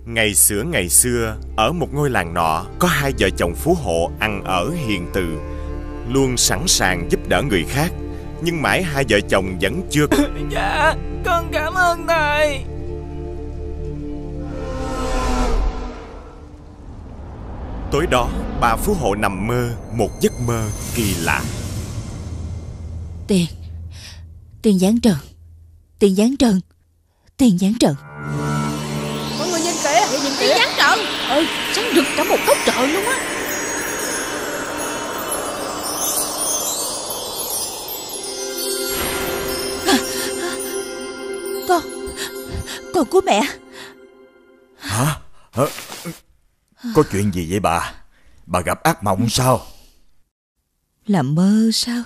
Ngày xưa, ở một ngôi làng nọ, có hai vợ chồng phú hộ ăn ở hiền từ, luôn sẵn sàng giúp đỡ người khác. Nhưng mãi hai vợ chồng vẫn chưa... Dạ, con cảm ơn thầy. Tối đó, bà phú hộ nằm mơ một giấc mơ kỳ lạ. Tiền giáng trần, tiền giáng trần, tiền giáng trần. Mọi người nhìn kìa, tiền giáng trần. Sáng rực cả một góc trời luôn á. Con của mẹ. Hả? Có chuyện gì vậy bà? Bà gặp ác mộng sao? Là mơ sao?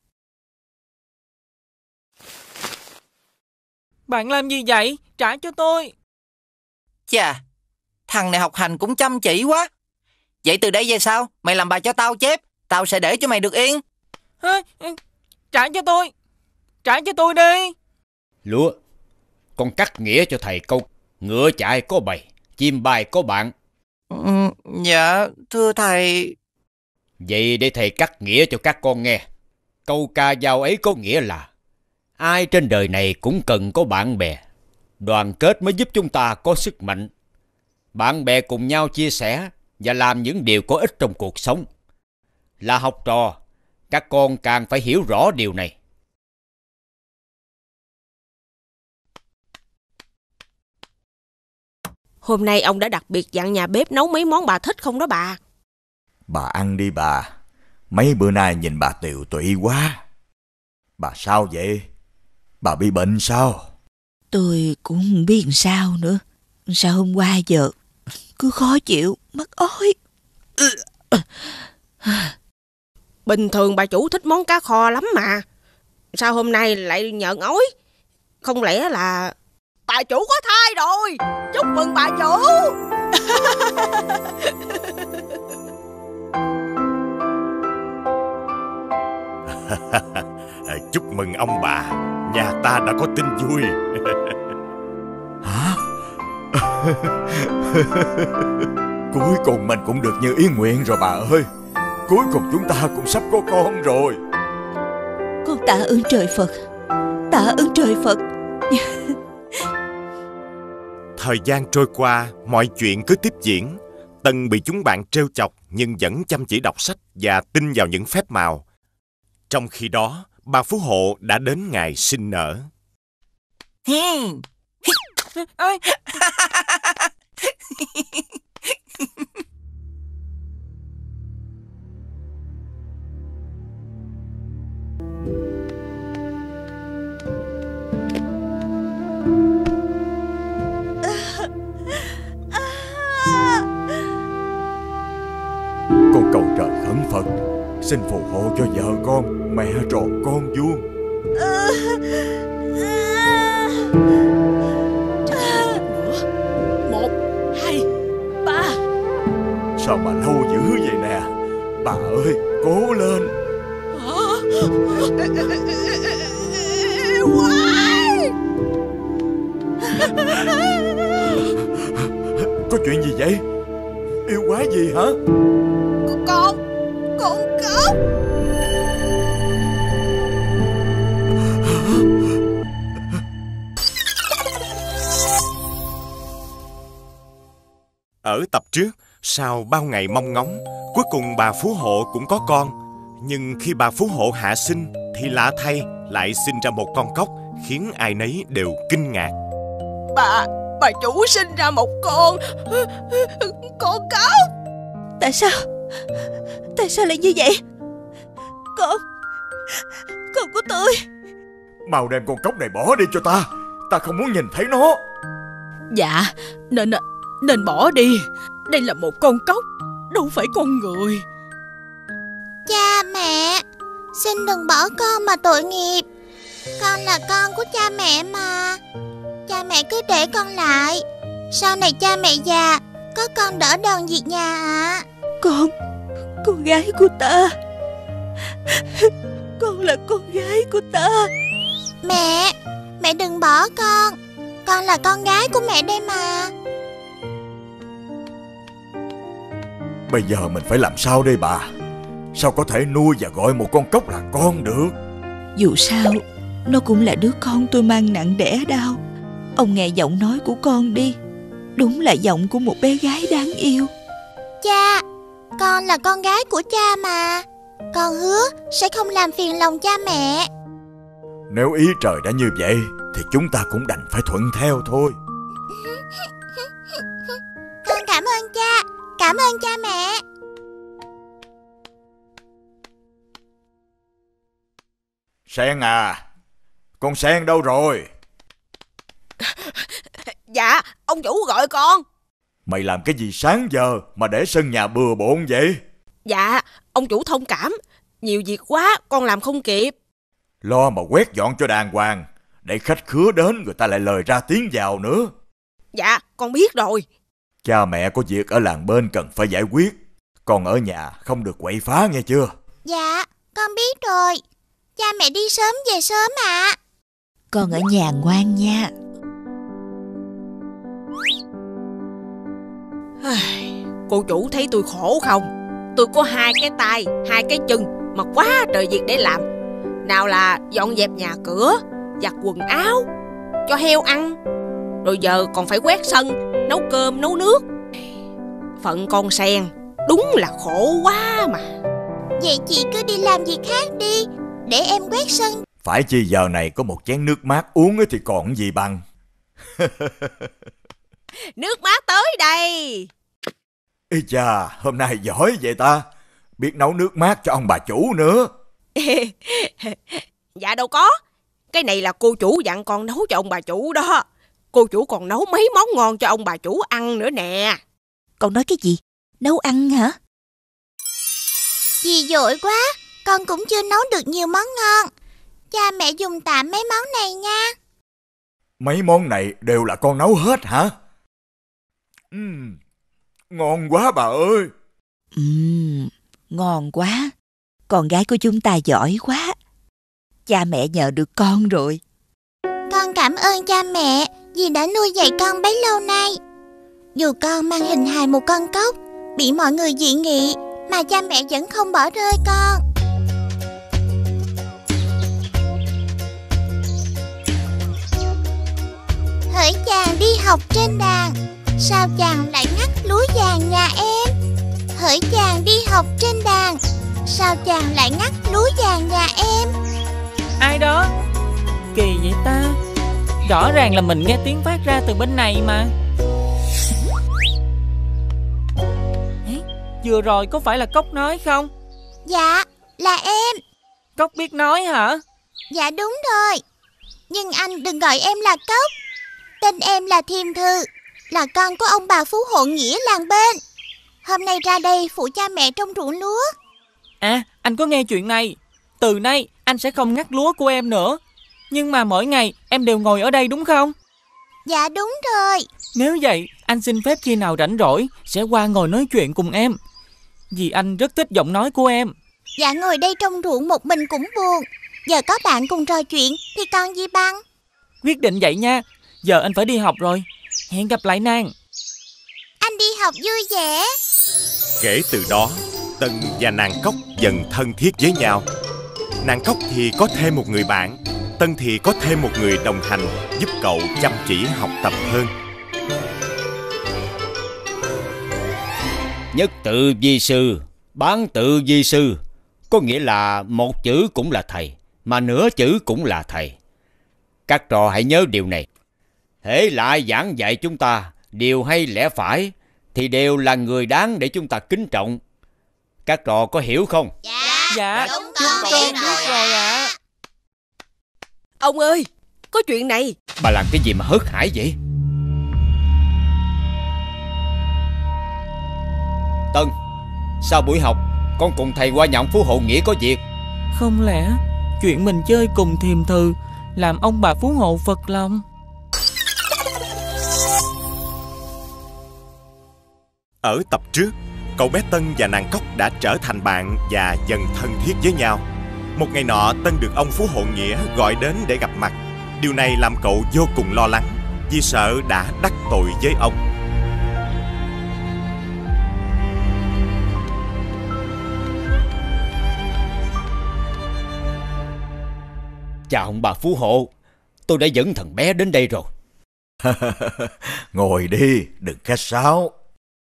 Bạn làm gì vậy? Trả cho tôi. Chà, thằng này học hành cũng chăm chỉ quá. Vậy từ đây về sau, mày làm bài cho tao chép, tao sẽ để cho mày được yên. Trả cho tôi. Trả cho tôi đi. Lúa, con cắt nghĩa cho thầy câu ngựa chạy có bầy, chim bay có bạn. Dạ, thưa thầy. Vậy để thầy cắt nghĩa cho các con nghe. Câu ca dao ấy có nghĩa là ai trên đời này cũng cần có bạn bè. Đoàn kết mới giúp chúng ta có sức mạnh. Bạn bè cùng nhau chia sẻ và làm những điều có ích trong cuộc sống. Là học trò, các con càng phải hiểu rõ điều này. Hôm nay ông đã đặc biệt dặn nhà bếp nấu mấy món bà thích không đó bà? Bà ăn đi bà. Mấy bữa nay nhìn bà tiều tụy quá. Bà sao vậy? Bà bị bệnh sao? Tôi cũng không biết sao nữa. Sao hôm qua giờ cứ khó chịu, mất ói. Bình thường bà chủ thích món cá kho lắm mà. Sao hôm nay lại nhợn ói? Không lẽ là... Bà chủ có thai rồi. Chúc mừng bà chủ. Chúc mừng ông bà. Nhà ta đã có tin vui. Hả? Cuối cùng mình cũng được như ý nguyện rồi bà ơi. Cuối cùng chúng ta cũng sắp có con rồi. Con tạ ơn trời Phật. Tạ ơn trời Phật. Thời gian trôi qua, mọi chuyện cứ tiếp diễn. Tân bị chúng bạn trêu chọc nhưng vẫn chăm chỉ đọc sách và tin vào những phép màu. Trong khi đó, bà phú hộ đã đến ngày sinh nở. Con cầu trời khấn Phật, xin phù hộ cho vợ con mẹ tròn con vuông. Một, hai, ba. Sao mà lâu dữ vậy nè? Bà ơi, cố lên. Có chuyện gì vậy? Yêu quái gì hả? Con cóc. Ở tập trước, sau bao ngày mong ngóng, cuối cùng bà phú hộ cũng có con. Nhưng khi bà phú hộ hạ sinh thì lạ thay lại sinh ra một con cóc, khiến ai nấy đều kinh ngạc. Bà chủ sinh ra một con cóc. Tại sao lại như vậy? Con của tôi. Mau đem con cóc này bỏ đi cho ta. Ta không muốn nhìn thấy nó. Dạ, nên bỏ đi. Đây là một con cóc, đâu phải con người. Cha mẹ, xin đừng bỏ con mà tội nghiệp. Con là con của cha mẹ mà. Cha mẹ cứ để con lại. Sau này cha mẹ già, có con đỡ đòn việc nhà ạ. Con gái của ta. Con là con gái của ta. Mẹ đừng bỏ con. Con là con gái của mẹ đây mà. Bây giờ mình phải làm sao đây bà? Sao có thể nuôi và gọi một con cóc là con được? Dù sao nó cũng là đứa con tôi mang nặng đẻ đau. Ông nghe giọng nói của con đi, đúng là giọng của một bé gái đáng yêu. Cha, con là con gái của cha mà. Con hứa sẽ không làm phiền lòng cha mẹ. Nếu ý trời đã như vậy thì chúng ta cũng đành phải thuận theo thôi. Con cảm ơn cha. Cảm ơn cha mẹ. Sen à, con Sen đâu rồi? Dạ, ông chủ gọi con. Mày làm cái gì sáng giờ mà để sân nhà bừa bộn vậy? Dạ, ông chủ thông cảm. Nhiều việc quá, con làm không kịp. Lo mà quét dọn cho đàng hoàng, để khách khứa đến người ta lại lời ra tiếng vào nữa. Dạ, con biết rồi. Cha mẹ có việc ở làng bên cần phải giải quyết, con ở nhà không được quậy phá nghe chưa? Dạ, con biết rồi. Cha mẹ đi sớm về sớm ạ. Con ở nhà ngoan nha. Cô chủ thấy tôi khổ không? Tôi có 2 cái tay, 2 cái chân mà quá trời việc để làm. Nào là dọn dẹp nhà cửa, giặt quần áo, cho heo ăn, rồi giờ còn phải quét sân, nấu cơm, nấu nước. Phận con Sen đúng là khổ quá mà. Vậy chị cứ đi làm việc khác đi, để em quét sân. Phải chi giờ này có một chén nước mát uống thì còn gì bằng. Nước mát tới đây. Ê chà, hôm nay giỏi vậy ta, biết nấu nước mát cho ông bà chủ nữa. Dạ đâu có, cái này là cô chủ dặn con nấu cho ông bà chủ đó. Cô chủ còn nấu mấy món ngon cho ông bà chủ ăn nữa nè. Con nói cái gì? Nấu ăn hả? Dì dội quá, con cũng chưa nấu được nhiều món ngon. Cha mẹ dùng tạm mấy món này nha. Mấy món này đều là con nấu hết hả? Ngon quá bà ơi. Ngon quá. Con gái của chúng ta giỏi quá. Cha mẹ nhờ được con rồi. Con cảm ơn cha mẹ vì đã nuôi dạy con bấy lâu nay. Dù con mang hình hài một con cóc, bị mọi người dị nghị, mà cha mẹ vẫn không bỏ rơi con. Hỡi chàng đi học trên đàn, sao chàng lại ngắt lúa vàng nhà em? Hỡi chàng đi học trên đàn, sao chàng lại ngắt lúa vàng nhà em? Ai đó? Kỳ vậy ta. Rõ ràng là mình nghe tiếng phát ra từ bên này mà. Vừa rồi có phải là Cóc nói không? Dạ, là em. Cóc biết nói hả? Dạ đúng rồi. Nhưng anh đừng gọi em là Cóc. Tên em là Thiềm Thư, là con của ông bà phú hộ nghĩa làng bên. Hôm nay ra đây phụ cha mẹ trong ruộng lúa. À, anh có nghe chuyện này. Từ nay anh sẽ không ngắt lúa của em nữa. Nhưng mà mỗi ngày em đều ngồi ở đây đúng không? Dạ đúng rồi. Nếu vậy, anh xin phép khi nào rảnh rỗi sẽ qua ngồi nói chuyện cùng em. Vì anh rất thích giọng nói của em. Dạ ngồi đây trong ruộng một mình cũng buồn. Giờ có bạn cùng trò chuyện thì còn gì bằng. Quyết định vậy nha. Giờ anh phải đi học rồi. Hẹn gặp lại Nang. Anh đi học vui vẻ. Kể từ đó, Tân và nàng Cóc dần thân thiết với nhau. Nàng Cóc thì có thêm một người bạn, Tân thì có thêm một người đồng hành, giúp cậu chăm chỉ học tập hơn. Nhất tự vi sư, bán tự vi sư, có nghĩa là một chữ cũng là thầy, mà nửa chữ cũng là thầy. Các trò hãy nhớ điều này. Hễ lại giảng dạy chúng ta điều hay lẽ phải thì đều là người đáng để chúng ta kính trọng. Các trò có hiểu không? Dạ, đúng chúng con con biết biết rồi ạ. Ông ơi, có chuyện này. Bà làm cái gì mà hớt hải vậy? Tân, sau buổi học con cùng thầy qua nhà ông Phú Hộ Nghĩa có việc. Không lẽ chuyện mình chơi cùng Thiềm Thư làm ông bà Phú Hộ phật lòng? Ở tập trước, cậu bé Tân và nàng Cóc đã trở thành bạn và dần thân thiết với nhau. Một ngày nọ, Tân được ông Phú Hộ Nghĩa gọi đến để gặp mặt. Điều này làm cậu vô cùng lo lắng, vì sợ đã đắc tội với ông. Chào ông bà phú hộ, tôi đã dẫn thằng bé đến đây rồi. Ngồi đi, đừng khách sáo.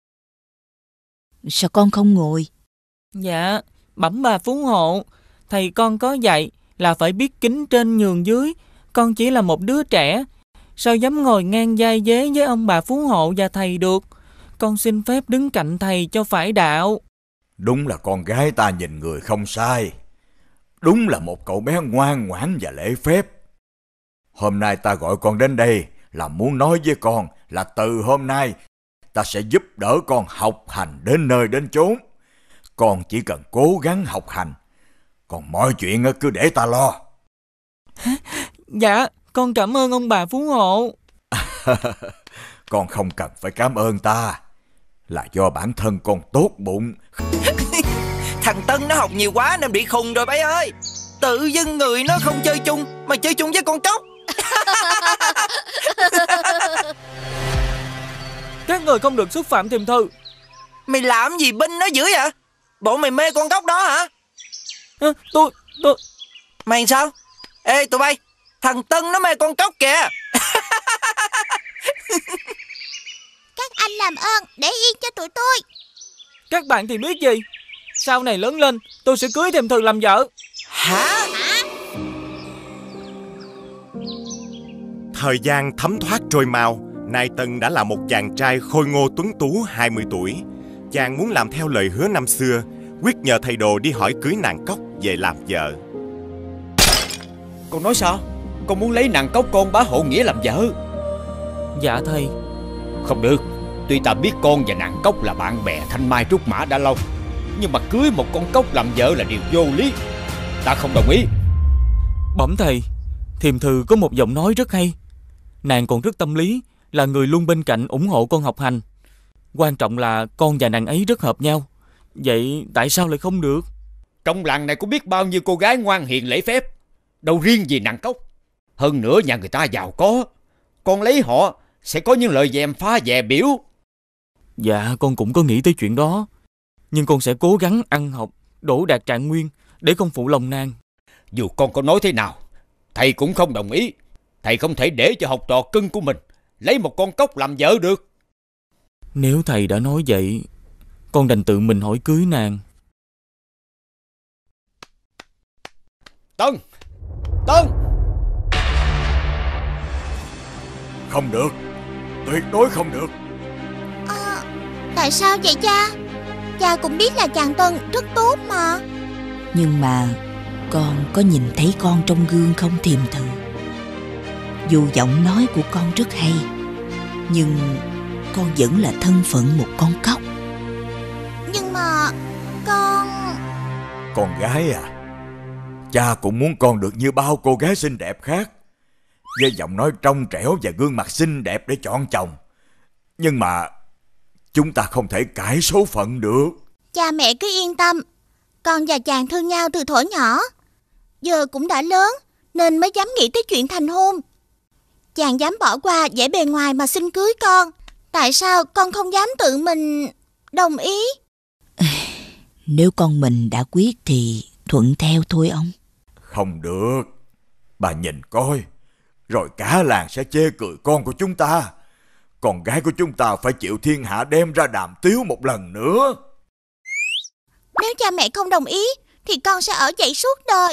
Sao con không ngồi? Dạ, bẩm bà phú hộ, thầy con có dạy là phải biết kính trên nhường dưới. Con chỉ là một đứa trẻ, sao dám ngồi ngang vai vế với ông bà phú hộ và thầy được. Con xin phép đứng cạnh thầy cho phải đạo. Đúng là con gái ta nhìn người không sai. Đúng là một cậu bé ngoan ngoãn và lễ phép. Hôm nay ta gọi con đến đây là muốn nói với con là từ hôm nay ta sẽ giúp đỡ con học hành đến nơi đến chốn. Con chỉ cần cố gắng học hành, còn mọi chuyện cứ để ta lo. Dạ, con cảm ơn ông bà phú hộ. Con không cần phải cảm ơn ta, là do bản thân con tốt bụng. Thằng Tân nó học nhiều quá nên bị khùng rồi bấy ơi. Tự dưng người nó không chơi chung mà chơi chung với con cóc. Các người không được xúc phạm Thiềm Thư. Mày làm gì binh nó dữ vậy? Bộ mày mê con cóc đó hả? Tôi Mày sao? Ê tụi bay, thằng Tân nó mê con cóc kìa. Các anh làm ơn để yên cho tụi tôi. Các bạn thì biết gì? Sau này lớn lên tôi sẽ cưới Thiềm Thư làm vợ. Hả? Thời gian thấm thoát trôi mau. Nay Tân đã là một chàng trai khôi ngô tuấn tú 20 tuổi. Chàng muốn làm theo lời hứa năm xưa, quyết nhờ thầy đồ đi hỏi cưới nàng cóc về làm vợ. Con nói sao? Con muốn lấy nàng cóc con bá hộ nghĩa làm vợ? Dạ thầy. Không được. Tuy ta biết con và nàng cóc là bạn bè thanh mai trúc mã đã lâu, nhưng mà cưới một con cóc làm vợ là điều vô lý. Ta không đồng ý. Bẩm thầy, Thiềm Thư có một giọng nói rất hay. Nàng còn rất tâm lý, là người luôn bên cạnh ủng hộ con học hành. Quan trọng là con và nàng ấy rất hợp nhau. Vậy tại sao lại không được? Trong làng này có biết bao nhiêu cô gái ngoan hiền lễ phép, đâu riêng gì nàng cóc. Hơn nữa nhà người ta giàu có, con lấy họ sẽ có những lời gièm pha dè biểu. Dạ con cũng có nghĩ tới chuyện đó, nhưng con sẽ cố gắng ăn học, đỗ đạt trạng nguyên để không phụ lòng nàng. Dù con có nói thế nào, thầy cũng không đồng ý. Thầy không thể để cho học trò cưng của mình lấy một con cóc làm vợ được. Nếu thầy đã nói vậy, con đành tự mình hỏi cưới nàng. Tân! Tân! Không được, tuyệt đối không được. Tại sao vậy cha? Cha cũng biết là chàng Tân rất tốt mà. Nhưng mà con có nhìn thấy con trong gương không Thiềm Thư? Dù giọng nói của con rất hay, nhưng con vẫn là thân phận một con cóc. Nhưng mà Con gái à, cha cũng muốn con được như bao cô gái xinh đẹp khác, với giọng nói trong trẻo và gương mặt xinh đẹp để chọn chồng. Nhưng mà chúng ta không thể cãi số phận được. Cha mẹ cứ yên tâm, con và chàng thương nhau từ thuở nhỏ, giờ cũng đã lớn nên mới dám nghĩ tới chuyện thành hôn. Chàng dám bỏ qua vẻ bề ngoài mà xin cưới con, tại sao con không dám tự mình đồng ý? Nếu con mình đã quyết thì thuận theo thôi ông. Không được, bà nhìn coi, rồi cả làng sẽ chê cười con của chúng ta. Con gái của chúng ta phải chịu thiên hạ đem ra đàm tiếu một lần nữa. Nếu cha mẹ không đồng ý thì con sẽ ở vậy suốt đời.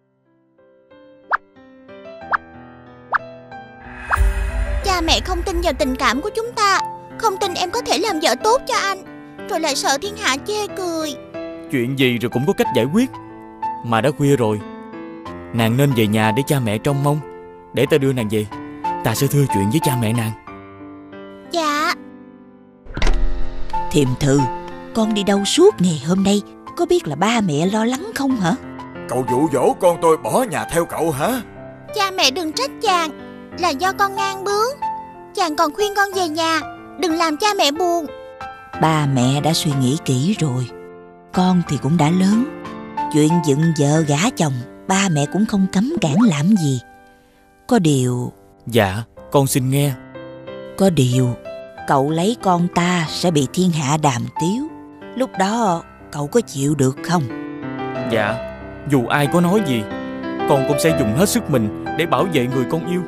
Cha mẹ không tin vào tình cảm của chúng ta, không tin em có thể làm vợ tốt cho anh, rồi lại sợ thiên hạ chê cười. Chuyện gì rồi cũng có cách giải quyết. Mà đã khuya rồi, nàng nên về nhà để cha mẹ trông mong. Để ta đưa nàng về, ta sẽ thưa chuyện với cha mẹ nàng. Dạ. Thiềm Thư, con đi đâu suốt ngày hôm nay? Có biết là ba mẹ lo lắng không hả? Cậu dụ dỗ con tôi bỏ nhà theo cậu hả? Cha mẹ đừng trách chàng, là do con ngang bướng. Chàng còn khuyên con về nhà, đừng làm cha mẹ buồn. Ba mẹ đã suy nghĩ kỹ rồi. Con thì cũng đã lớn, chuyện dựng vợ gả chồng ba mẹ cũng không cấm cản làm gì. Có điều... Dạ, con xin nghe. Có điều cậu lấy con ta sẽ bị thiên hạ đàm tiếu. Lúc đó cậu có chịu được không? Dạ, dù ai có nói gì con cũng sẽ dùng hết sức mình để bảo vệ người con yêu.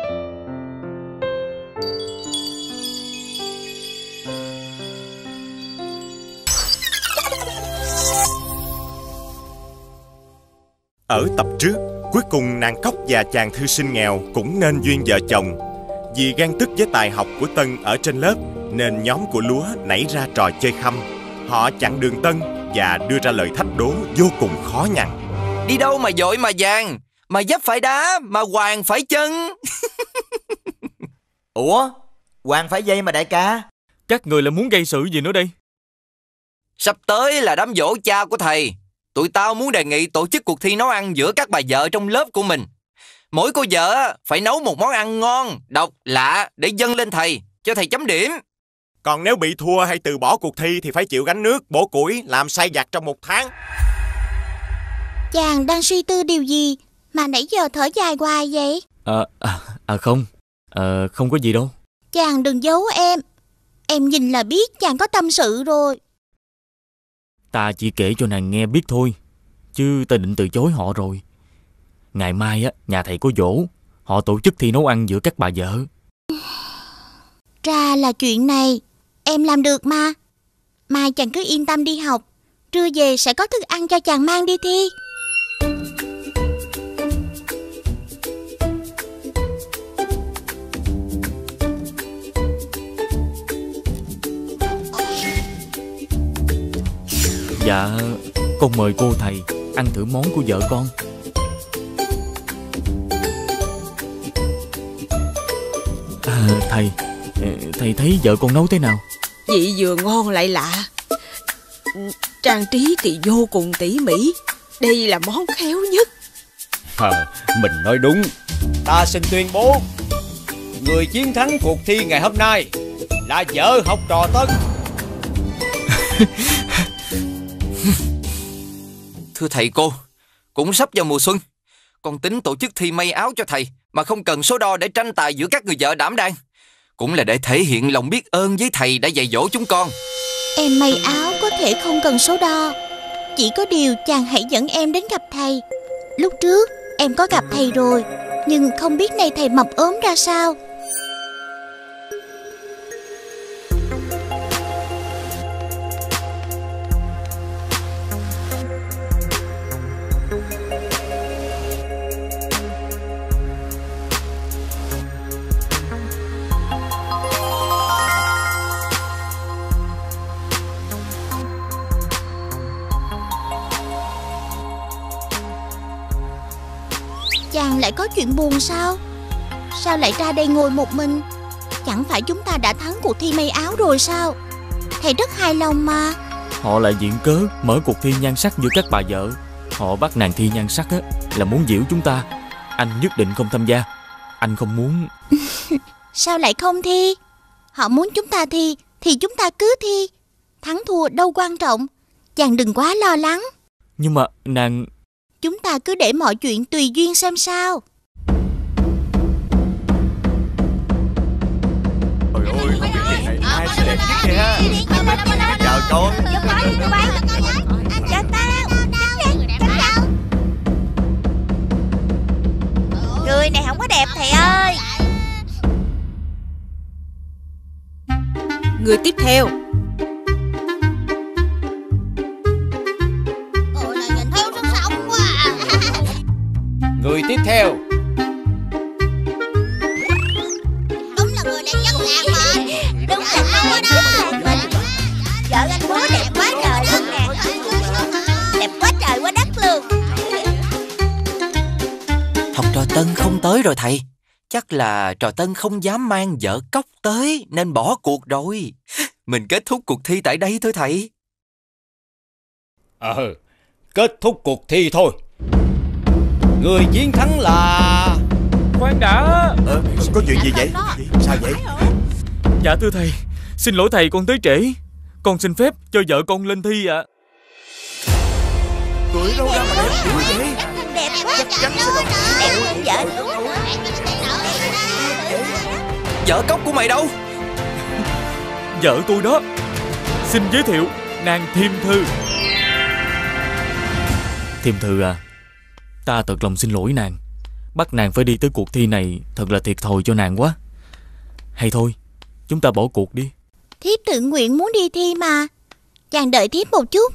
Ở tập trước, cuối cùng nàng cóc và chàng thư sinh nghèo cũng nên duyên vợ chồng. Vì ghen tức với tài học của Tân ở trên lớp, nên nhóm của Lúa nảy ra trò chơi khăm. Họ chặn đường Tân và đưa ra lời thách đố vô cùng khó nhằn. Đi đâu mà vội mà vàng, mà dấp phải đá, mà hoàng phải chân. Ủa, hoàng phải dây mà đại ca. Các người là muốn gây sự gì nữa đây? Sắp tới là đám giỗ cha của thầy. Tụi tao muốn đề nghị tổ chức cuộc thi nấu ăn giữa các bà vợ trong lớp của mình. Mỗi cô vợ phải nấu một món ăn ngon, độc, lạ để dâng lên thầy, cho thầy chấm điểm. Còn nếu bị thua hay từ bỏ cuộc thi thì phải chịu gánh nước, bổ củi, làm sai vặt trong 1 tháng. Chàng đang suy tư điều gì mà nãy giờ thở dài hoài vậy? Không có gì đâu. Chàng đừng giấu em. Em nhìn là biết chàng có tâm sự rồi. Ta chỉ kể cho nàng nghe biết thôi, chứ ta định từ chối họ rồi. Ngày mai á, nhà thầy có giỗ, họ tổ chức thi nấu ăn giữa các bà vợ. Ra là chuyện này, em làm được mà. Mai chàng cứ yên tâm đi học, trưa về sẽ có thức ăn cho chàng mang đi thi. Dạ, con mời cô thầy ăn thử món của vợ con. Thầy thấy vợ con nấu thế nào? Vị vừa ngon lại lạ, trang trí thì vô cùng tỉ mỉ. Đây là món khéo nhất. Mình nói đúng. Ta xin tuyên bố, người chiến thắng cuộc thi ngày hôm nay là vợ học trò Tân. Thưa thầy cô, cũng sắp vào mùa xuân, con tính tổ chức thi may áo cho thầy mà không cần số đo để tranh tài giữa các người vợ đảm đang. Cũng là để thể hiện lòng biết ơn với thầy đã dạy dỗ chúng con. Em may áo có thể không cần số đo. Chỉ có điều chàng hãy dẫn em đến gặp thầy. Lúc trước em có gặp thầy rồi, nhưng không biết nay thầy mập ốm ra sao. Chàng lại có chuyện buồn sao? Sao lại ra đây ngồi một mình? Chẳng phải chúng ta đã thắng cuộc thi may áo rồi sao? Thầy rất hài lòng mà. Họ lại viện cớ mở cuộc thi nhan sắc giữa các bà vợ. Họ bắt nàng thi nhan sắc á, là muốn giễu chúng ta. Anh nhất định không tham gia. Anh không muốn. Sao lại không thi? Họ muốn chúng ta thi thì chúng ta cứ thi. Thắng thua đâu quan trọng. Chàng đừng quá lo lắng. Nhưng mà nàng... Chúng ta cứ để mọi chuyện tùy duyên xem sao. Trời ơi, không biết chuyện này ai sẽ đẹp nhất nha. Chào con. Chào tao. Người này không có đẹp thầy ơi. Người tiếp theo. Người tiếp theo. Đúng là người đẹp nhất làng mà. Đúng là cô đó. Vợ anh Bố đẹp quá trời luôn nè. Đẹp quá trời quá đất luôn. Học trò Tân không tới rồi thầy. Chắc là trò Tân không dám mang vợ cóc tới nên bỏ cuộc rồi. Mình kết thúc cuộc thi tại đây thôi thầy. Kết thúc cuộc thi thôi. Người chiến thắng là... Khoan đã. Có chuyện gì vậy? Sao vậy? Dạ thưa thầy, xin lỗi thầy con tới trễ. Con xin phép cho vợ con lên thi ạ. Tuổi đâu ra mà đẹp dữ vậy? Đẹp quá. Chắc chắn sẽ đồng đẹp hơn vợ. Vợ cóc của mày đâu? Vợ tôi đó. Xin giới thiệu nàng Thiêm Thư. Thiêm Thư à, Ta thật lòng xin lỗi nàng. Bắt nàng phải đi tới cuộc thi này thật là thiệt thòi cho nàng quá. Hay thôi, chúng ta bỏ cuộc đi. Thiếp tự nguyện muốn đi thi mà. Chàng đợi thiếp một chút.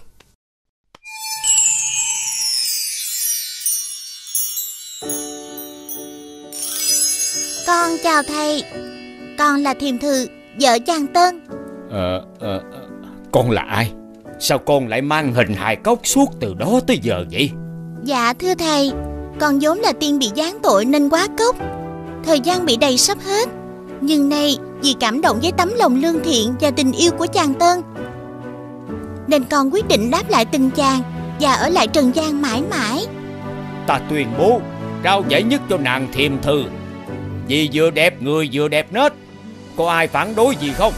Con chào thầy. Con là Thiềm Thừ, vợ chàng Tân. Con là ai? Sao con lại mang hình hài cốt suốt từ đó tới giờ vậy? Dạ thưa thầy, con vốn là tiên bị giáng tội nên quá cốc. Thời gian bị đầy sắp hết. Nhưng nay vì cảm động với tấm lòng lương thiện và tình yêu của chàng Tân, nên con quyết định đáp lại tình chàng và ở lại trần gian mãi mãi. Ta tuyên bố trao giải nhất cho nàng Thiềm Thừ, vì vừa đẹp người vừa đẹp nết. Có ai phản đối gì không?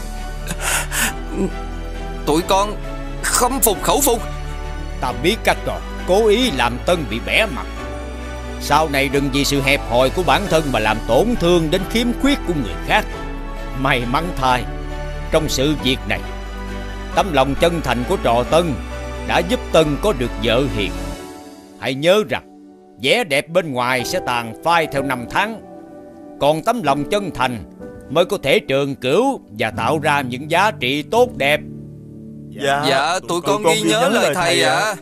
Tụi con khâm phục khẩu phục. Ta biết các trò cố ý làm Tân bị bẽ mặt. Sau này đừng vì sự hẹp hòi của bản thân mà làm tổn thương đến khiếm khuyết của người khác. May mắn thay, trong sự việc này, tấm lòng chân thành của trò Tân đã giúp Tân có được vợ hiền. Hãy nhớ rằng vẻ đẹp bên ngoài sẽ tàn phai theo năm tháng, còn tấm lòng chân thành mới có thể trường cửu và tạo ra những giá trị tốt đẹp. Dạ, tụi con ghi nhớ lời thầy ạ.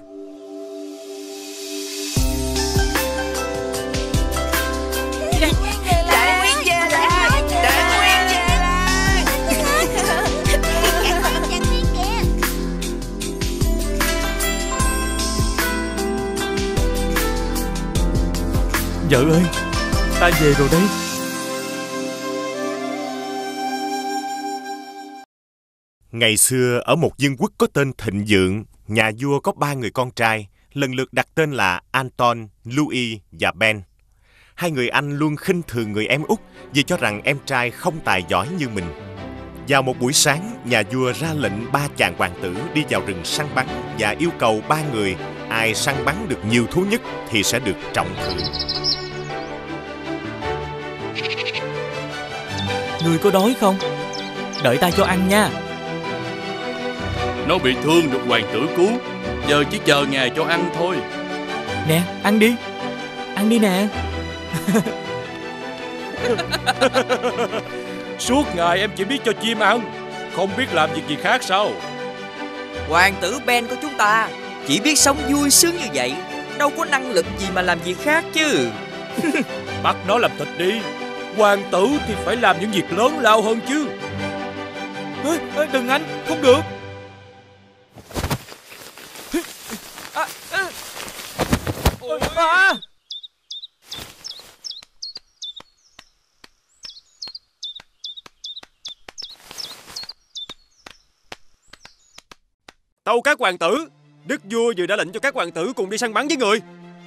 Vợ ơi, ta về rồi đây. Ngày xưa ở một vương quốc có tên Thịnh Vượng, nhà vua có 3 người con trai, lần lượt đặt tên là Anton, Louis và Ben. Hai người anh luôn khinh thường người em út vì cho rằng em trai không tài giỏi như mình. Vào một buổi sáng, nhà vua ra lệnh 3 chàng hoàng tử đi vào rừng săn bắn và yêu cầu 3 người ai săn bắn được nhiều thú nhất thì sẽ được trọng thưởng. Ngươi có đói không? Đợi ta cho ăn nha. Nó bị thương được hoàng tử cứu, giờ chỉ chờ ngài cho ăn thôi. Nè, ăn đi. Ăn đi nè. Suốt ngày em chỉ biết cho chim ăn, không biết làm việc gì khác sao? Hoàng tử Ben của chúng ta chỉ biết sống vui sướng như vậy, đâu có năng lực gì mà làm việc khác chứ. Bắt nó làm thịt đi. Hoàng tử thì phải làm những việc lớn lao hơn chứ. Đừng anh, không được. Tâu các hoàng tử, đức vua vừa đã lệnh cho các hoàng tử cùng đi săn bắn với người.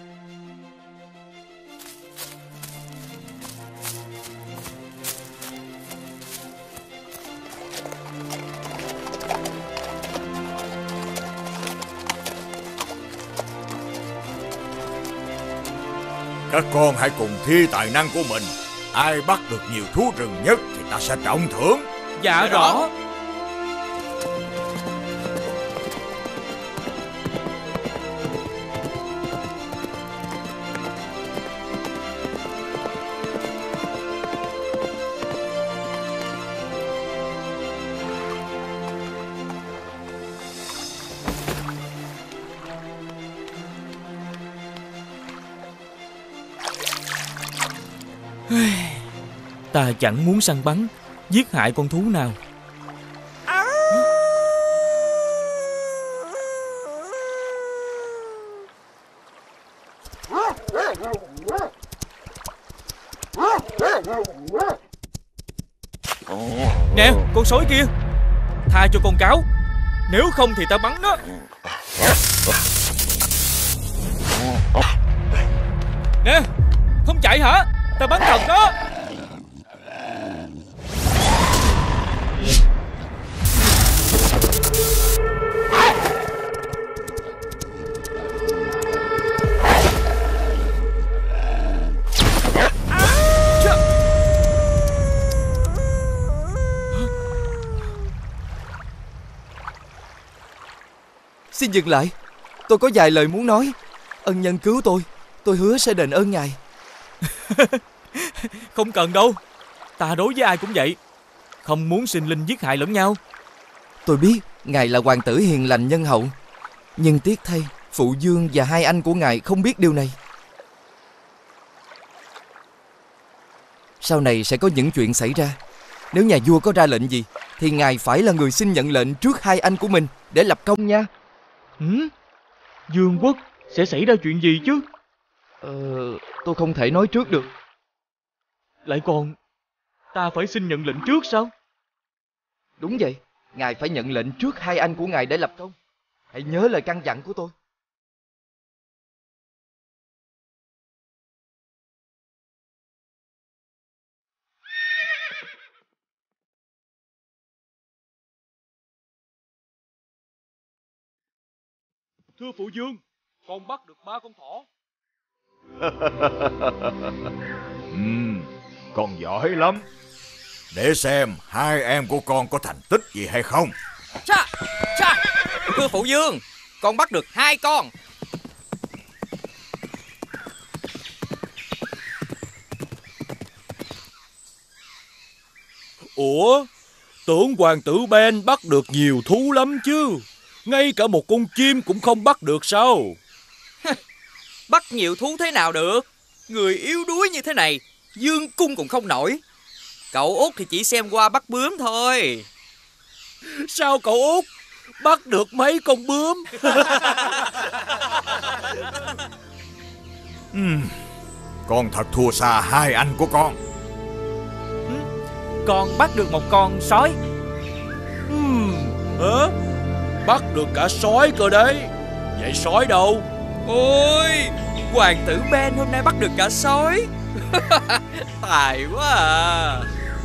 Các con hãy cùng thi tài năng của mình. Ai bắt được nhiều thú rừng nhất thì ta sẽ trọng thưởng. Dạ rõ. Ta chẳng muốn săn bắn, giết hại con thú nào. Nè, con sói kia, tha cho con cáo, nếu không thì ta bắn nó. Nè, không chạy hả? Ta bắn thật đó. Xin dừng lại, tôi có vài lời muốn nói. Ân nhân cứu tôi, Tôi hứa sẽ đền ơn ngài. Không cần đâu. Ta đối với ai cũng vậy, không muốn sinh linh giết hại lẫn nhau. Tôi biết ngài là hoàng tử hiền lành nhân hậu, nhưng tiếc thay phụ vương và hai anh của ngài không biết điều này. Sau này sẽ có những chuyện xảy ra. Nếu nhà vua có ra lệnh gì thì ngài phải là người xin nhận lệnh trước hai anh của mình để lập công nha. Dương quốc sẽ xảy ra chuyện gì chứ? Tôi không thể nói trước được. Lại còn ta phải xin nhận lệnh trước sao? Đúng vậy, ngài phải nhận lệnh trước hai anh của ngài để lập công. Hãy nhớ lời căn dặn của tôi. Thưa phụ vương, con bắt được 3 con thỏ. Con giỏi lắm. Để xem hai em của con có thành tích gì hay không. Cha, thưa phụ vương, con bắt được 2 con. Ủa, tưởng hoàng tử Ben bắt được nhiều thú lắm chứ. Ngay cả một con chim cũng không bắt được sao? Bắt nhiều thú thế nào được? Người yếu đuối như thế này, dương cung cũng không nổi. Cậu Út thì chỉ xem qua bắt bướm thôi. Sao cậu Út bắt được mấy con bướm? Con thật thua xa hai anh của con. Con bắt được một con sói. Hả? Bắt được cả sói cơ đấy. Vậy sói đâu? Ôi, hoàng tử Ben hôm nay bắt được cả sói. Tài quá à.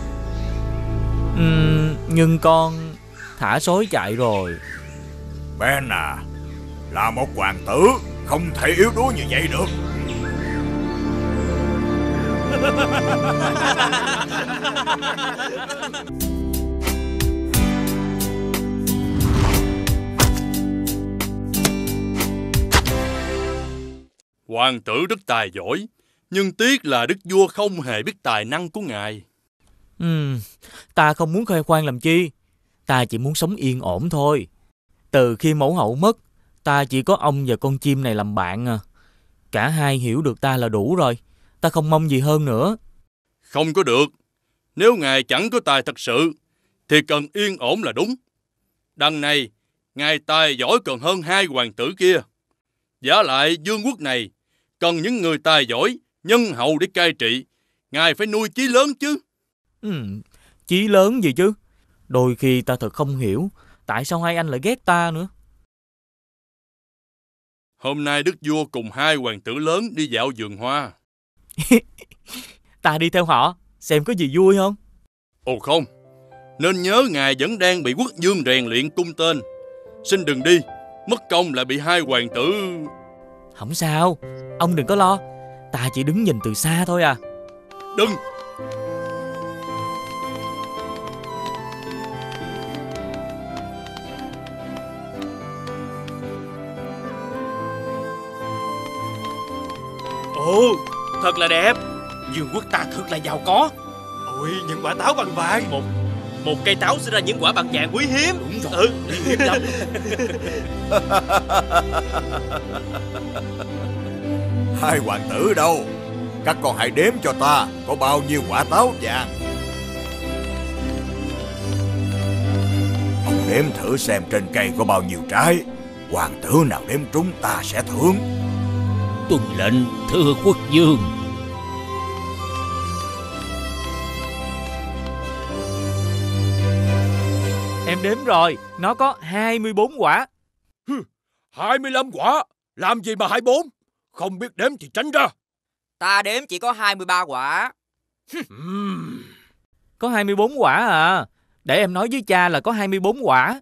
Nhưng con thả sói chạy rồi. Ben à, là một hoàng tử không thể yếu đuối như vậy được. Hoàng tử rất tài giỏi, nhưng tiếc là đức vua không hề biết tài năng của ngài. Ta không muốn khoe khoang làm chi. Ta chỉ muốn sống yên ổn thôi. Từ khi mẫu hậu mất, ta chỉ có ông và con chim này làm bạn à. Cả hai hiểu được ta là đủ rồi. Ta không mong gì hơn nữa. Không có được. Nếu ngài chẳng có tài thật sự, thì cần yên ổn là đúng. Đằng này, ngài tài giỏi còn hơn 2 hoàng tử kia. Vả lại vương quốc này cần những người tài giỏi, nhân hậu để cai trị. Ngài phải nuôi chí lớn chứ. Chí lớn gì chứ? Đôi khi ta thật không hiểu tại sao hai anh lại ghét ta nữa. Hôm nay đức vua cùng 2 hoàng tử lớn đi dạo vườn hoa. Ta đi theo họ, xem có gì vui không? Ồ không, nên nhớ ngài vẫn đang bị quốc vương rèn luyện cung tên. Xin đừng đi, mất công lại bị 2 hoàng tử. Không sao, ông đừng có lo. Ta chỉ đứng nhìn từ xa thôi à. Đừng. Ồ, thật là đẹp. Vương quốc ta thật là giàu có. Ôi, những quả táo bằng vàng. Một cây táo sẽ ra những quả bằng vàng quý hiếm. Đúng rồi. Quý hiếm lắm. Hai hoàng tử đâu? Các con hãy đếm cho ta có bao nhiêu quả táo vàng. Ông đếm thử xem trên cây có bao nhiêu trái. Hoàng tử nào đếm trúng ta sẽ thưởng. Tuân lệnh thưa quốc vương. Em đếm rồi, nó có 24 quả. 25 quả, làm gì mà 24? Không biết đếm thì tránh ra. Ta đếm chỉ có 23 quả. Có 24 quả à? Để em nói với cha là có 24 quả.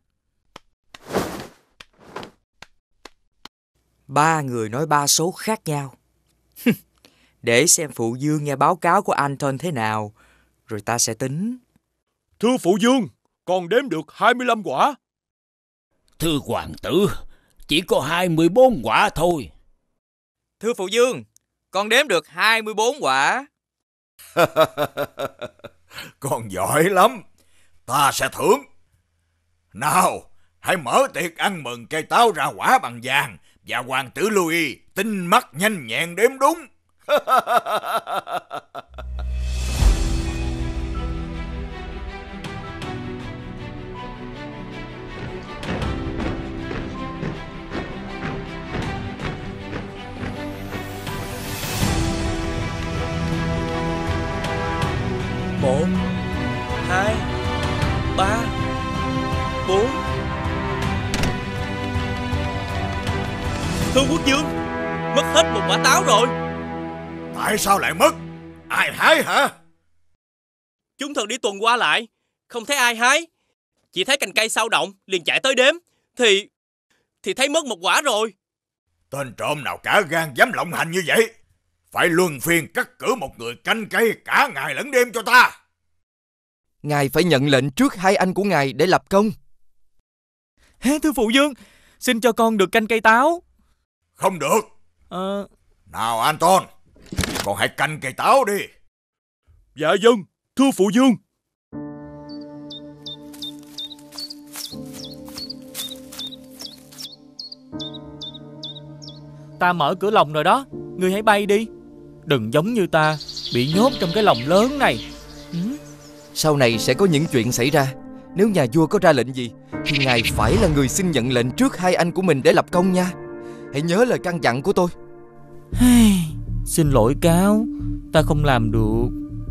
3 người nói 3 số khác nhau. Để xem phụ vương nghe báo cáo của Anton thế nào, rồi ta sẽ tính. Thưa phụ vương, con đếm được 25 quả. Thưa hoàng tử, chỉ có 24 quả thôi. Thưa phụ vương, Con đếm được 24 quả. Con giỏi lắm. Ta sẽ thưởng. Nào, hãy mở tiệc ăn mừng cây táo ra quả bằng vàng, và hoàng tử Louis tinh mắt nhanh nhẹn đếm đúng. Một, hai, ba, bốn. Thưa quốc vương, mất hết một quả táo rồi. Tại sao lại mất? Ai hái hả? Chúng thần đi tuần qua lại, không thấy ai hái. Chỉ thấy cành cây sao động, liền chạy tới đếm. Thì thấy mất một quả rồi. Tên trộm nào cả gan dám lộng hành như vậy? Phải luân phiên cắt cử một người canh cây cả ngày lẫn đêm cho ta. Ngài phải nhận lệnh trước hai anh của ngài để lập công. Thưa phụ vương, xin cho con được canh cây táo. Không được. Nào Anton, con hãy canh cây táo đi. Dạ vâng, thưa phụ vương. Ta mở cửa lồng rồi đó, ngươi hãy bay đi. Đừng giống như ta, bị nhốt trong cái lồng lớn này. Sau này sẽ có những chuyện xảy ra. Nếu nhà vua có ra lệnh gì thì ngài phải là người xin nhận lệnh trước hai anh của mình để lập công nha. Hãy nhớ lời căn dặn của tôi. Xin lỗi cáo, ta không làm được.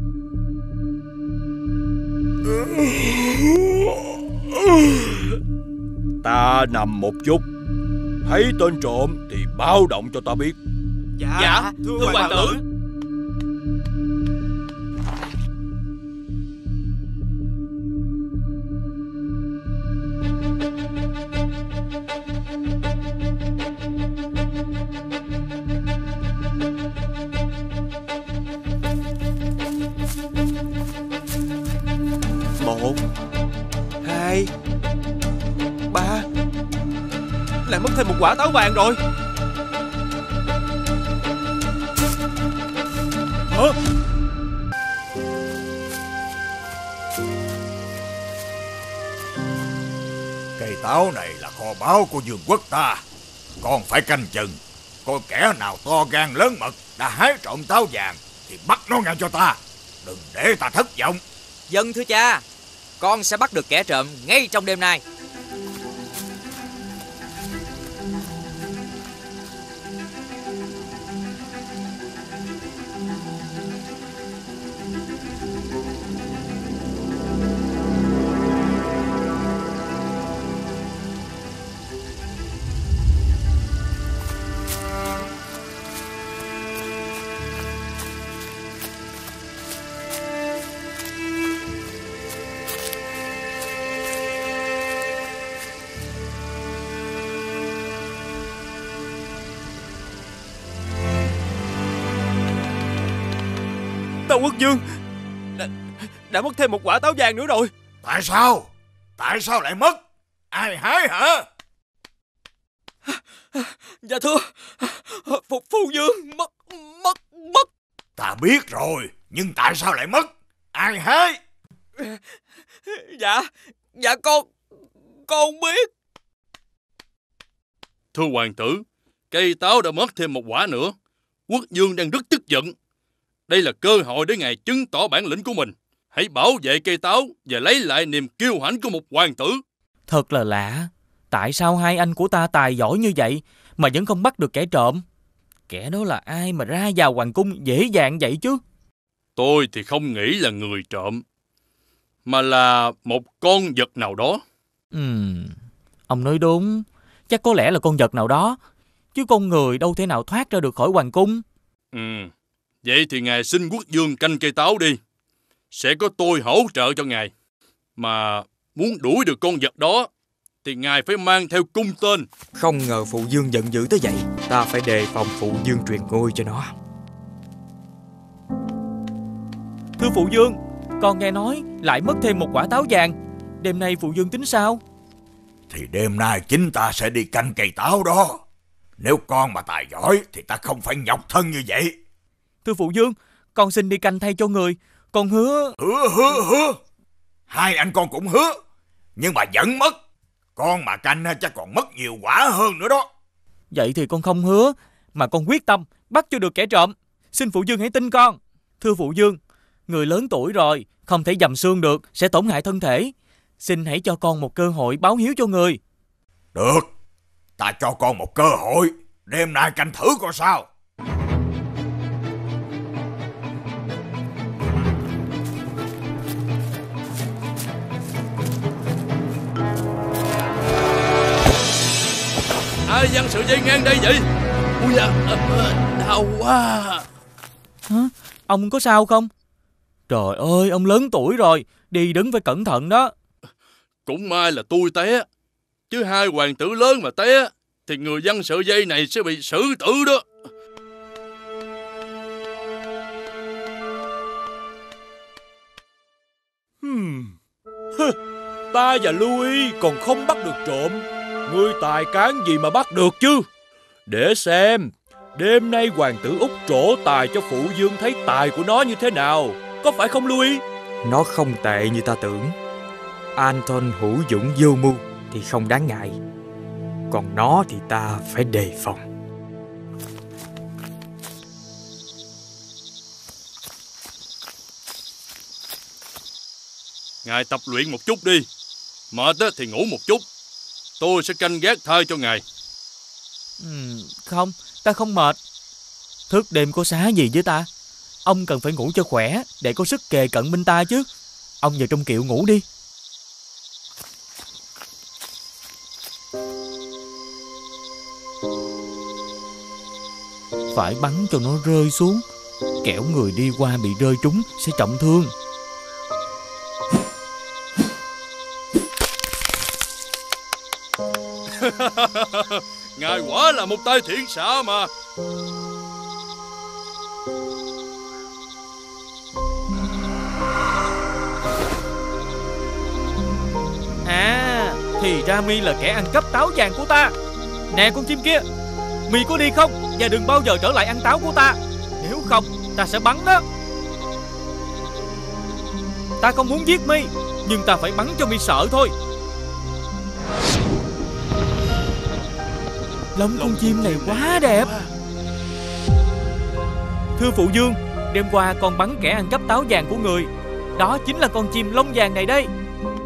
Ta nằm một chút, thấy tên trộm thì báo động cho ta biết. Dạ, thưa hoàng tử. Một, hai, ba. Lại mất thêm một quả táo vàng rồi. Cây táo này là kho báu của vương quốc ta. Con phải canh chừng. Coi kẻ nào to gan lớn mật đã hái trộm táo vàng thì bắt nó ngay cho ta. Đừng để ta thất vọng. Vâng thưa cha, con sẽ bắt được kẻ trộm ngay trong đêm nay. Tâu quốc vương, đã mất thêm một quả táo vàng nữa rồi. Tại sao? Tại sao lại mất? Ai hái hả? Dạ thưa, phu vương mất. Ta biết rồi, nhưng tại sao lại mất? Ai hái? Dạ con biết. Thưa hoàng tử, cây táo đã mất thêm một quả nữa. Quốc vương đang rất tức giận. Đây là cơ hội để ngài chứng tỏ bản lĩnh của mình. Hãy bảo vệ cây táo và lấy lại niềm kiêu hãnh của một hoàng tử. Thật là lạ, tại sao hai anh của ta tài giỏi như vậy mà vẫn không bắt được kẻ trộm? Kẻ đó là ai mà ra vào hoàng cung dễ dàng vậy chứ? Tôi thì không nghĩ là người trộm, mà là một con vật nào đó. Ông nói đúng, chắc có lẽ là con vật nào đó, chứ con người đâu thể nào thoát ra được khỏi hoàng cung. Vậy thì ngài xin quốc vương canh cây táo đi. Sẽ có tôi hỗ trợ cho ngài. Mà muốn đuổi được con vật đó thì ngài phải mang theo cung tên. Không ngờ phụ vương giận dữ tới vậy. Ta phải đề phòng phụ vương truyền ngôi cho nó. Thưa phụ vương, con nghe nói lại mất thêm một quả táo vàng. Đêm nay phụ vương tính sao? Thì đêm nay chính ta sẽ đi canh cây táo đó. Nếu con mà tài giỏi thì ta không phải nhọc thân như vậy. Thưa phụ vương, con xin đi canh thay cho người. Con hứa. Hứa. Hai anh con cũng hứa, nhưng mà vẫn mất. Con mà canh chắc còn mất nhiều quả hơn nữa đó. Vậy thì con không hứa, mà con quyết tâm bắt cho được kẻ trộm. Xin phụ vương hãy tin con. Thưa phụ vương, người lớn tuổi rồi, không thể dầm xương được, sẽ tổn hại thân thể. Xin hãy cho con một cơ hội báo hiếu cho người. Được, ta cho con một cơ hội. Đêm nay canh thử coi sao. Ai giăng sợi dây ngang đây vậy? Ui da, đau quá. Hả? Ông có sao không? Trời ơi, ông lớn tuổi rồi, đi đứng phải cẩn thận đó. Cũng may là tôi té, chứ hai hoàng tử lớn mà té thì người giăng sợi dây này sẽ bị xử tử đó. Ta và Louis còn không bắt được trộm, ngươi tài cán gì mà bắt được chứ? Để xem, đêm nay hoàng tử Úc trổ tài cho phụ vương thấy tài của nó như thế nào, có phải không Louis? Nó không tệ như ta tưởng. Anton hữu dũng vô mưu thì không đáng ngại, còn nó thì ta phải đề phòng. Ngài tập luyện một chút đi, mệt thì ngủ một chút. Tôi sẽ canh gác thay cho ngài. Không, ta không mệt. Thức đêm có xá gì với ta. Ông cần phải ngủ cho khỏe, để có sức kề cận bên ta chứ. Ông vào trong kiệu ngủ đi. Phải bắn cho nó rơi xuống, kẻo người đi qua bị rơi trúng sẽ trọng thương. Ngài quả là một tay thiện xạ mà. À, thì ra Mi là kẻ ăn cắp táo vàng của ta. Nè con chim kia, Mi có đi không? Và đừng bao giờ trở lại ăn táo của ta. Nếu không, ta sẽ bắn đó. Ta không muốn giết Mi, nhưng ta phải bắn cho Mi sợ thôi. Lông con chim này quá đẹp. Thưa phụ vương, đêm qua con bắn kẻ ăn cắp táo vàng của người. Đó chính là con chim lông vàng này đây.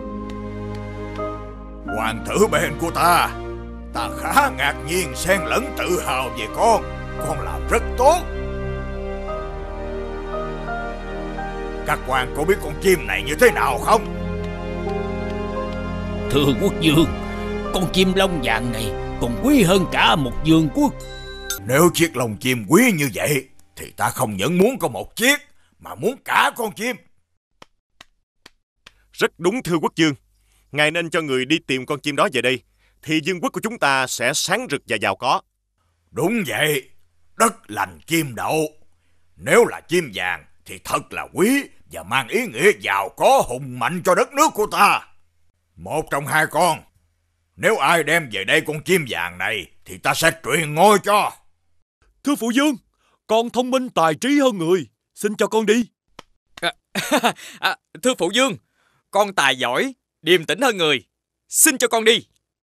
Hoàng tử Ben của ta khá ngạc nhiên xen lẫn tự hào về con. Con làm rất tốt. Các quan có biết con chim này như thế nào không? Thưa quốc vương, con chim lông vàng này còn quý hơn cả một vương quốc. Nếu chiếc lông chim quý như vậy thì ta không những muốn có một chiếc, mà muốn cả con chim. Rất đúng thưa quốc vương. Ngài nên cho người đi tìm con chim đó về đây, thì vương quốc của chúng ta sẽ sáng rực và giàu có. Đúng vậy, đất lành chim đậu. Nếu là chim vàng thì thật là quý và mang ý nghĩa giàu có hùng mạnh cho đất nước của ta. Một trong hai con, nếu ai đem về đây con chim vàng này thì ta sẽ truyền ngôi cho. Thưa phụ vương, con thông minh tài trí hơn người, xin cho con đi. Thưa phụ vương, con tài giỏi, điềm tĩnh hơn người, xin cho con đi.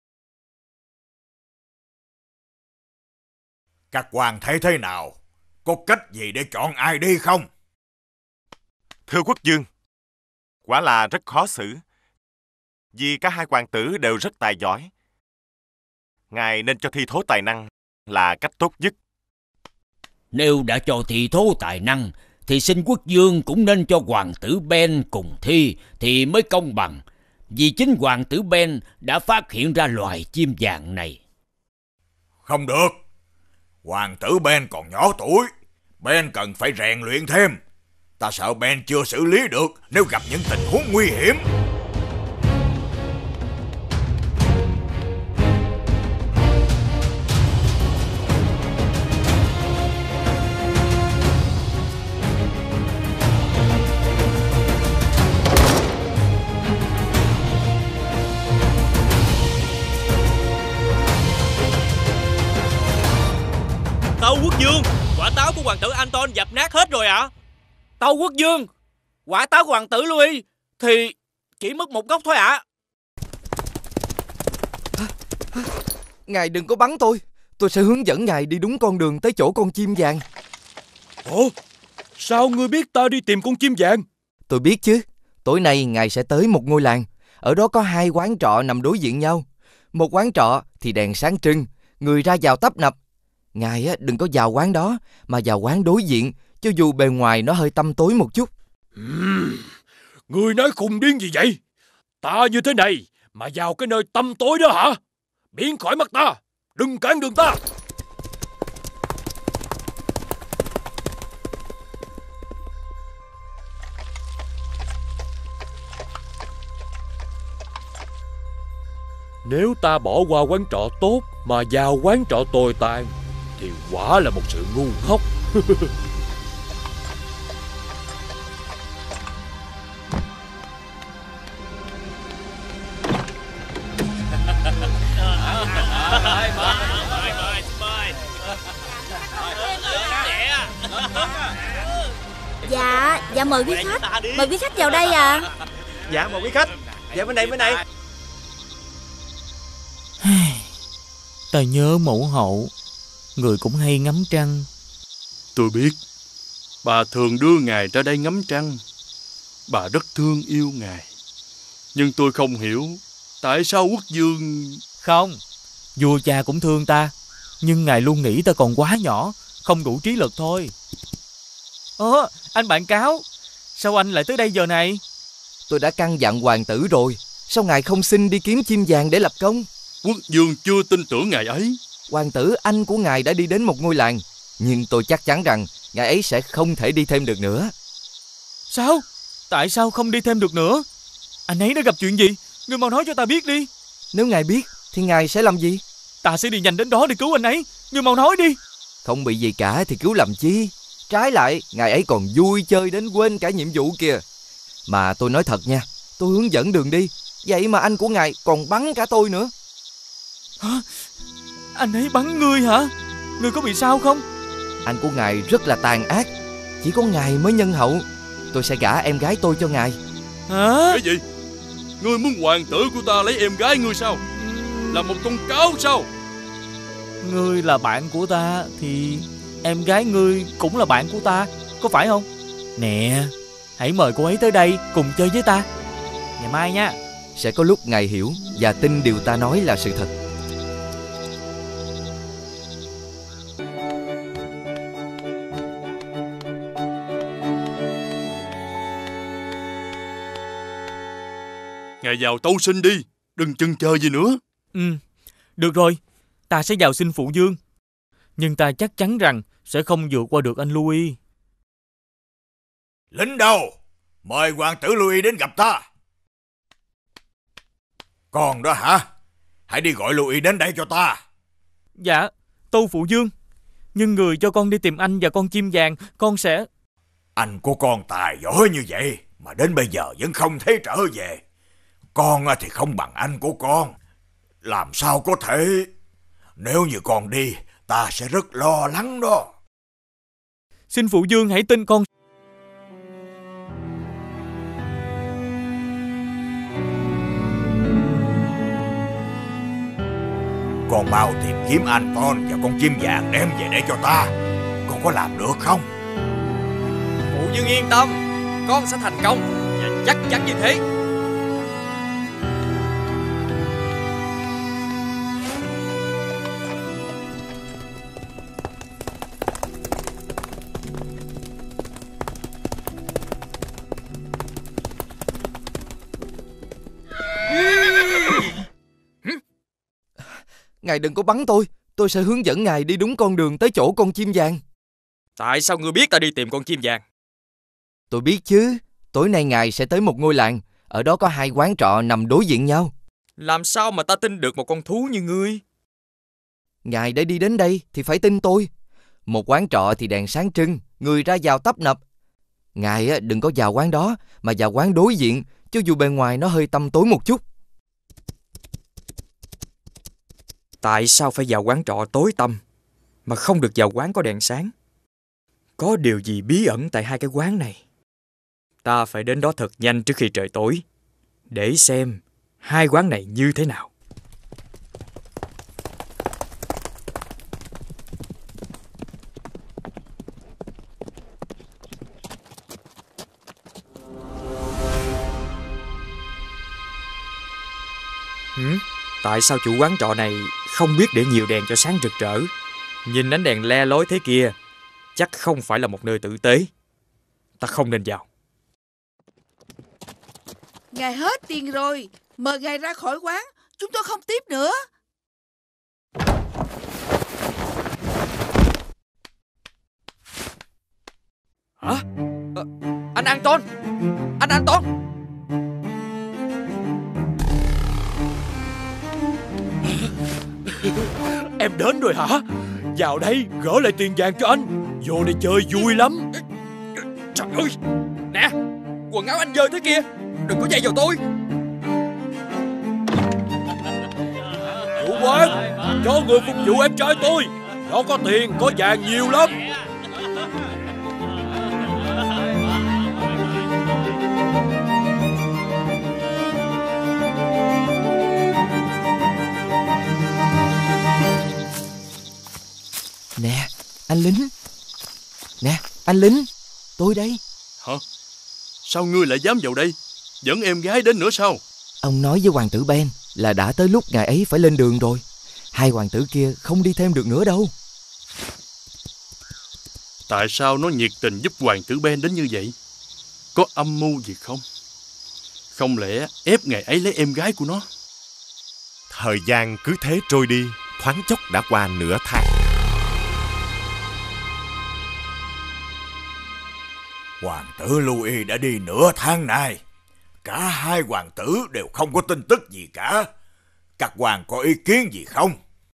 Các quan thấy thế nào? Có cách gì để chọn ai đi không? Thưa quốc vương, quả là rất khó xử, vì cả hai hoàng tử đều rất tài giỏi. Ngài nên cho thi thố tài năng là cách tốt nhất. Nếu đã cho thi thố tài năng thì xin quốc vương cũng nên cho hoàng tử Ben cùng thi thì mới công bằng, vì chính hoàng tử Ben đã phát hiện ra loài chim vàng này. Không được, hoàng tử Ben còn nhỏ tuổi, Ben cần phải rèn luyện thêm. Ta sợ Ben chưa xử lý được nếu gặp những tình huống nguy hiểm. Tâu quốc vương, quả táo của của hoàng tử Anton dập nát hết rồi ạ. Tâu quốc vương, quả táo của hoàng tử Louis thì chỉ mất một góc thôi ạ. Ngài đừng có bắn tôi sẽ hướng dẫn ngài đi đúng con đường tới chỗ con chim vàng. Ồ, sao ngươi biết ta đi tìm con chim vàng? Tôi biết chứ. Tối nay ngài sẽ tới một ngôi làng. Ở đó có 2 quán trọ nằm đối diện nhau. Một quán trọ thì đèn sáng trưng, người ra vào tấp nập. Ngài đừng có vào quán đó, mà vào quán đối diện, cho dù bề ngoài nó hơi tăm tối một chút. Ngươi nói khùng điên gì vậy? Ta như thế này mà vào cái nơi tăm tối đó hả? Biến khỏi mắt ta, đừng cản đường ta. Nếu ta bỏ qua quán trọ tốt mà vào quán trọ tồi tàn thì quả là một sự ngu ngốc. Dạ mời quý khách. Mời quý khách vào đây à. Dạ mời quý khách. Dạ bên này. Ta nhớ mẫu hậu, người cũng hay ngắm trăng. Tôi biết, bà thường đưa ngài ra đây ngắm trăng. Bà rất thương yêu ngài. Nhưng tôi không hiểu tại sao quốc vương... Không, vua cha cũng thương ta, nhưng ngài luôn nghĩ ta còn quá nhỏ, không đủ trí lực thôi. Anh bạn cáo, sao anh lại tới đây giờ này? Tôi đã căn dặn hoàng tử rồi, sao ngài không xin đi kiếm chim vàng để lập công? Quốc vương chưa tin tưởng ngài ấy. Hoàng tử anh của ngài đã đi đến một ngôi làng, nhưng tôi chắc chắn rằng ngài ấy sẽ không thể đi thêm được nữa. Sao? Tại sao không đi thêm được nữa? Anh ấy đã gặp chuyện gì? Ngươi mau nói cho ta biết đi. Nếu ngài biết thì ngài sẽ làm gì? Ta sẽ đi nhanh đến đó để cứu anh ấy. Ngươi mau nói đi. Không bị gì cả thì cứu làm chi? Trái lại, ngài ấy còn vui chơi đến quên cả nhiệm vụ kìa. Mà tôi nói thật nha, tôi hướng dẫn đường đi, vậy mà anh của ngài còn bắn cả tôi nữa. Hả? Anh ấy bắn ngươi hả? Ngươi có bị sao không? Anh của ngài rất là tàn ác, chỉ có ngài mới nhân hậu. Tôi sẽ gả em gái tôi cho ngài. Hả? Cái gì? Ngươi muốn hoàng tử của ta lấy em gái ngươi sao? Là một con cáo sao? Ngươi là bạn của ta thì em gái ngươi cũng là bạn của ta, có phải không? Nè, hãy mời cô ấy tới đây cùng chơi với ta. Ngày mai nha. Sẽ có lúc ngài hiểu và tin điều ta nói là sự thật. Ngài vào tâu xin đi, đừng chần chờ gì nữa. Được rồi, ta sẽ vào xin phụ vương. Nhưng ta chắc chắn rằng sẽ không vượt qua được anh Louis. Lính đâu? Mời hoàng tử Louis đến gặp ta. Còn đó hả? Hãy đi gọi Louis đến đây cho ta. Dạ, tâu phụ vương. Nhưng người cho con đi tìm anh và con chim vàng, con sẽ... Anh của con tài giỏi như vậy mà đến bây giờ vẫn không thấy trở về. Con thì không bằng anh của con. Làm sao có thể? Nếu như con đi, ta sẽ rất lo lắng đó. Xin phụ vương hãy tin con. Con mau tìm kiếm Anton và con chim vàng đem về đây cho ta. Con có làm được không? Phụ vương yên tâm, con sẽ thành công và chắc chắn như thế. Ngài đừng có bắn tôi sẽ hướng dẫn ngài đi đúng con đường tới chỗ con chim vàng. Tại sao ngươi biết ta đi tìm con chim vàng? Tôi biết chứ, tối nay ngài sẽ tới một ngôi làng, ở đó có 2 quán trọ nằm đối diện nhau. Làm sao mà ta tin được một con thú như ngươi? Ngài đã đi đến đây thì phải tin tôi. Một quán trọ thì đèn sáng trưng, người ra vào tấp nập. Ngài đừng có vào quán đó, mà vào quán đối diện, cho dù bề ngoài nó hơi tăm tối một chút. Tại sao phải vào quán trọ tối tăm mà không được vào quán có đèn sáng? Có điều gì bí ẩn tại hai cái quán này. Ta phải đến đó thật nhanh trước khi trời tối, để xem hai quán này như thế nào. Tại sao chủ quán trọ này không biết để nhiều đèn cho sáng rực rỡ? Nhìn ánh đèn le lói thế kia, chắc không phải là một nơi tử tế. Ta không nên vào. Ngài hết tiền rồi, mời ngài ra khỏi quán, chúng tôi không tiếp nữa. Hả? Anh Anton! Anh Anton! Em đến rồi hả? Vào đây gỡ lại tiền vàng cho anh. Vô đây chơi vui lắm. Trời ơi! Nè! Quần áo anh dơ thế kia, đừng có dây vào tôi. Chủ quán, cho người phục vụ em trai tôi. Nó có tiền, có vàng nhiều lắm. Nè, anh lính. Nè, anh lính. Tôi đây. Hả? Sao ngươi lại dám vào đây? Dẫn em gái đến nữa sao? Ông nói với hoàng tử Ben là đã tới lúc ngài ấy phải lên đường rồi. Hai hoàng tử kia không đi thêm được nữa đâu. Tại sao nó nhiệt tình giúp hoàng tử Ben đến như vậy? Có âm mưu gì không? Không lẽ ép ngài ấy lấy em gái của nó? Thời gian cứ thế trôi đi, thoáng chốc đã qua nửa tháng. Hoàng tử Louis đã đi nửa tháng nay. Cả hai hoàng tử đều không có tin tức gì cả. Các hoàng có ý kiến gì không?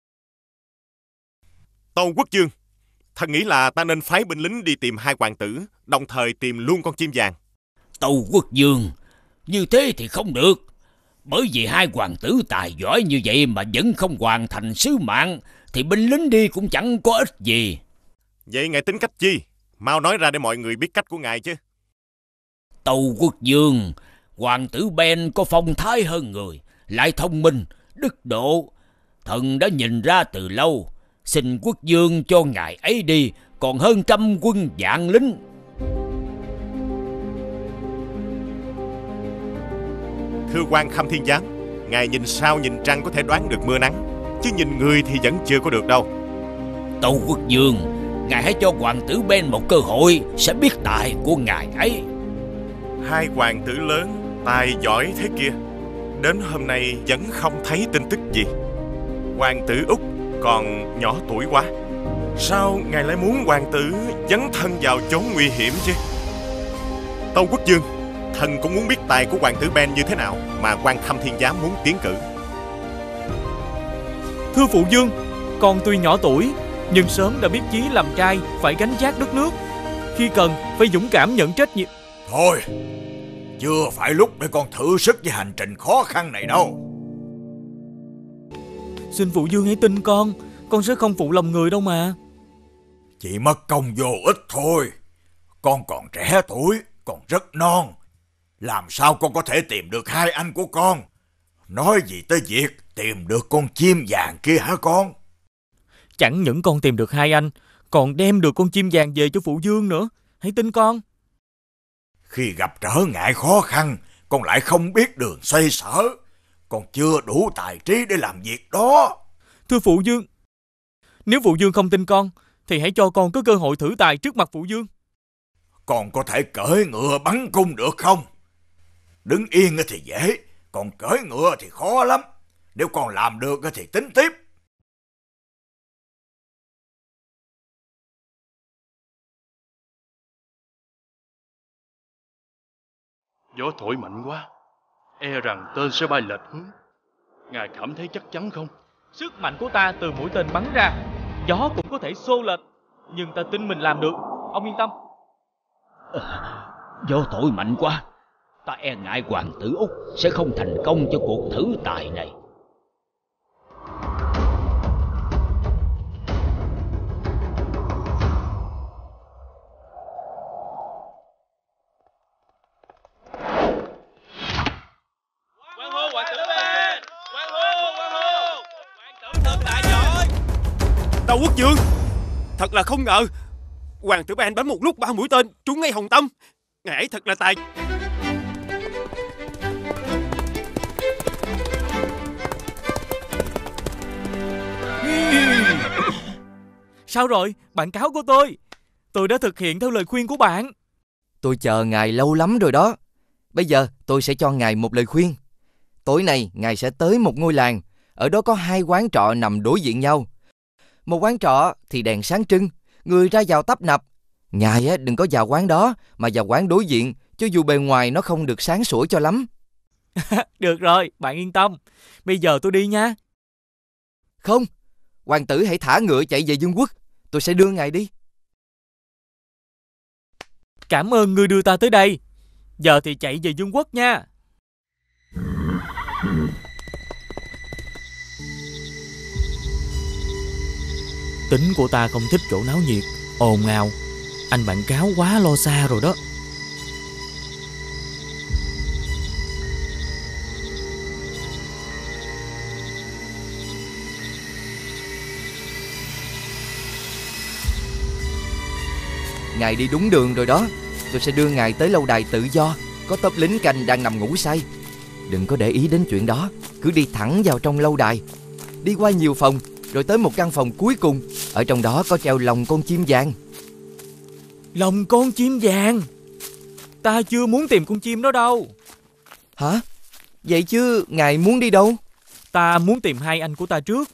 Tâu quốc vương, thần nghĩ là ta nên phái binh lính đi tìm hai hoàng tử, đồng thời tìm luôn con chim vàng. Tâu quốc vương, như thế thì không được. Bởi vì hai hoàng tử tài giỏi như vậy mà vẫn không hoàn thành sứ mạng, thì binh lính đi cũng chẳng có ích gì. Vậy ngài tính cách chi? Mau nói ra để mọi người biết cách của ngài chứ. Tâu quốc vương, hoàng tử Ben có phong thái hơn người, lại thông minh, đức độ. Thần đã nhìn ra từ lâu. Xin quốc vương cho ngài ấy đi, còn hơn 100 quân vạn lính. Thưa quan Khâm Thiên Giám, ngài nhìn sao nhìn trăng có thể đoán được mưa nắng, chứ nhìn người thì vẫn chưa có được đâu. Tâu quốc vương, ngài hãy cho hoàng tử Ben một cơ hội, sẽ biết tài của ngài ấy. Hai hoàng tử lớn, tài giỏi thế kia, đến hôm nay vẫn không thấy tin tức gì. Hoàng tử Úc còn nhỏ tuổi quá. Sao ngài lại muốn hoàng tử dấn thân vào chốn nguy hiểm chứ? Tâu quốc vương, thần cũng muốn biết tài của hoàng tử Ben như thế nào mà quan Khâm Thiên Giám muốn tiến cử. Thưa phụ vương, con tuy nhỏ tuổi nhưng sớm đã biết chí làm trai phải gánh vác đất nước. Khi cần phải dũng cảm nhận trách nhiệm. Thôi, chưa phải lúc để con thử sức với hành trình khó khăn này đâu. Xin phụ vương hãy tin con sẽ không phụ lòng người đâu mà. Chỉ mất công vô ích thôi. Con còn trẻ tuổi, còn rất non. Làm sao con có thể tìm được hai anh của con? Nói gì tới việc tìm được con chim vàng kia hả con? Chẳng những con tìm được hai anh, còn đem được con chim vàng về cho phụ vương nữa. Hãy tin con. Khi gặp trở ngại khó khăn, con lại không biết đường xoay sở. Con chưa đủ tài trí để làm việc đó. Thưa phụ vương, nếu phụ vương không tin con, thì hãy cho con có cơ hội thử tài trước mặt phụ vương. Con có thể cưỡi ngựa bắn cung được không? Đứng yên thì dễ, còn cưỡi ngựa thì khó lắm. Nếu con làm được thì tính tiếp. Gió thổi mạnh quá, e rằng tên sẽ bay lệch hướng. Ngài cảm thấy chắc chắn không? Sức mạnh của ta từ mũi tên bắn ra, gió cũng có thể xô lệch, nhưng ta tin mình làm được. Ông yên tâm. Gió thổi mạnh quá, ta e ngại hoàng tử Úc sẽ không thành công cho cuộc thử tài này. Tâu Quốc Vương, thật là không ngờ hoàng tử Ben bắn một lúc 3 mũi tên trúng ngay hồng tâm. Ngài ấy thật là tài. Sao rồi, bạn cáo của tôi? Tôi đã thực hiện theo lời khuyên của bạn. Tôi chờ ngài lâu lắm rồi đó. Bây giờ tôi sẽ cho ngài một lời khuyên. Tối nay ngài sẽ tới một ngôi làng. Ở đó có 2 quán trọ nằm đối diện nhau. Một quán trọ thì đèn sáng trưng, người ra vào tấp nập. Ngài đừng có vào quán đó, mà vào quán đối diện, cho dù bề ngoài nó không được sáng sủa cho lắm. Được rồi, bạn yên tâm. Bây giờ tôi đi nha. Không, hoàng tử hãy thả ngựa chạy về Dương quốc. Tôi sẽ đưa ngài đi. Cảm ơn ngươi đưa ta tới đây. Giờ thì chạy về Dương quốc nha. Tính của ta không thích chỗ náo nhiệt, ồn ào. Anh bạn cáo quá lo xa rồi đó. Ngài đi đúng đường rồi đó. Tôi sẽ đưa ngài tới lâu đài tự do. Có tốp lính canh đang nằm ngủ say. Đừng có để ý đến chuyện đó. Cứ đi thẳng vào trong lâu đài. Đi qua nhiều phòng, rồi tới một căn phòng cuối cùng. Ở trong đó có treo lồng con chim vàng. Lồng con chim vàng? Ta chưa muốn tìm con chim đó đâu. Hả? Vậy chứ ngài muốn đi đâu? Ta muốn tìm 2 anh của ta trước.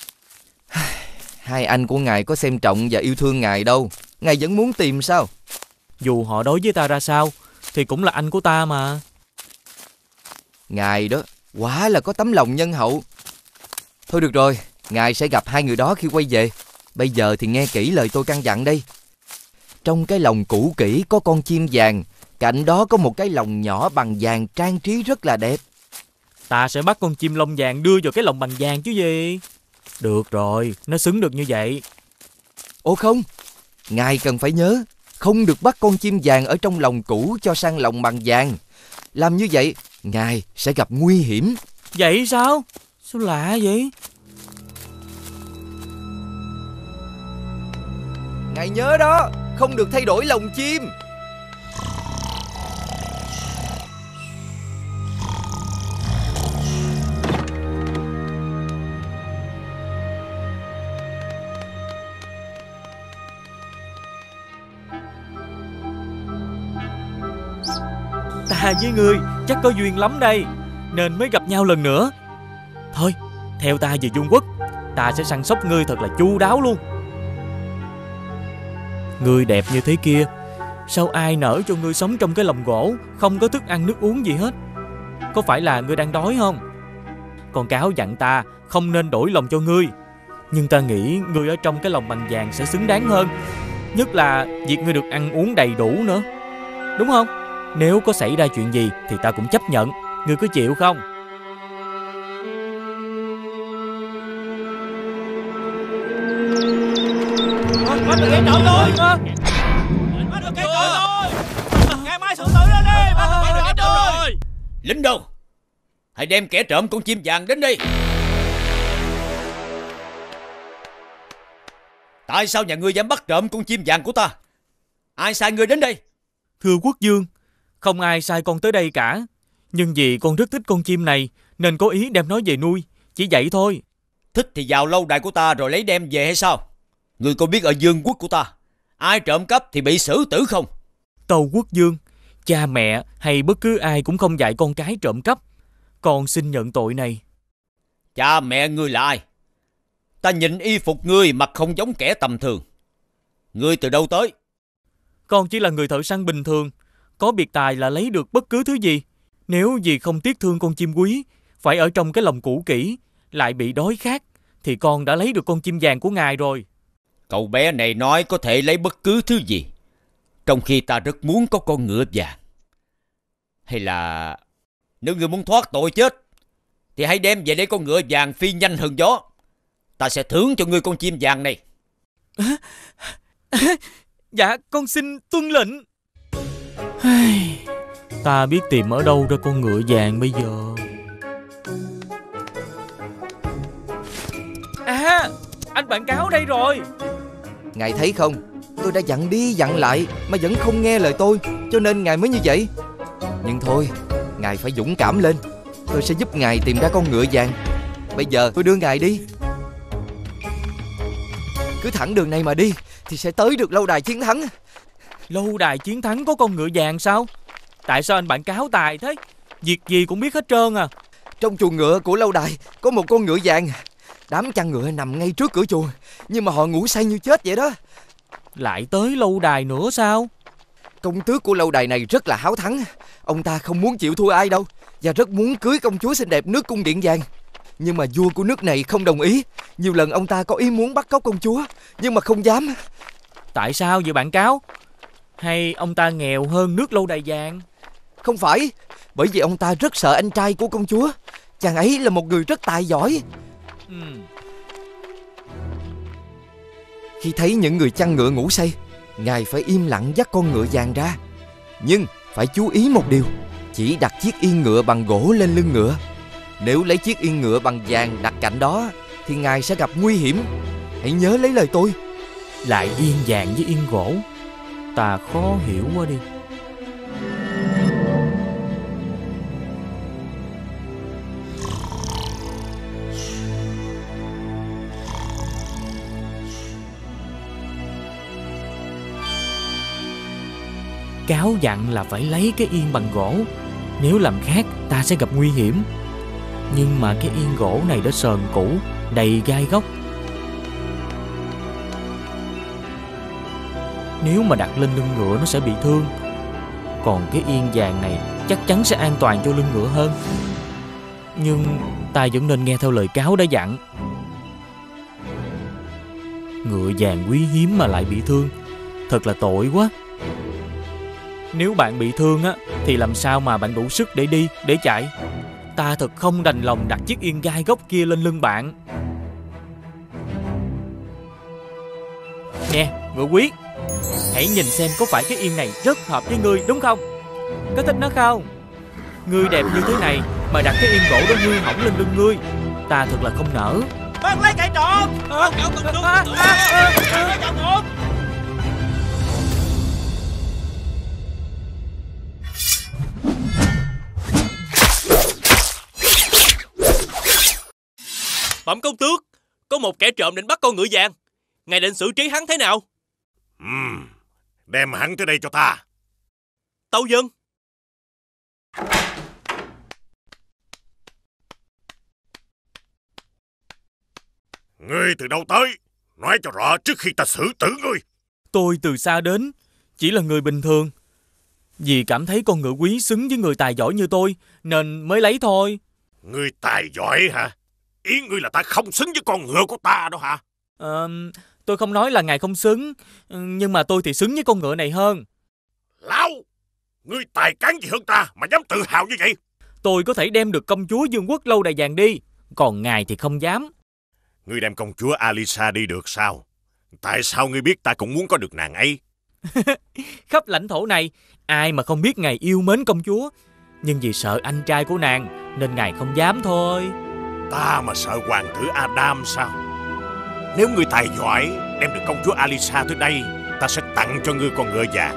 2 anh của ngài có xem trọng và yêu thương ngài đâu. Ngài vẫn muốn tìm sao? Dù họ đối với ta ra sao thì cũng là anh của ta mà. Ngài đó quả là có tấm lòng nhân hậu. Thôi được rồi, ngài sẽ gặp 2 người đó khi quay về. Bây giờ thì nghe kỹ lời tôi căn dặn đây. Trong cái lồng cũ kỹ có con chim vàng. Cạnh đó có một cái lồng nhỏ bằng vàng trang trí rất là đẹp. Ta sẽ bắt con chim lông vàng đưa vào cái lồng bằng vàng chứ gì. Được rồi, nó xứng được như vậy. Ồ không, ngài cần phải nhớ, không được bắt con chim vàng ở trong lồng cũ cho sang lồng bằng vàng. Làm như vậy, ngài sẽ gặp nguy hiểm. Vậy sao? Sao lạ vậy? Ngài nhớ đó, không được thay đổi lồng chim. Ta với ngươi chắc có duyên lắm đây, nên mới gặp nhau lần nữa. Thôi, theo ta về Dương quốc. Ta sẽ săn sóc ngươi thật là chu đáo luôn. Ngươi đẹp như thế kia, sao ai nỡ cho ngươi sống trong cái lồng gỗ, không có thức ăn nước uống gì hết? Có phải là ngươi đang đói không? Con cáo dặn ta không nên đổi lồng cho ngươi, nhưng ta nghĩ ngươi ở trong cái lồng bằng vàng sẽ xứng đáng hơn. Nhất là việc ngươi được ăn uống đầy đủ nữa, đúng không? Nếu có xảy ra chuyện gì thì ta cũng chấp nhận. Ngươi có chịu không? Bắt được cái trộm rồi. Bắt được cái trộm rồi. Ngày mai xử tử ra đi. Bắt được cái trộm rồi. Lính đâu? Hãy đem kẻ trộm con chim vàng đến đây. Tại sao nhà ngươi dám bắt trộm con chim vàng của ta? Ai sai ngươi đến đây? Thưa quốc vương, không ai sai con tới đây cả. Nhưng vì con rất thích con chim này nên có ý đem nó về nuôi. Chỉ vậy thôi. Thích thì vào lâu đài của ta rồi lấy đem về hay sao? Ngươi có biết ở Dương quốc của ta, ai trộm cắp thì bị xử tử không? Tâu quốc vương, cha mẹ hay bất cứ ai cũng không dạy con cái trộm cắp. Con xin nhận tội này. Cha mẹ ngươi là ai? Ta nhìn y phục ngươi mặt không giống kẻ tầm thường. Ngươi từ đâu tới? Con chỉ là người thợ săn bình thường, có biệt tài là lấy được bất cứ thứ gì. Nếu vì không tiếc thương con chim quý, phải ở trong cái lồng cũ kỹ, lại bị đói khát, thì con đã lấy được con chim vàng của ngài rồi. Cậu bé này nói có thể lấy bất cứ thứ gì, trong khi ta rất muốn có con ngựa vàng. Hay là nếu ngươi muốn thoát tội chết thì hãy đem về đây con ngựa vàng phi nhanh hơn gió. Ta sẽ thưởng cho ngươi con chim vàng này. Dạ, con xin tuân lệnh. Ta biết tìm ở đâu ra con ngựa vàng bây giờ. anh bạn cáo đây rồi. Ngài thấy không, tôi đã dặn đi dặn lại mà vẫn không nghe lời tôi, cho nên ngài mới như vậy. Nhưng thôi, ngài phải dũng cảm lên. Tôi sẽ giúp ngài tìm ra con ngựa vàng. Bây giờ tôi đưa ngài đi. Cứ thẳng đường này mà đi thì sẽ tới được lâu đài chiến thắng. Lâu đài chiến thắng có con ngựa vàng sao? Tại sao anh bạn cáo tài thế? Việc gì cũng biết hết trơn à. Trong chuồng ngựa của lâu đài có một con ngựa vàng. Đám chăn ngựa nằm ngay trước cửa chuồng, nhưng mà họ ngủ say như chết vậy đó. Lại tới lâu đài nữa sao? Công tước của lâu đài này rất là háo thắng. Ông ta không muốn chịu thua ai đâu, và rất muốn cưới công chúa xinh đẹp nước cung điện vàng. Nhưng mà vua của nước này không đồng ý. Nhiều lần ông ta có ý muốn bắt cóc công chúa, nhưng mà không dám. Tại sao vậy bạn cáo? Hay ông ta nghèo hơn nước lâu đài vàng? Không phải, bởi vì ông ta rất sợ anh trai của công chúa. Chàng ấy là một người rất tài giỏi. Khi thấy những người chăn ngựa ngủ say, ngài phải im lặng dắt con ngựa vàng ra. Nhưng phải chú ý một điều, chỉ đặt chiếc yên ngựa bằng gỗ lên lưng ngựa. Nếu lấy chiếc yên ngựa bằng vàng đặt cạnh đó thì ngài sẽ gặp nguy hiểm. Hãy nhớ lấy lời tôi. Lại yên vàng với yên gỗ, ta khó hiểu quá đi. Cáo dặn là phải lấy cái yên bằng gỗ, nếu làm khác ta sẽ gặp nguy hiểm. Nhưng mà cái yên gỗ này đã sờn cũ, đầy gai góc. Nếu mà đặt lên lưng ngựa nó sẽ bị thương. Còn cái yên vàng này chắc chắn sẽ an toàn cho lưng ngựa hơn. Nhưng ta vẫn nên nghe theo lời cáo đã dặn. Ngựa vàng quý hiếm mà lại bị thương, thật là tội quá. Nếu bạn bị thương á thì làm sao mà bạn đủ sức để đi, để chạy? Ta thật không đành lòng đặt chiếc yên gai góc kia lên lưng bạn. Nè, ngựa quý, hãy nhìn xem có phải cái yên này rất hợp với ngươi đúng không? Có thích nó không? Ngươi đẹp như thế này mà đặt cái yên gỗ đó hư hỏng lên lưng ngươi, ta thật là không nỡ. Bắt lấy kẻ trộm! Cậu công chúa! Lấy kẻ trộm! Bẩm công tước, có một kẻ trộm định bắt con ngựa vàng. Ngài định xử trí hắn thế nào? Đem hắn tới đây cho ta. Tâu dân. Ngươi từ đâu tới? Nói cho rõ trước khi ta xử tử ngươi. Tôi từ xa đến, chỉ là người bình thường. Vì cảm thấy con ngựa quý xứng với người tài giỏi như tôi, nên mới lấy thôi. Ngươi tài giỏi hả? Ý ngươi là ta không xứng với con ngựa của ta đó hả? Tôi không nói là ngài không xứng, nhưng mà tôi thì xứng với con ngựa này hơn. Lão, ngươi tài cán gì hơn ta mà dám tự hào như vậy? Tôi có thể đem được công chúa Dương Quốc lâu đài vàng đi, còn ngài thì không dám. Ngươi đem công chúa Alisa đi được sao? Tại sao ngươi biết ta cũng muốn có được nàng ấy? Khắp lãnh thổ này, ai mà không biết ngài yêu mến công chúa. Nhưng vì sợ anh trai của nàng nên ngài không dám thôi. Ta mà sợ hoàng tử Adam sao? Nếu ngươi tài giỏi đem được công chúa Alisa tới đây, ta sẽ tặng cho ngươi con ngựa vàng.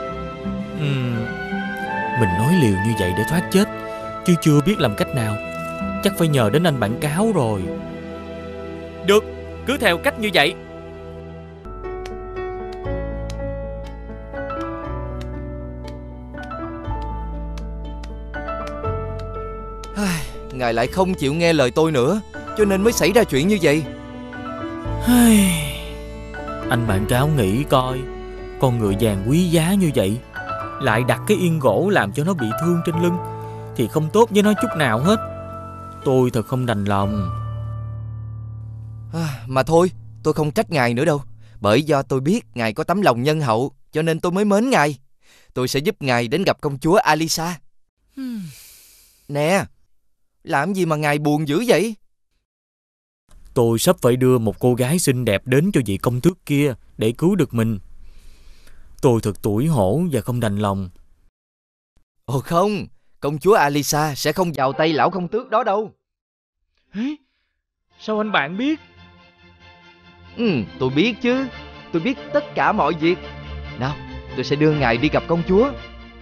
Mình nói liều như vậy để thoát chết, chứ chưa biết làm cách nào. Chắc phải nhờ đến anh bản cáo rồi. Được, cứ theo cách như vậy. Ngài lại không chịu nghe lời tôi nữa, cho nên mới xảy ra chuyện như vậy. Anh bạn cáo nghĩ coi, con ngựa vàng quý giá như vậy lại đặt cái yên gỗ làm cho nó bị thương trên lưng thì không tốt với nó chút nào hết. Tôi thật không đành lòng. Mà thôi, tôi không trách ngài nữa đâu. Bởi do tôi biết ngài có tấm lòng nhân hậu, cho nên tôi mới mến ngài. Tôi sẽ giúp ngài đến gặp công chúa Alisa. Nè, làm gì mà ngài buồn dữ vậy? Tôi sắp phải đưa một cô gái xinh đẹp đến cho vị công tước kia để cứu được mình. Tôi thật tủi hổ và không đành lòng. Ồ không, công chúa Alisa sẽ không vào tay lão công tước đó đâu. Sao anh bạn biết? Tôi biết chứ. Tôi biết tất cả mọi việc. Nào, tôi sẽ đưa ngài đi gặp công chúa.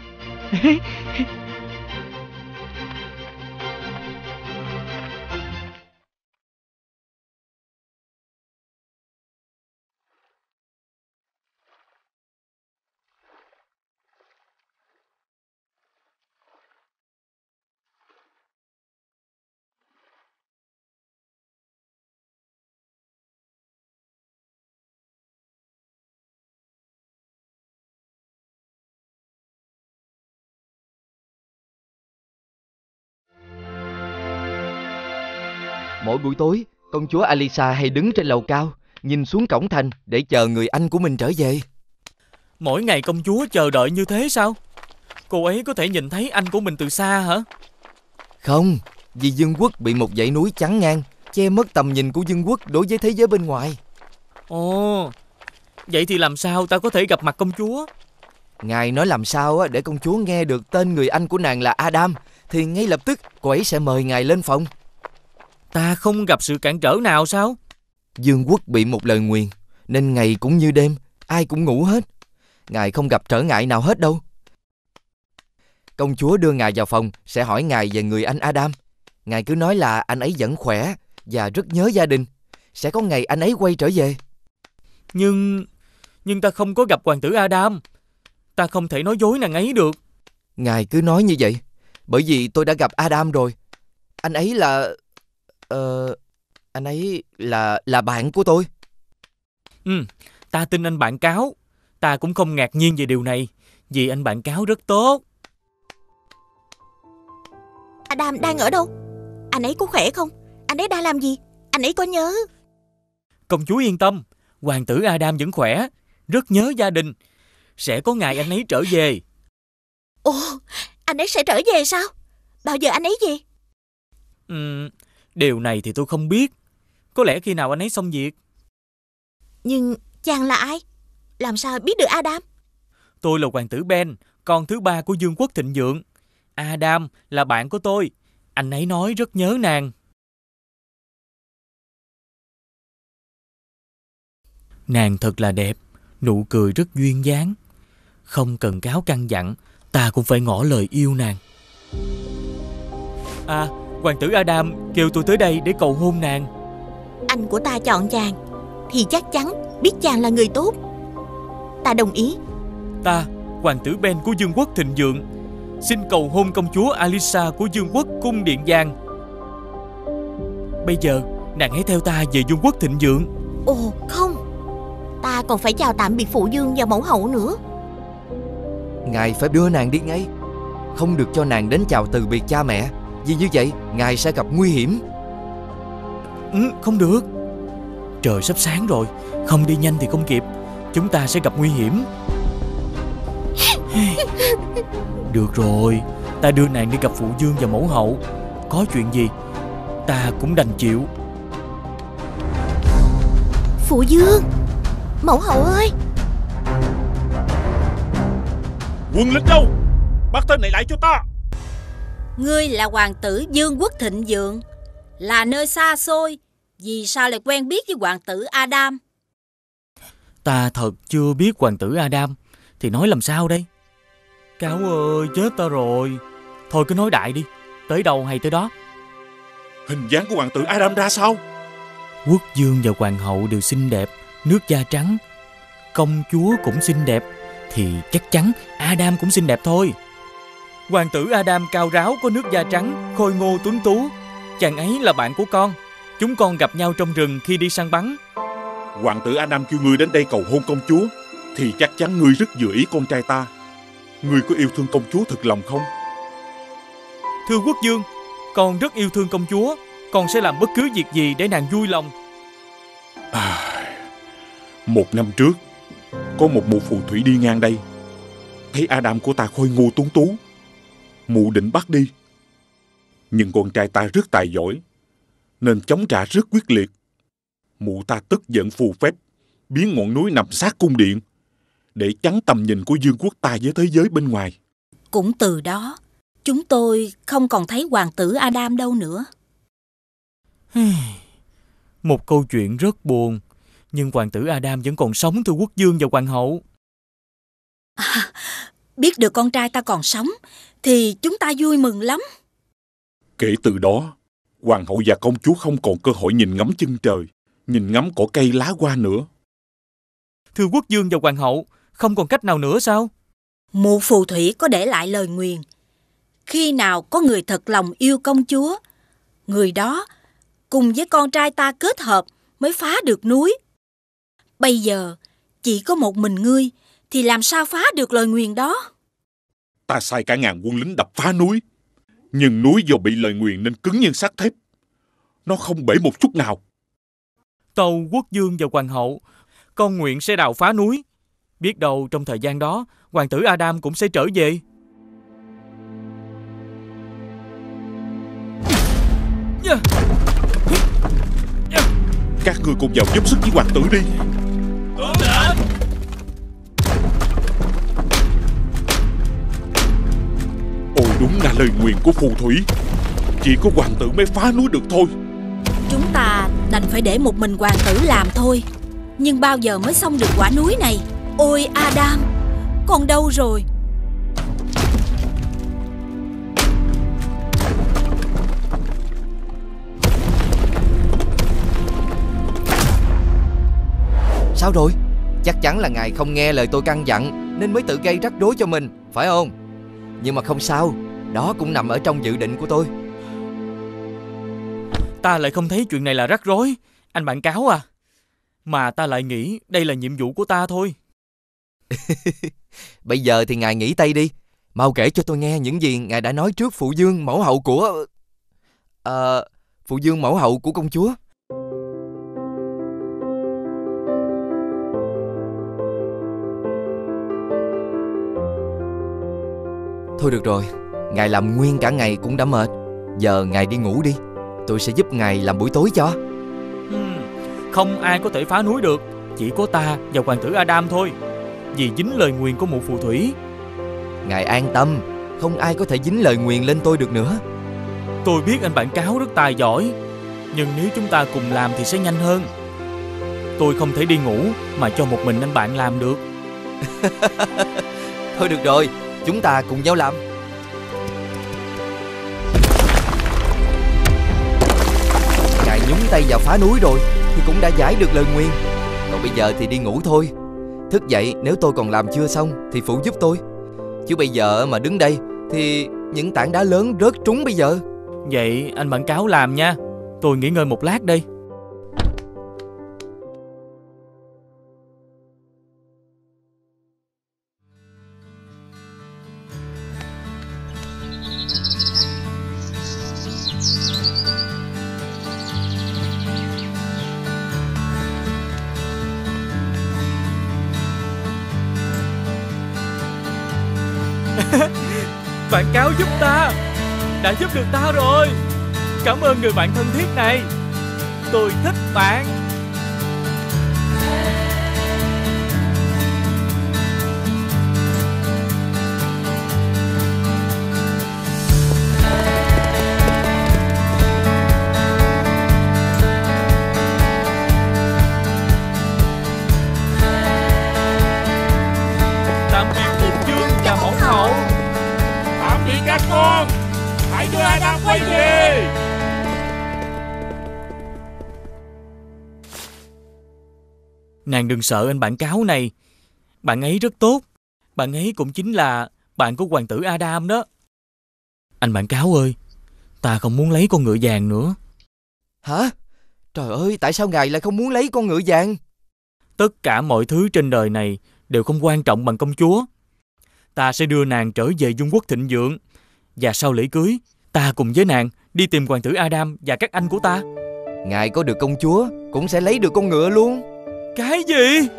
Mỗi buổi tối, công chúa Alisa hay đứng trên lầu cao, nhìn xuống cổng thành để chờ người anh của mình trở về. Mỗi ngày công chúa chờ đợi như thế sao? Cô ấy có thể nhìn thấy anh của mình từ xa hả? Không, vì Dương quốc bị một dãy núi chắn ngang, che mất tầm nhìn của Dương quốc đối với thế giới bên ngoài. Ồ, vậy thì làm sao ta có thể gặp mặt công chúa? Ngài nói làm sao để công chúa nghe được tên người anh của nàng là Adam, thì ngay lập tức cô ấy sẽ mời ngài lên phòng. Ta không gặp sự cản trở nào sao? Dương quốc bị một lời nguyền, nên ngày cũng như đêm, ai cũng ngủ hết. Ngài không gặp trở ngại nào hết đâu. Công chúa đưa ngài vào phòng, sẽ hỏi ngài về người anh Adam. Ngài cứ nói là anh ấy vẫn khỏe và rất nhớ gia đình. Sẽ có ngày anh ấy quay trở về. Nhưng ta không có gặp hoàng tử Adam. Ta không thể nói dối nàng ấy được. Ngài cứ nói như vậy, bởi vì tôi đã gặp Adam rồi. Anh ấy là... anh ấy là bạn của tôi. Ta tin anh bạn cáo. Ta cũng không ngạc nhiên về điều này, vì anh bạn cáo rất tốt. Adam đang ở đâu? Anh ấy có khỏe không? Anh ấy đang làm gì? Anh ấy có nhớ? Công chúa yên tâm, hoàng tử Adam vẫn khỏe, rất nhớ gia đình. Sẽ có ngày anh ấy trở về. Ồ, anh ấy sẽ trở về sao? Bao giờ anh ấy về? Điều này thì tôi không biết. Có lẽ khi nào anh ấy xong việc. Nhưng chàng là ai? Làm sao biết được Adam? Tôi là hoàng tử Ben, con thứ ba của Dương quốc thịnh vượng. Adam là bạn của tôi. Anh ấy nói rất nhớ nàng. Nàng thật là đẹp, nụ cười rất duyên dáng. Không cần cáo căn dặn, ta cũng phải ngỏ lời yêu nàng. Hoàng tử Adam kêu tôi tới đây để cầu hôn nàng. Anh của ta chọn chàng thì chắc chắn biết chàng là người tốt. Ta đồng ý. Ta, hoàng tử Ben của Dương quốc thịnh vượng, xin cầu hôn công chúa Alisa của Dương quốc cung điện vàng. Bây giờ nàng hãy theo ta về Dương quốc thịnh vượng. Ồ không, ta còn phải chào tạm biệt phụ dương và mẫu hậu nữa. Ngài phải đưa nàng đi ngay, không được cho nàng đến chào từ biệt cha mẹ, vì như vậy ngài sẽ gặp nguy hiểm. Không được. Trời sắp sáng rồi, không đi nhanh thì không kịp. Chúng ta sẽ gặp nguy hiểm. Được rồi, ta đưa nàng đi gặp phụ dương và mẫu hậu. Có chuyện gì ta cũng đành chịu. Phụ dương, mẫu hậu ơi. Quân lính đâu? Bắt tên này lại cho ta. Ngươi là hoàng tử Dương quốc thịnh vượng, là nơi xa xôi, vì sao lại quen biết với hoàng tử Adam? Ta thật chưa biết hoàng tử Adam, thì nói làm sao đây? Cáo ơi, chết ta rồi. Thôi cứ nói đại đi, tới đâu hay tới đó. Hình dáng của hoàng tử Adam ra sao? Quốc vương và hoàng hậu đều xinh đẹp, nước da trắng. Công chúa cũng xinh đẹp, thì chắc chắn Adam cũng xinh đẹp thôi. Hoàng tử Adam cao ráo, có nước da trắng, khôi ngô tuấn tú. Chàng ấy là bạn của con. Chúng con gặp nhau trong rừng khi đi săn bắn. Hoàng tử Adam kêu ngươi đến đây cầu hôn công chúa, thì chắc chắn ngươi rất vừa ý con trai ta. Ngươi có yêu thương công chúa thật lòng không? Thưa quốc vương, con rất yêu thương công chúa. Con sẽ làm bất cứ việc gì để nàng vui lòng. Một năm trước, có một mụ phù thủy đi ngang đây, thấy Adam của ta khôi ngô tuấn tú. Mụ định bắt đi, nhưng con trai ta rất tài giỏi, nên chống trả rất quyết liệt. Mụ ta tức giận phù phép biến ngọn núi nằm sát cung điện, để chắn tầm nhìn của Dương quốc ta với thế giới bên ngoài. Cũng từ đó, chúng tôi không còn thấy hoàng tử Adam đâu nữa. Một câu chuyện rất buồn, Nhưng hoàng tử Adam vẫn còn sống, thưa quốc vương và hoàng hậu. Biết được con trai ta còn sống thì chúng ta vui mừng lắm. Kể từ đó, hoàng hậu và công chúa không còn cơ hội nhìn ngắm chân trời, nhìn ngắm cỏ cây lá hoa nữa. Thưa quốc vương và hoàng hậu, không còn cách nào nữa sao? Mụ phù thủy có để lại lời nguyền: khi nào có người thật lòng yêu công chúa, người đó cùng với con trai ta kết hợp mới phá được núi. Bây giờ chỉ có một mình ngươi thì làm sao phá được lời nguyền đó? Ta sai cả ngàn quân lính đập phá núi, nhưng núi do bị lời nguyền nên cứng như sắt thép. Nó không bể một chút nào. Tâu quốc vương và hoàng hậu, con nguyện sẽ đào phá núi. Biết đâu trong thời gian đó, hoàng tử Adam cũng sẽ trở về. Các ngươi cùng vào giúp sức với hoàng tử đi. Ôi, đúng là lời nguyền của phù thủy. Chỉ có hoàng tử mới phá núi được thôi. Chúng ta đành phải để một mình hoàng tử làm thôi. Nhưng bao giờ mới xong được quả núi này? Ôi Adam, con đâu rồi? Sao rồi? Chắc chắn là ngài không nghe lời tôi căn dặn nên mới tự gây rắc rối cho mình, phải không? Nhưng mà không sao, đó cũng nằm ở trong dự định của tôi. Ta lại không thấy chuyện này là rắc rối, anh bạn cáo à. Mà ta lại nghĩ đây là nhiệm vụ của ta thôi. Bây giờ thì ngài nghỉ tay đi. Mau kể cho tôi nghe những gì ngài đã nói trước phụ vương mẫu hậu của... phụ vương mẫu hậu của công chúa. Thôi được rồi, ngài làm nguyên cả ngày cũng đã mệt. Giờ ngài đi ngủ đi. Tôi sẽ giúp ngài làm buổi tối cho. Không ai có thể phá núi được, chỉ có ta và hoàng tử Adam thôi, vì dính lời nguyền của mụ phù thủy. Ngài an tâm, không ai có thể dính lời nguyền lên tôi được nữa. Tôi biết anh bạn cáo rất tài giỏi, nhưng nếu chúng ta cùng làm thì sẽ nhanh hơn. Tôi không thể đi ngủ mà cho một mình anh bạn làm được. Thôi được rồi, chúng ta cùng nhau làm. Ngài nhúng tay vào phá núi rồi thì cũng đã giải được lời nguyền. Còn bây giờ thì đi ngủ thôi. Thức dậy nếu tôi còn làm chưa xong thì phụ giúp tôi. Chứ bây giờ mà đứng đây thì những tảng đá lớn rớt trúng bây giờ. Vậy anh bạn cáo làm nha. Tôi nghỉ ngơi một lát đây. Bạn cáo giúp ta, đã giúp được ta rồi. Cảm ơn người bạn thân thiết này. Tôi thích bạn. Tạm biệt quốc vương và mẫu hậu. Tạm biệt các con. Hãy đưa Adam quay về. Nàng đừng sợ anh bạn cáo này. Bạn ấy rất tốt. Bạn ấy cũng chính là bạn của hoàng tử Adam đó. Anh bạn cáo ơi, ta không muốn lấy con ngựa vàng nữa. Hả? Trời ơi, tại sao ngài lại không muốn lấy con ngựa vàng? Tất cả mọi thứ trên đời này đều không quan trọng bằng công chúa. Ta sẽ đưa nàng trở về Vương quốc thịnh vượng. Và sau lễ cưới, ta cùng với nàng đi tìm hoàng tử Adam và các anh của ta. Ngài có được công chúa cũng sẽ lấy được con ngựa luôn. Cái gì?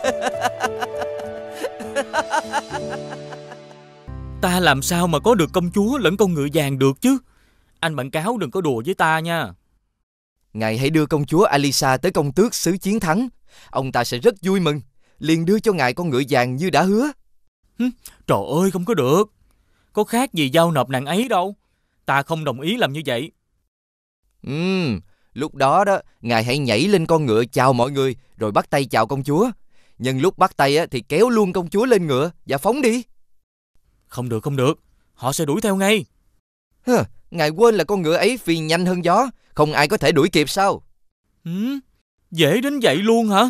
Ta làm sao mà có được công chúa lẫn con ngựa vàng được chứ? Anh bạn cáo đừng có đùa với ta nha. Ngài hãy đưa công chúa Alisa tới công tước xứ Chiến Thắng. Ông ta sẽ rất vui mừng, liền đưa cho ngài con ngựa vàng như đã hứa. Trời ơi, không có được. Có khác gì giao nộp nàng ấy đâu. Ta không đồng ý làm như vậy. Lúc đó đó, ngài hãy nhảy lên con ngựa chào mọi người, rồi bắt tay chào công chúa. Nhân lúc bắt tay thì kéo luôn công chúa lên ngựa và phóng đi. Không được, không được. Họ sẽ đuổi theo ngay. Ngài quên là con ngựa ấy phi nhanh hơn gió, không ai có thể đuổi kịp sao? Dễ đến vậy luôn hả?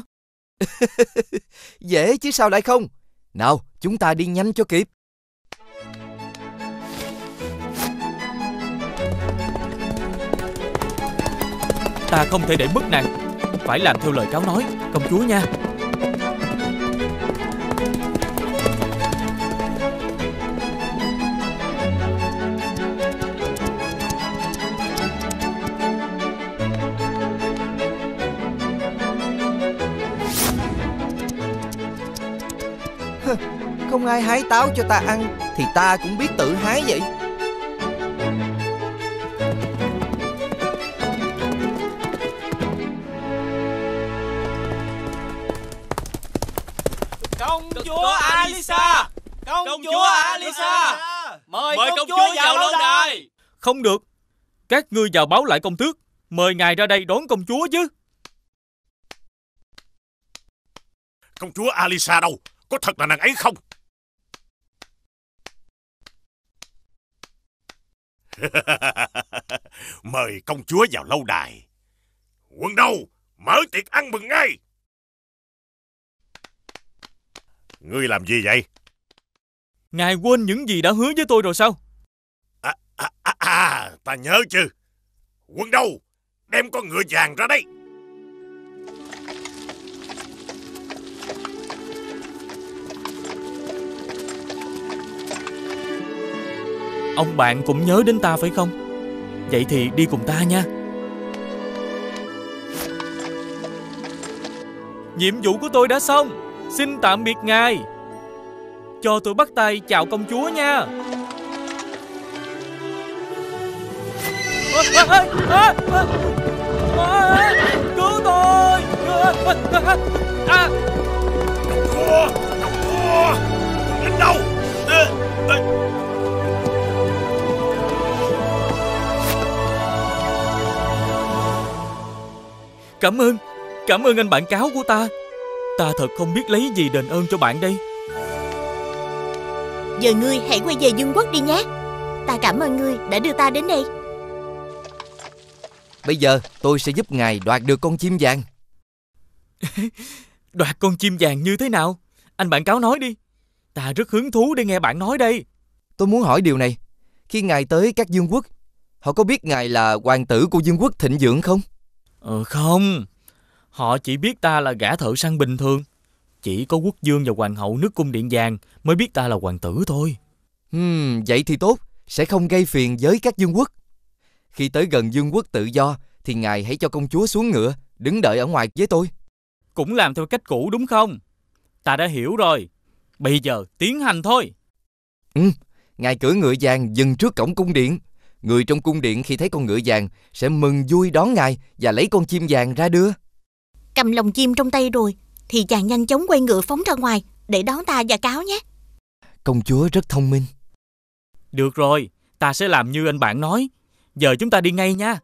Dễ chứ sao lại không? Nào, chúng ta đi nhanh cho kịp. Ta không thể để mất nàng. Phải làm theo lời cáo nói, công chúa nha. Không ai hái táo cho ta ăn thì ta cũng biết tự hái vậy. Công chúa Alisa! Công chúa Alisa! Mời công chúa vào lâu đài! Không được. Các ngươi vào báo lại công tước. Mời ngài ra đây đón công chúa chứ. Công chúa Alisa đâu? Có thật là nàng ấy không? Mời công chúa vào lâu đài. Quân đâu? Mở tiệc ăn mừng ngay. Ngươi làm gì vậy? Ngài quên những gì đã hứa với tôi rồi sao? Ta nhớ chứ. Quân đâu? Đem con ngựa vàng ra đây. Ông bạn cũng nhớ đến ta phải không? Vậy thì đi cùng ta nha. Nhiệm vụ của tôi đã xong. Xin tạm biệt ngài. Cho tôi bắt tay chào công chúa nha. Cứu tôi. Công chúa. Đến đâu? Cảm ơn anh bạn cáo của ta. Ta thật không biết lấy gì đền ơn cho bạn đây. Giờ ngươi hãy quay về Dương quốc đi nhé. Ta cảm ơn ngươi đã đưa ta đến đây. Bây giờ tôi sẽ giúp ngài đoạt được con chim vàng. Đoạt con chim vàng như thế nào? Anh bạn cáo nói đi. Ta rất hứng thú để nghe bạn nói đây. Tôi muốn hỏi điều này. Khi ngài tới các vương quốc, họ có biết ngài là hoàng tử của vương quốc thịnh vượng không? Không. Họ chỉ biết ta là gã thợ săn bình thường. Chỉ có quốc vương và hoàng hậu nước cung điện vàng mới biết ta là hoàng tử thôi. Vậy thì tốt. Sẽ không gây phiền với các vương quốc. Khi tới gần vương quốc tự do thì ngài hãy cho công chúa xuống ngựa, đứng đợi ở ngoài với tôi. Cũng làm theo cách cũ đúng không? Ta đã hiểu rồi. Bây giờ tiến hành thôi. Ngài cưỡi ngựa vàng dừng trước cổng cung điện. Người trong cung điện khi thấy con ngựa vàng sẽ mừng vui đón ngài và lấy con chim vàng ra đưa. Cầm lồng chim trong tay rồi thì chàng nhanh chóng quay ngựa phóng ra ngoài để đón ta và cáo nhé. Công chúa rất thông minh. Được rồi, ta sẽ làm như anh bạn nói. Giờ chúng ta đi ngay nha.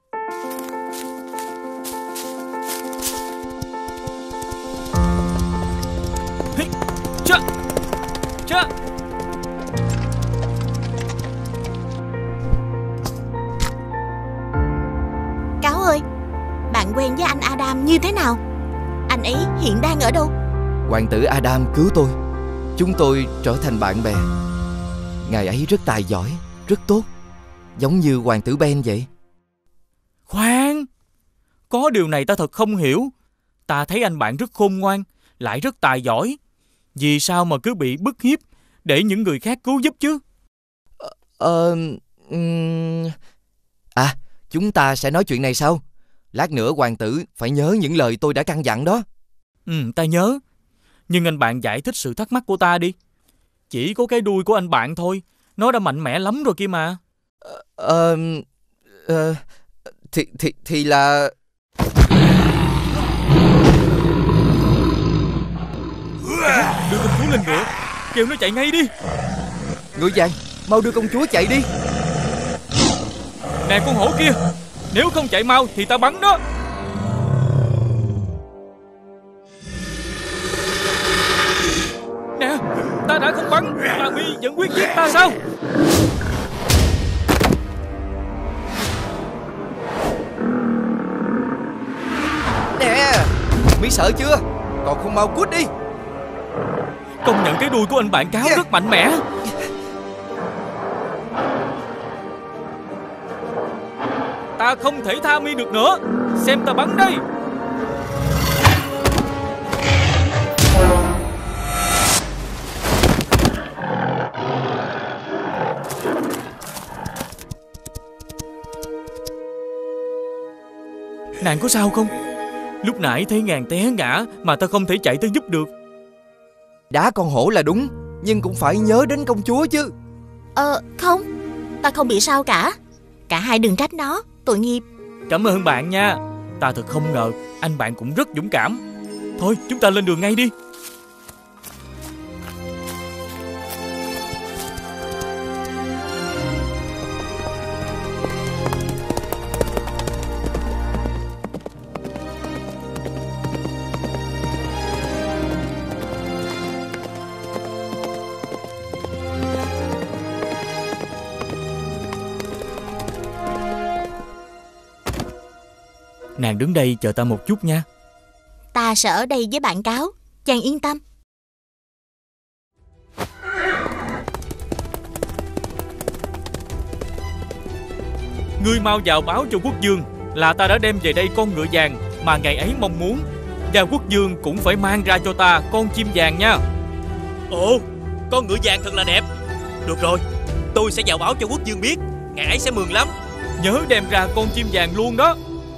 Cáo ơi, bạn quen với anh Adam như thế nào? Anh ấy hiện đang ở đâu? Hoàng tử Adam cứu tôi. Chúng tôi trở thành bạn bè. Ngài ấy rất tài giỏi, rất tốt, giống như hoàng tử Ben vậy. Khoan, có điều này ta thật không hiểu. Ta thấy anh bạn rất khôn ngoan, lại rất tài giỏi. Vì sao mà cứ bị bức hiếp để những người khác cứu giúp chứ? Chúng ta sẽ nói chuyện này sau. Lát nữa hoàng tử phải nhớ những lời tôi đã căn dặn đó. Ta nhớ. Nhưng anh bạn giải thích sự thắc mắc của ta đi. Chỉ có cái đuôi của anh bạn thôi, nó đã mạnh mẽ lắm rồi kia mà. Thì là... Đưa công chúa lên ngựa, kêu nó chạy ngay đi. Ngựa vàng, mau đưa công chúa chạy đi. Nè con hổ kia, Nếu không chạy mau thì ta bắn đó. Nè, ta đã không bắn mà Mi vẫn quyết giết ta sao? Nè, Mi sợ chưa? Còn không mau cút đi. Công nhận cái đuôi của anh bạn cáo rất mạnh mẽ. Ta không thể tha Mi được nữa. Xem ta bắn đây. Nàng có sao không? Lúc nãy thấy Ngàn té ngã mà ta không thể chạy tới giúp được. Đá con hổ là đúng, nhưng cũng phải nhớ đến công chúa chứ. Không, ta không bị sao cả. Cả hai đừng trách nó, tội nghiệp. Cảm ơn bạn nha. Ta thật không ngờ anh bạn cũng rất dũng cảm. Thôi chúng ta lên đường ngay đi. Nàng đứng đây chờ ta một chút nha. Ta sẽ ở đây với bạn cáo. Chàng yên tâm. Ngươi mau vào báo cho quốc vương là ta đã đem về đây con ngựa vàng mà ngày ấy mong muốn. Và quốc vương cũng phải mang ra cho ta con chim vàng nha. Ồ, con ngựa vàng thật là đẹp. Được rồi, tôi sẽ vào báo cho quốc vương biết. Ngày ấy sẽ mừng lắm. Nhớ đem ra con chim vàng luôn đó.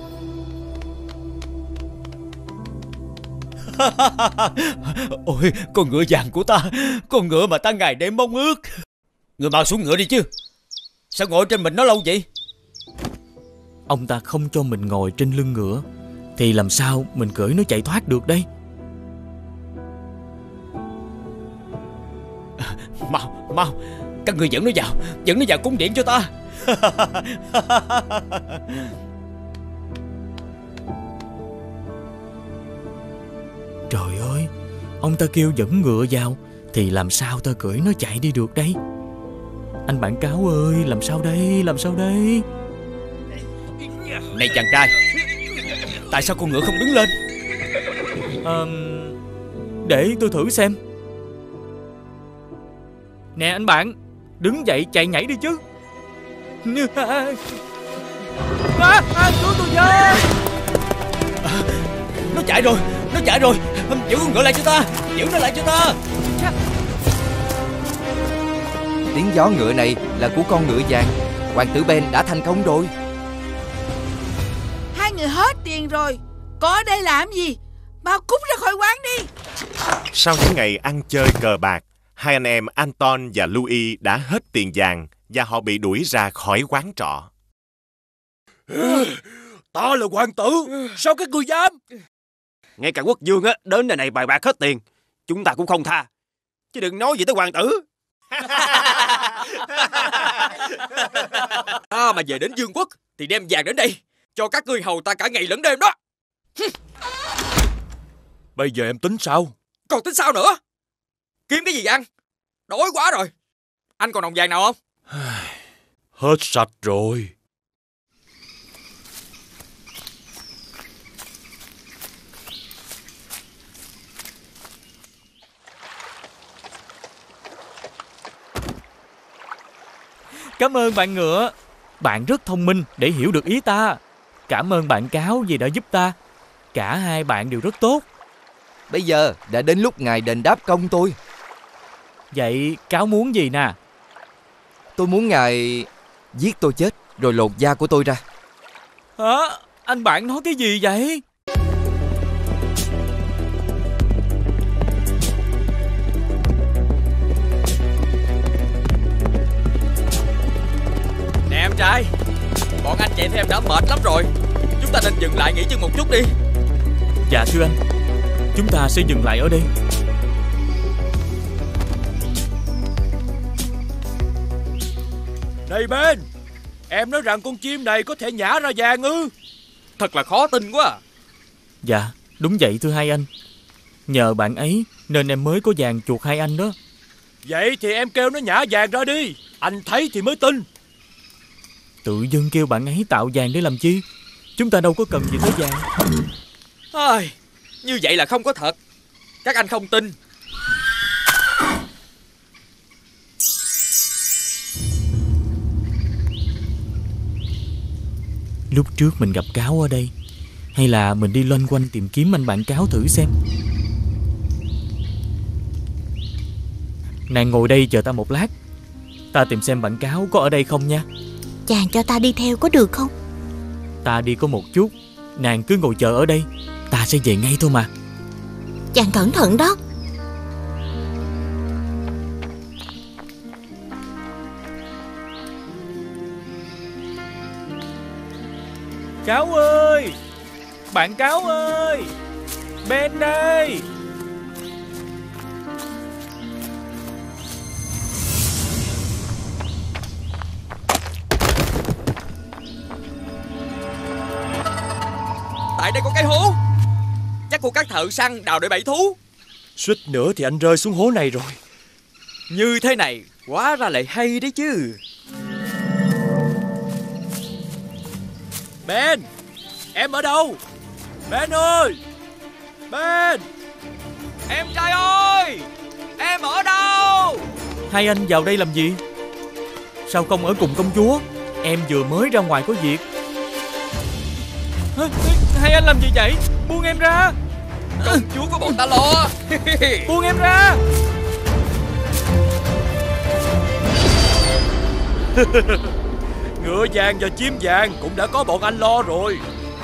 Ôi, con ngựa vàng của ta, con ngựa mà ta ngày đêm mong ước. Người mau xuống ngựa đi chứ. Sao ngồi trên mình nó lâu vậy? Ông ta không cho mình ngồi trên lưng ngựa thì làm sao mình cưỡi nó chạy thoát được đây? Mau, các người dẫn nó vào cung điện cho ta. Trời ơi, ông ta kêu dẫn ngựa vào thì làm sao ta cưỡi nó chạy đi được đây? Anh bạn cáo ơi, làm sao đây? Này chàng trai, tại sao con ngựa không đứng lên? Để tôi thử xem. Nè anh bạn, đứng dậy chạy nhảy đi chứ. Cứu tôi với. Nó chạy rồi. Giữ con ngựa lại cho ta. Tiếng gió ngựa này là của con ngựa vàng. Hoàng tử Ben đã thành công rồi. Hai người hết tiền rồi, có ở đây làm gì? Mau cút ra khỏi quán đi. Sau những ngày ăn chơi cờ bạc, hai anh em Anton và Louis đã hết tiền vàng và họ bị đuổi ra khỏi quán trọ. Ta là hoàng tử, sao các ngươi dám? Ngay cả quốc vương á đến nơi này bài bạc hết tiền, chúng ta cũng không tha. Chứ đừng nói gì tới hoàng tử. Mà về đến vương quốc thì đem vàng đến đây, cho các ngươi hầu ta cả ngày lẫn đêm đó. Bây giờ em tính sao? Còn tính sao nữa? Kiếm cái gì ăn? Đói quá rồi. Anh còn đồng vàng nào không? Hết sạch rồi. Cảm ơn bạn ngựa. Bạn rất thông minh để hiểu được ý ta. Cảm ơn bạn cáo vì đã giúp ta. Cả hai bạn đều rất tốt. Bây giờ đã đến lúc ngài đền đáp công tôi. Vậy cáo muốn gì nè? Tôi muốn ngài giết tôi chết rồi lột da của tôi ra. Hả? Anh bạn nói cái gì vậy? Nè em trai, bọn anh chạy theo em đã mệt lắm rồi. Chúng ta nên dừng lại nghỉ chân một chút đi. Dạ thưa anh, chúng ta sẽ dừng lại ở đây. Này Ben, Em nói rằng con chim này có thể nhả ra vàng ư? Thật là khó tin quá à. Dạ, đúng vậy thưa hai anh. Nhờ bạn ấy nên em mới có vàng chuộc hai anh đó. Vậy thì em kêu nó nhả vàng ra đi, anh thấy thì mới tin. Tự dưng kêu bạn ấy tạo vàng để làm chi? Chúng ta đâu có cần gì tới vàng. Như vậy là không có thật. Các anh không tin. Lúc trước mình gặp Cáo ở đây, hay là mình đi loanh quanh tìm kiếm anh bạn Cáo thử xem. Nàng ngồi đây chờ ta một lát, ta tìm xem bạn Cáo có ở đây không nha. Chàng cho ta đi theo có được không? Ta đi có một chút, nàng cứ ngồi chờ ở đây, ta sẽ về ngay thôi mà. Chàng cẩn thận đó. Cáo ơi! Bạn Cáo ơi! Ben đây! Tại đây có cái hố. Chắc của các thợ săn đào để bẫy thú. Suýt nữa thì anh rơi xuống hố này rồi. Như thế này hóa ra lại hay đấy chứ. Ben! Em ở đâu? Ben ơi! Ben! Em trai ơi! Em ở đâu? Hai anh vào đây làm gì? Sao không ở cùng công chúa? Em vừa mới ra ngoài có việc. Hai anh làm gì vậy? Buông em ra! Công chúa của bọn ta lo. Buông em ra! Ngựa vàng và chim vàng cũng đã có bọn anh lo rồi.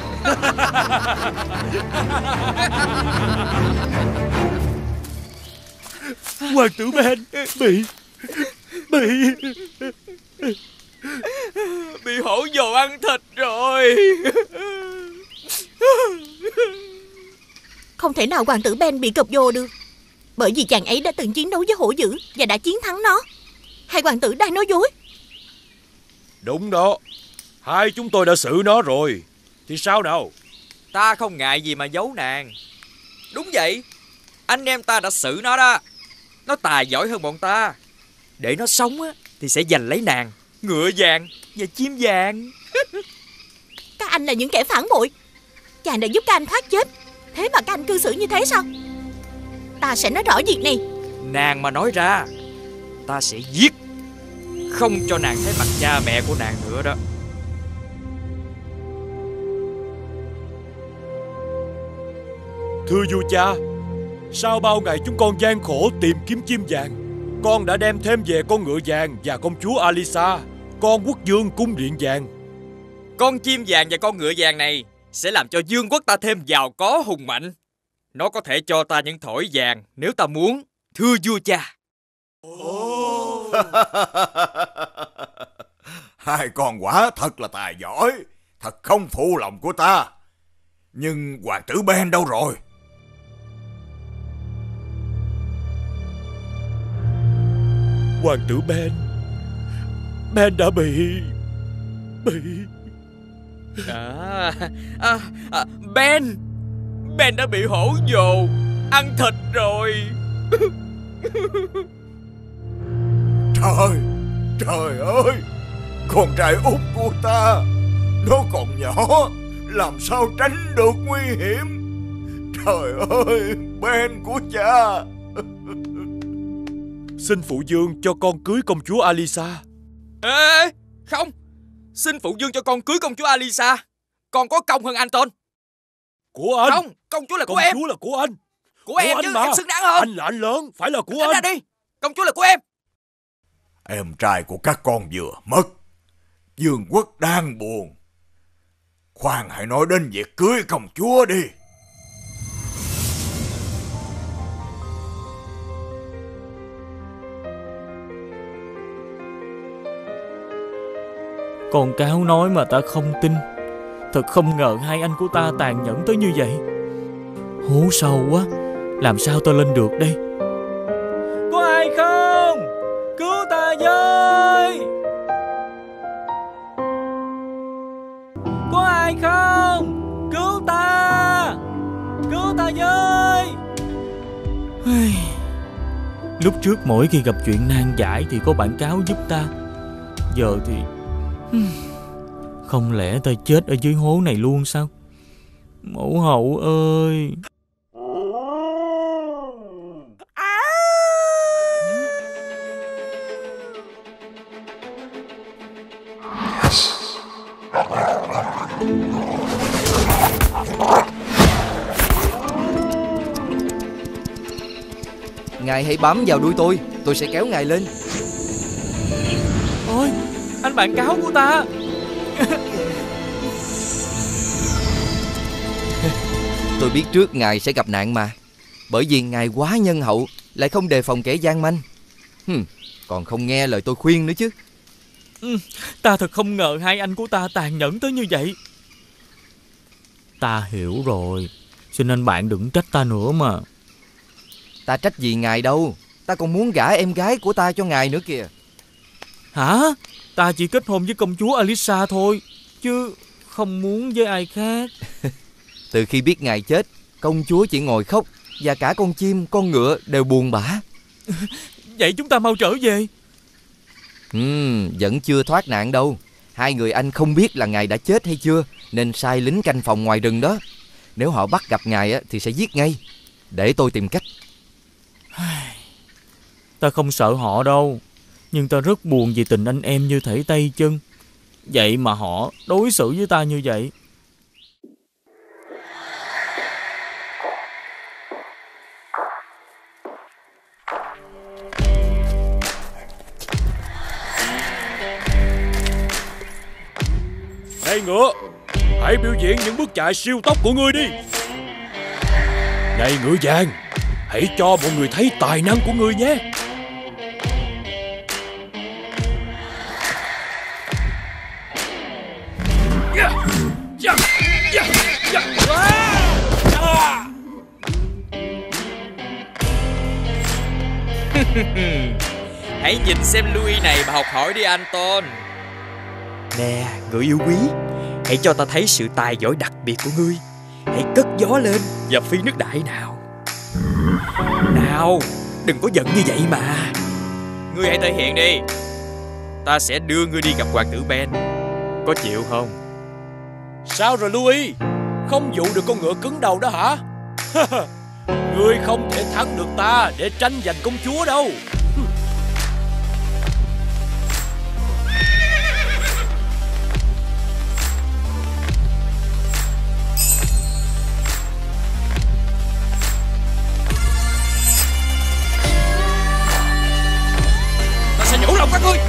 Hoàng tử Ben bị hổ dồ ăn thịt rồi. Không thể nào hoàng tử Ben bị cọp vô được, bởi vì chàng ấy đã từng chiến đấu với hổ dữ và đã chiến thắng nó. Hai hoàng tử đang nói dối. Đúng đó, hai chúng tôi đã xử nó rồi. Thì sao nào? Ta không ngại gì mà giấu nàng. Đúng vậy, anh em ta đã xử nó đó. Nó tài giỏi hơn bọn ta. Để nó sống á thì sẽ giành lấy nàng, ngựa vàng và chim vàng. Các anh là những kẻ phản bội. Chàng đã giúp các anh thoát chết, thế mà các anh cư xử như thế sao? Ta sẽ nói rõ việc này. Nàng mà nói ra, ta sẽ giết, không cho nàng thấy mặt cha mẹ của nàng nữa đó. Thưa vua cha, sau bao ngày chúng con gian khổ tìm kiếm chim vàng, con đã đem thêm về con ngựa vàng và công chúa Alisa, con quốc vương cung điện vàng. Con chim vàng và con ngựa vàng này sẽ làm cho vương quốc ta thêm giàu có hùng mạnh. Nó có thể cho ta những thỏi vàng nếu ta muốn, thưa vua cha. Hai con quả thật là tài giỏi, thật không phụ lòng của ta. Nhưng hoàng tử Ben đâu rồi? Hoàng tử Ben đã bị Ben đã bị hổ vồ ăn thịt rồi. Trời ơi, con trai út của ta, nó còn nhỏ, làm sao tránh được nguy hiểm. Trời ơi, Ben của cha. Xin phụ vương cho con cưới công chúa Alisa. Ê, không. Xin phụ vương cho con cưới công chúa Alisa. Con có công hơn Anton. Của anh. Không, công chúa là của em. Công chúa là của anh. Của em chứ, em xứng đáng hơn. Anh là anh lớn, phải là của anh. Ra đi, công chúa là của em. Em trai của các con vừa mất, vương quốc đang buồn. Khoan hãy nói đến việc cưới công chúa đi. Con Cáo nói mà ta không tin. Thật không ngờ hai anh của ta tàn nhẫn tới như vậy. Hố sâu quá, làm sao ta lên được đây? Có ai không? Cứu ta với! Lúc trước mỗi khi gặp chuyện nan giải thì có bạn cáo giúp ta. Giờ thì không lẽ ta chết ở dưới hố này luôn sao? Mẫu hậu ơi! Ngài hãy bám vào đuôi tôi sẽ kéo ngài lên. Ôi, anh bạn cáo của ta! Tôi biết trước ngài sẽ gặp nạn mà. Bởi vì ngài quá nhân hậu, lại không đề phòng kẻ gian manh. Còn không nghe lời tôi khuyên nữa chứ. Ta thật không ngờ hai anh của ta tàn nhẫn tới như vậy. Ta hiểu rồi. Xin anh bạn đừng trách ta nữa mà. Ta trách gì ngài đâu. Ta còn muốn gả em gái của ta cho ngài nữa kìa. Hả? Ta chỉ kết hôn với công chúa Alisa thôi, chứ không muốn với ai khác. Từ khi biết ngài chết, công chúa chỉ ngồi khóc, và cả con chim, con ngựa đều buồn bã. Vậy chúng ta mau trở về. Vẫn chưa thoát nạn đâu. Hai người anh không biết là ngài đã chết hay chưa, nên sai lính canh phòng ngoài rừng đó. Nếu họ bắt gặp ngài thì sẽ giết ngay. Để tôi tìm cách. Ta không sợ họ đâu, nhưng ta rất buồn vì tình anh em như thể tay chân. Vậy mà họ đối xử với ta như vậy. Này ngựa, hãy biểu diễn những bước chạy siêu tốc của ngươi đi. Này ngựa vàng, hãy cho mọi người thấy tài năng của ngươi nhé. Hãy nhìn xem Louis này mà học hỏi đi Anton. Nè, người yêu quý, hãy cho ta thấy sự tài giỏi đặc biệt của ngươi. Hãy cất gió lên và phi nước đại nào. Nào, đừng có giận như vậy mà. Ngươi hãy thể hiện đi. Ta sẽ đưa ngươi đi gặp hoàng tử Ben. Có chịu không? Sao rồi Louis? Không dụ được con ngựa cứng đầu đó hả? Ngươi không thể thắng được ta để tranh giành công chúa đâu. Ta sẽ nhủ lòng các ngươi.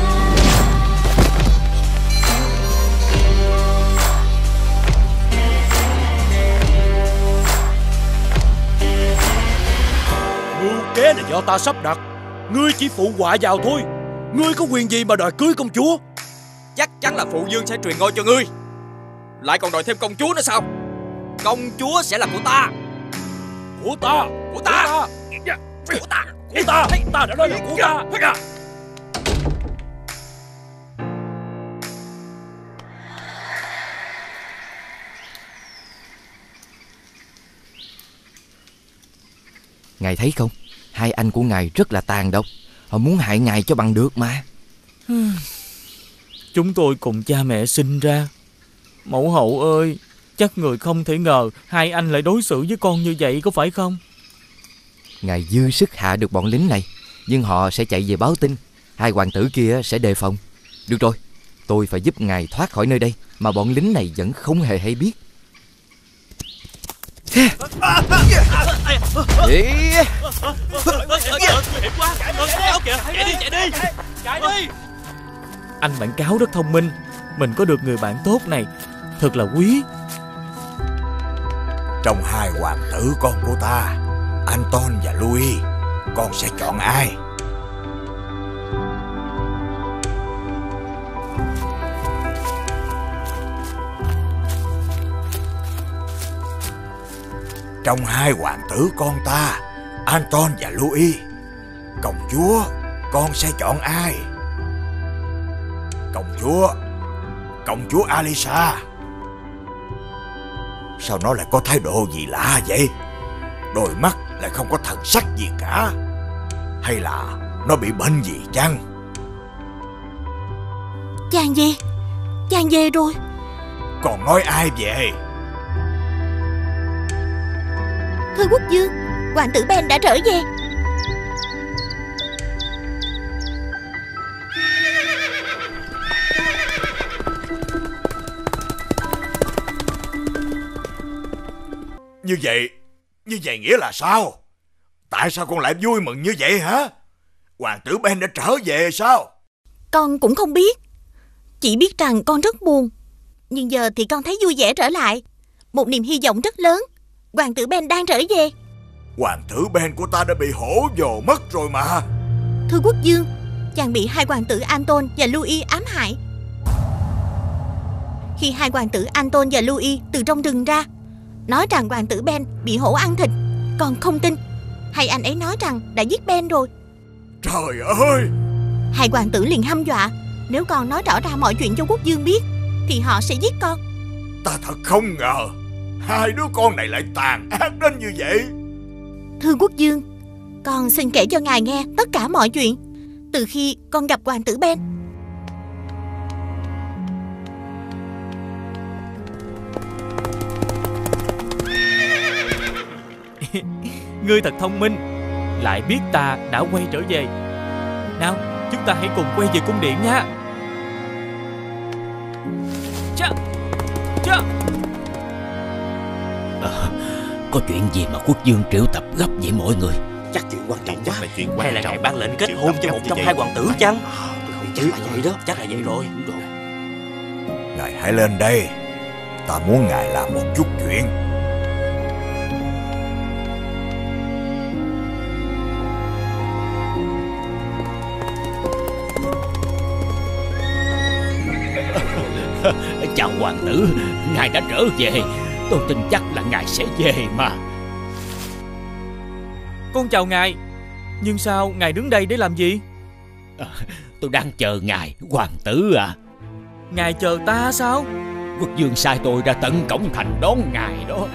Kế là do ta sắp đặt. Ngươi chỉ phụ họa vào thôi. Ngươi có quyền gì mà đòi cưới công chúa? Chắc chắn là phụ vương sẽ truyền ngôi cho ngươi. Lại còn đòi thêm công chúa nữa sao? Công chúa sẽ là của ta. Của ta. Của ta. Của ta. Của ta. Ta đã nói là của ta. Ngài thấy không? Hai anh của ngài rất là tàn độc. Họ muốn hại ngài cho bằng được mà. Chúng tôi cùng cha mẹ sinh ra. Mẫu hậu ơi, chắc người không thể ngờ hai anh lại đối xử với con như vậy, có phải không? Ngài dư sức hạ được bọn lính này, nhưng họ sẽ chạy về báo tin. Hai hoàng tử kia sẽ đề phòng. Được rồi, tôi phải giúp ngài thoát khỏi nơi đây mà bọn lính này vẫn không hề hay biết. Chạy đi! Anh bạn cáo rất thông minh. Mình có được người bạn tốt này thật là quý. Trong hai hoàng tử con của ta, Anton và Louis, con sẽ chọn ai? Trong hai hoàng tử con ta, Anton và Louis, công chúa, con sẽ chọn ai? Công chúa Alisa. Sao nó lại có thái độ gì lạ vậy? Đôi mắt lại không có thần sắc gì cả. Hay là nó bị bệnh gì chăng? Chàng về rồi. Còn nói ai về? Thưa quốc vương, hoàng tử Ben đã trở về. Như vậy nghĩa là sao? Tại sao con lại vui mừng như vậy hả? Hoàng tử Ben đã trở về sao? Con cũng không biết. Chỉ biết rằng con rất buồn. Nhưng giờ thì con thấy vui vẻ trở lại. Một niềm hy vọng rất lớn. Hoàng tử Ben đang trở về. Hoàng tử Ben của ta đã bị hổ vồ mất rồi mà. Thưa quốc vương, chàng bị hai hoàng tử Anton và Louis ám hại. Khi hai hoàng tử Anton và Louis từ trong rừng ra, nói rằng hoàng tử Ben bị hổ ăn thịt, con không tin. Hay anh ấy nói rằng đã giết Ben rồi. Trời ơi! Hai hoàng tử liền hăm dọa, nếu con nói rõ ra mọi chuyện cho quốc vương biết thì họ sẽ giết con. Ta thật không ngờ hai đứa con này lại tàn ác đến như vậy. Thưa quốc vương, con xin kể cho ngài nghe tất cả mọi chuyện từ khi con gặp hoàng tử Ben. Ngươi thật thông minh, lại biết ta đã quay trở về. Nào, chúng ta hãy cùng quay về cung điện nha. Có chuyện gì mà quốc vương triệu tập gấp vậy mọi người? Chắc chuyện quan trọng quá. Hay là ngài ban lệnh kết hôn cho một trong hai hoàng tử chăng? Chắc là vậy đó. Chắc là vậy rồi. Ngài hãy lên đây. Ta muốn ngài làm một chút chuyện. Chào hoàng tử, ngài đã trở về. Tôi tin chắc là ngài sẽ về mà. Con chào ngài. Nhưng sao ngài đứng đây để làm gì? Tôi đang chờ ngài, hoàng tử à. Ngài chờ ta sao? Quốc vương sai tôi ra tận cổng thành đón ngài đó.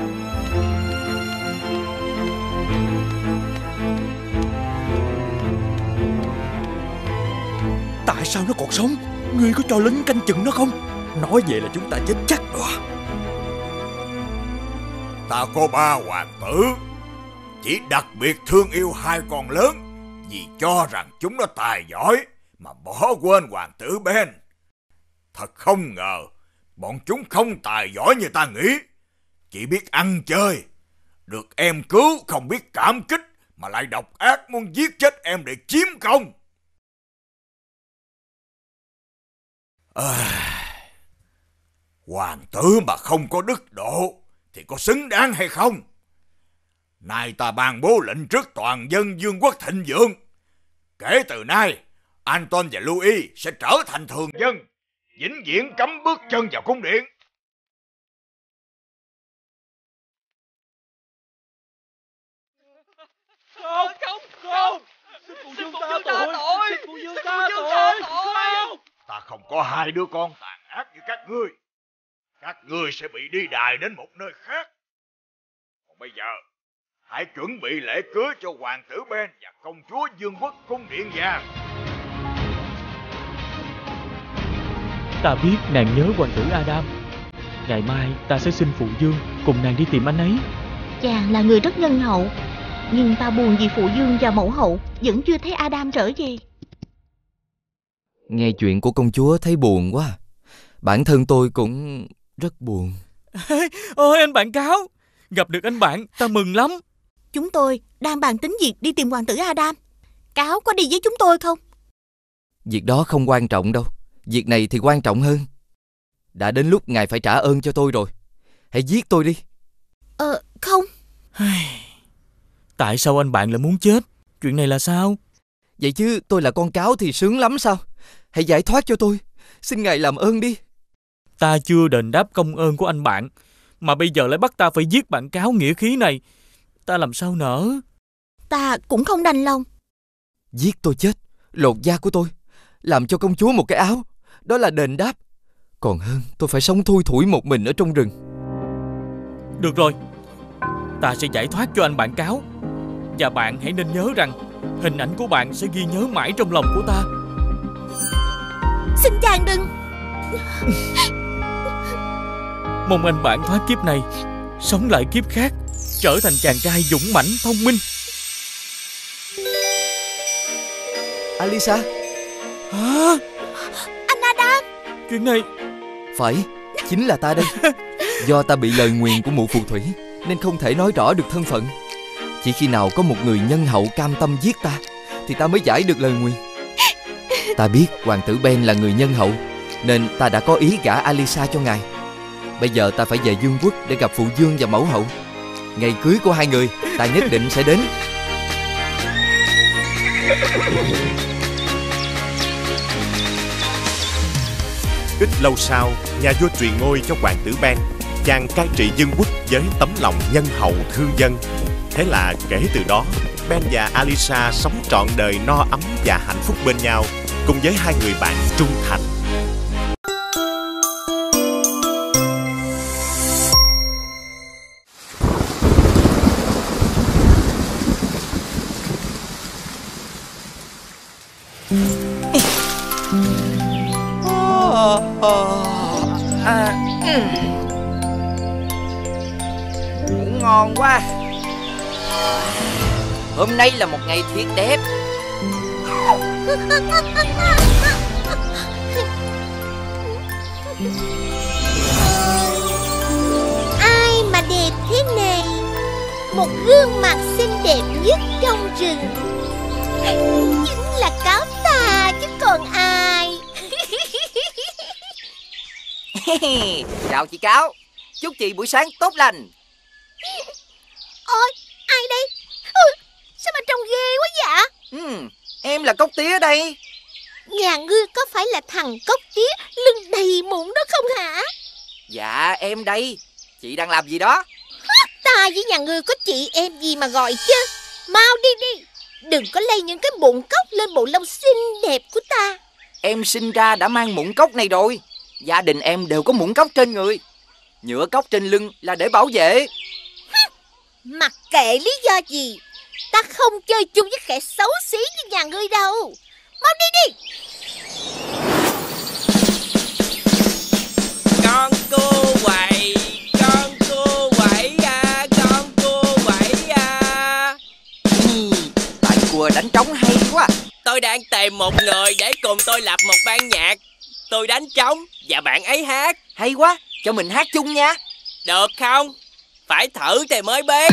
Tại sao nó còn sống? Ngươi có cho lính canh chừng nó không? Nói vậy là chúng ta chết chắc rồi. Ta có 3 hoàng tử, chỉ đặc biệt thương yêu 2 con lớn vì cho rằng chúng nó tài giỏi mà bỏ quên hoàng tử Ben. Thật không ngờ bọn chúng không tài giỏi như ta nghĩ, chỉ biết ăn chơi. Được em cứu không biết cảm kích mà lại độc ác muốn giết chết em để chiếm công. Hoàng tử mà không có đức độ thì có xứng đáng hay không? Nay ta ban bố lệnh trước toàn dân vương quốc thịnh vượng. Kể từ nay, Anton và Louis sẽ trở thành thường dân, vĩnh viễn cấm bước chân vào cung điện. Không! Xin phụ vương tha tội! Xin phụ vương tha tội! Không! Ta không có 2 đứa con tàn ác như các ngươi. Các ngươi sẽ bị đi đày đến một nơi khác. Còn bây giờ, hãy chuẩn bị lễ cưới cho hoàng tử Ben và công chúa vương quốc cung điện vàng. Ta biết nàng nhớ hoàng tử Adam. Ngày mai ta sẽ xin phụ vương cùng nàng đi tìm anh ấy. Chàng là người rất nhân hậu, nhưng ta buồn vì phụ vương và mẫu hậu vẫn chưa thấy Adam trở về. Nghe chuyện của công chúa thấy buồn quá. Bản thân tôi cũng rất buồn. Ôi anh bạn Cáo, gặp được anh bạn ta mừng lắm. Chúng tôi đang bàn tính việc đi tìm hoàng tử Adam. Cáo có đi với chúng tôi không? Việc đó không quan trọng đâu. Việc này thì quan trọng hơn. Đã đến lúc ngài phải trả ơn cho tôi rồi. Hãy giết tôi đi. Không. Tại sao anh bạn lại muốn chết? Chuyện này là sao? Vậy chứ tôi là con cáo thì sướng lắm sao? Hãy giải thoát cho tôi. Xin ngài làm ơn đi. Ta chưa đền đáp công ơn của anh bạn, mà bây giờ lại bắt ta phải giết bạn cáo nghĩa khí này. Ta làm sao nỡ? Ta cũng không đành lòng. Giết tôi chết, lột da của tôi, làm cho công chúa một cái áo, đó là đền đáp. Còn hơn tôi phải sống thui thủi một mình ở trong rừng. Được rồi, ta sẽ giải thoát cho anh bạn cáo. Và bạn hãy nên nhớ rằng Hình ảnh của bạn sẽ ghi nhớ mãi trong lòng của ta. Xin chàng đừng. Mong anh bạn thoát kiếp này, sống lại kiếp khác, trở thành chàng trai dũng mãnh thông minh. Alisa. Hả? Anh Adam. Chuyện này... Phải, chính là ta đây. Do ta bị lời nguyền của mụ phù thủy nên không thể nói rõ được thân phận. Chỉ khi nào có một người nhân hậu cam tâm giết ta thì ta mới giải được lời nguyền. Ta biết hoàng tử Ben là người nhân hậu nên ta đã có ý gả Alisa cho ngài. Bây giờ ta phải về Dương quốc để gặp phụ vương và mẫu hậu. Ngày cưới của hai người ta nhất định sẽ đến. Ít lâu sau, nhà vua truyền ngôi cho hoàng tử Ben. Chàng cai trị Dương quốc với tấm lòng nhân hậu thương dân. Thế là kể từ đó, Ben và Alisa sống trọn đời no ấm và hạnh phúc bên nhau, cùng với hai người bạn trung thành. Ngủ ngon quá. Hôm nay là một ngày thiệt đẹp. Ai mà đẹp thế này? Một gương mặt xinh đẹp nhất trong rừng. Chính là cáo ta chứ còn ai. Chào chị Cáo. Chúc chị buổi sáng tốt lành. Ôi, ai đây? Sao mà trông ghê quá vậy? Em là Cốc Tía đây. Nhà ngươi có phải là thằng Cốc Tía lưng đầy mụn đó không hả? Dạ em đây. Chị đang làm gì đó? Ta với nhà ngươi có chị em gì mà gọi chứ. Mau đi đi. Đừng có lây những cái mụn cốc lên bộ lông xinh đẹp của ta. Em sinh ra đã mang mụn cốc này rồi. Gia đình em đều có mụn cốc trên người. Nhựa cốc trên lưng là để bảo vệ. Mặc kệ lý do gì, ta không chơi chung với kẻ xấu xí như nhà ngươi đâu. Mau đi đi. Con cô quậy, con cô quậy à, con cô quậy à. Bạn cua đánh trống hay quá. Tôi đang tìm một người để cùng tôi lập một ban nhạc. Tôi đánh trống và bạn ấy hát. Hay quá, cho mình hát chung nha. Được không? Phải thử thì mới biết.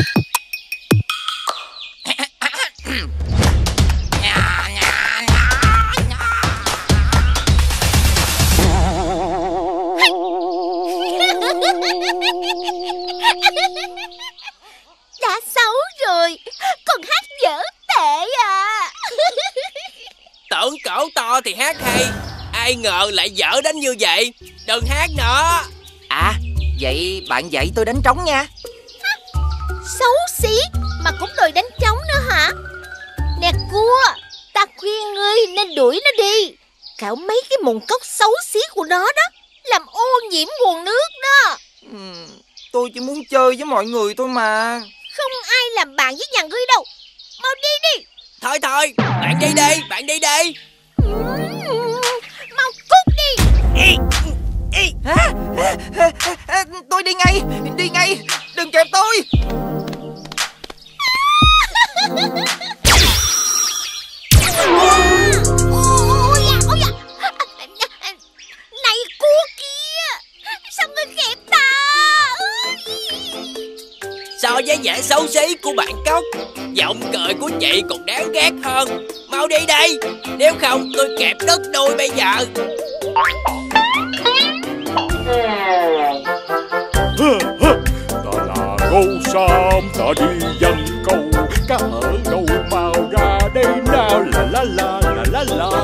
Đã xấu rồi, còn hát dở tệ à. Tưởng cổ to thì hát hay, ai ngờ lại dở đến như vậy. Đừng hát nữa. À, vậy bạn dạy tôi đánh trống nha. Xấu xí mà cũng đòi đánh trống nữa hả? Nè cua, ta khuyên ngươi nên đuổi nó đi. Cạo mấy cái mụn cốc xấu xí của nó đó, làm ô nhiễm nguồn nước đó. Tôi chỉ muốn chơi với mọi người thôi mà. Không ai làm bạn với nhà ngươi đâu. Mau đi đi. Thôi thôi, bạn đi đi, bạn đi đi. Mau cút đi. Hả? Tôi đi ngay, đừng kẹp tôi. Này cua kia, sao ngươi kẹp ta? So với vẻ xấu xí của bạn Cốc, giọng cười của chị còn đáng ghét hơn. Mau đi đi, nếu không tôi kẹp đứt đuôi bây giờ. Ta là gấu xám, ta đi dần câu, cá ở đâu mau ra đây nào, la la la la la la.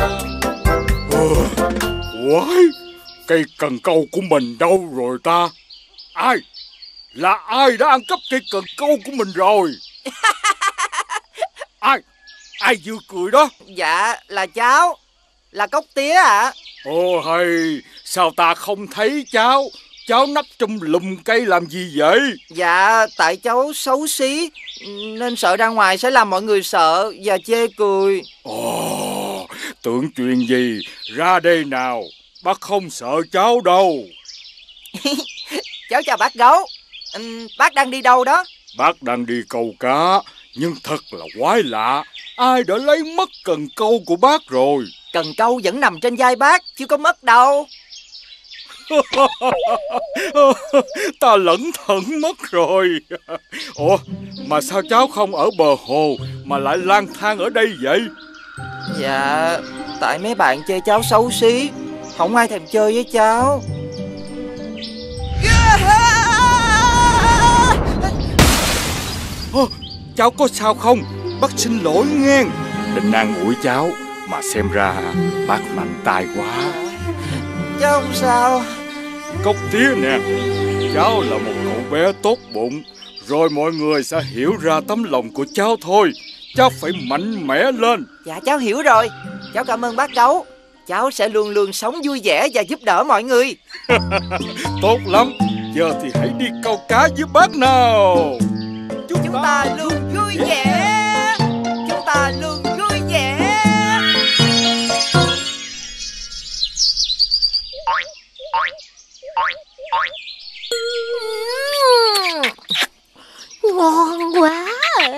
Quái, cây cần câu của mình đâu rồi ta? Ai? Là ai đã ăn cắp cây cần câu của mình rồi? Ai vừa cười đó? Dạ, là cháu. Là Cốc Tía ạ. Ồ hay, sao ta không thấy cháu? cháu nấp trong lùm cây làm gì vậy? Dạ, tại cháu xấu xí nên sợ ra ngoài sẽ làm mọi người sợ và chê cười. Ồ, tưởng chuyện gì, ra đây nào, bác không sợ cháu đâu. Cháu chào bác Gấu. Bác đang đi đâu đó? Bác đang đi câu cá, nhưng thật là quái lạ, ai đã lấy mất cần câu của bác rồi? Cần câu vẫn nằm trên vai bác, chứ có mất đâu. Ta lẩn thẩn mất rồi. Ủa, mà sao cháu không ở bờ hồ mà lại lang thang ở đây vậy? Dạ, tại mấy bạn chê cháu xấu xí, không ai thèm chơi với cháu. Cháu có sao không? Bác xin lỗi nghe. Định an ủi cháu, mà xem ra bác mạnh tay quá. Cháu không sao. Cốc Tía nè, cháu là một cậu bé tốt bụng, rồi mọi người sẽ hiểu ra tấm lòng của cháu thôi. Cháu phải mạnh mẽ lên. Dạ cháu hiểu rồi. Cháu cảm ơn bác Gấu. Cháu sẽ luôn luôn sống vui vẻ và giúp đỡ mọi người. Tốt lắm. Giờ thì hãy đi câu cá với bác nào. Chúng ta luôn vui vẻ. Chúng ta luôn vui vẻ. Ngon quá.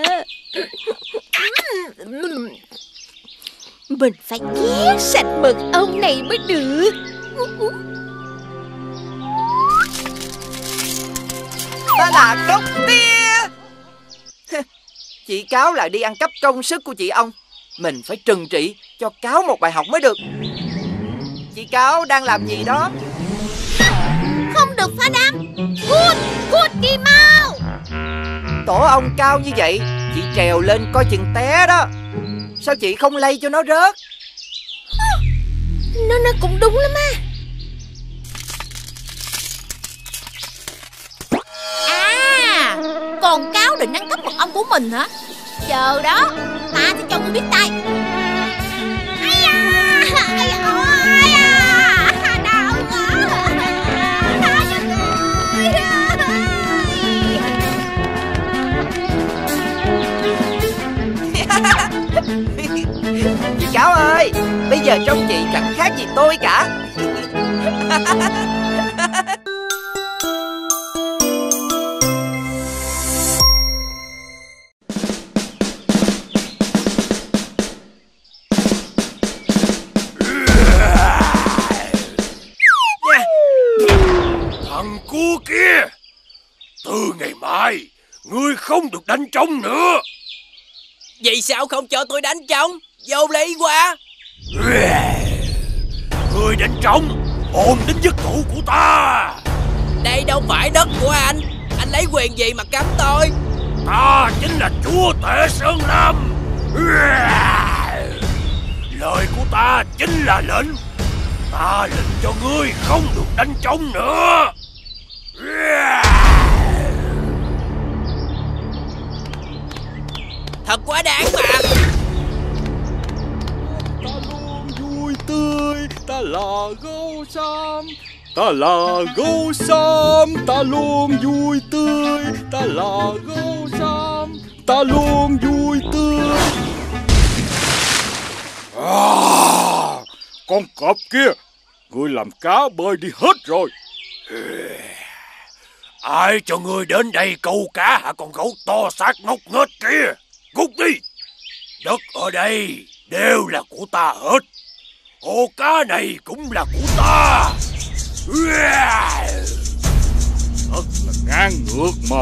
Mình phải vét sạch mật ong này mới được. Ta là Cốc Tía. Chị Cáo lại đi ăn cắp công sức của chị ong. Mình phải trừng trị cho Cáo một bài học mới được. Chị Cáo đang làm gì đó? Không được phá đám. Cút đi mau. Tổ ong cao như vậy, chị trèo lên coi chừng té đó. Sao chị không lay cho nó rớt? Nó cũng đúng lắm á. À, còn Cáo định ăn cắp mật ong của mình hả? Chờ đó, ta sẽ cho ngươi biết tay. Ai da, ai da, đau quá. Tha cho ngươi. Chị Cáo ơi, bây giờ trông chị chẳng khác gì tôi cả. Thằng cu kia, từ ngày mai ngươi không được đánh trống nữa. Vậy sao không cho tôi đánh trống? Vô lý quá. Ngươi đánh trống ôm đến giấc ngủ của ta. Đây đâu phải đất của anh lấy quyền gì mà cấm tôi? Ta chính là chúa tể Sơn Lâm. Lời của ta chính là lệnh. Ta lệnh cho ngươi không được đánh trống nữa. Thật quá đáng mà. Ta luôn vui tươi, ta là Gấu Xám. Ta là Gấu Xám, ta luôn vui tươi. Ta là Gấu Xám, ta luôn vui tươi. Con cọp kia, ngươi làm cá bơi đi hết rồi. Ai cho ngươi đến đây câu cá hả con gấu to xác ngốc nghếch kia? Cút đi! Đất ở đây đều là của ta hết. Hồ cá này cũng là của ta. Thật là ngang ngược mà.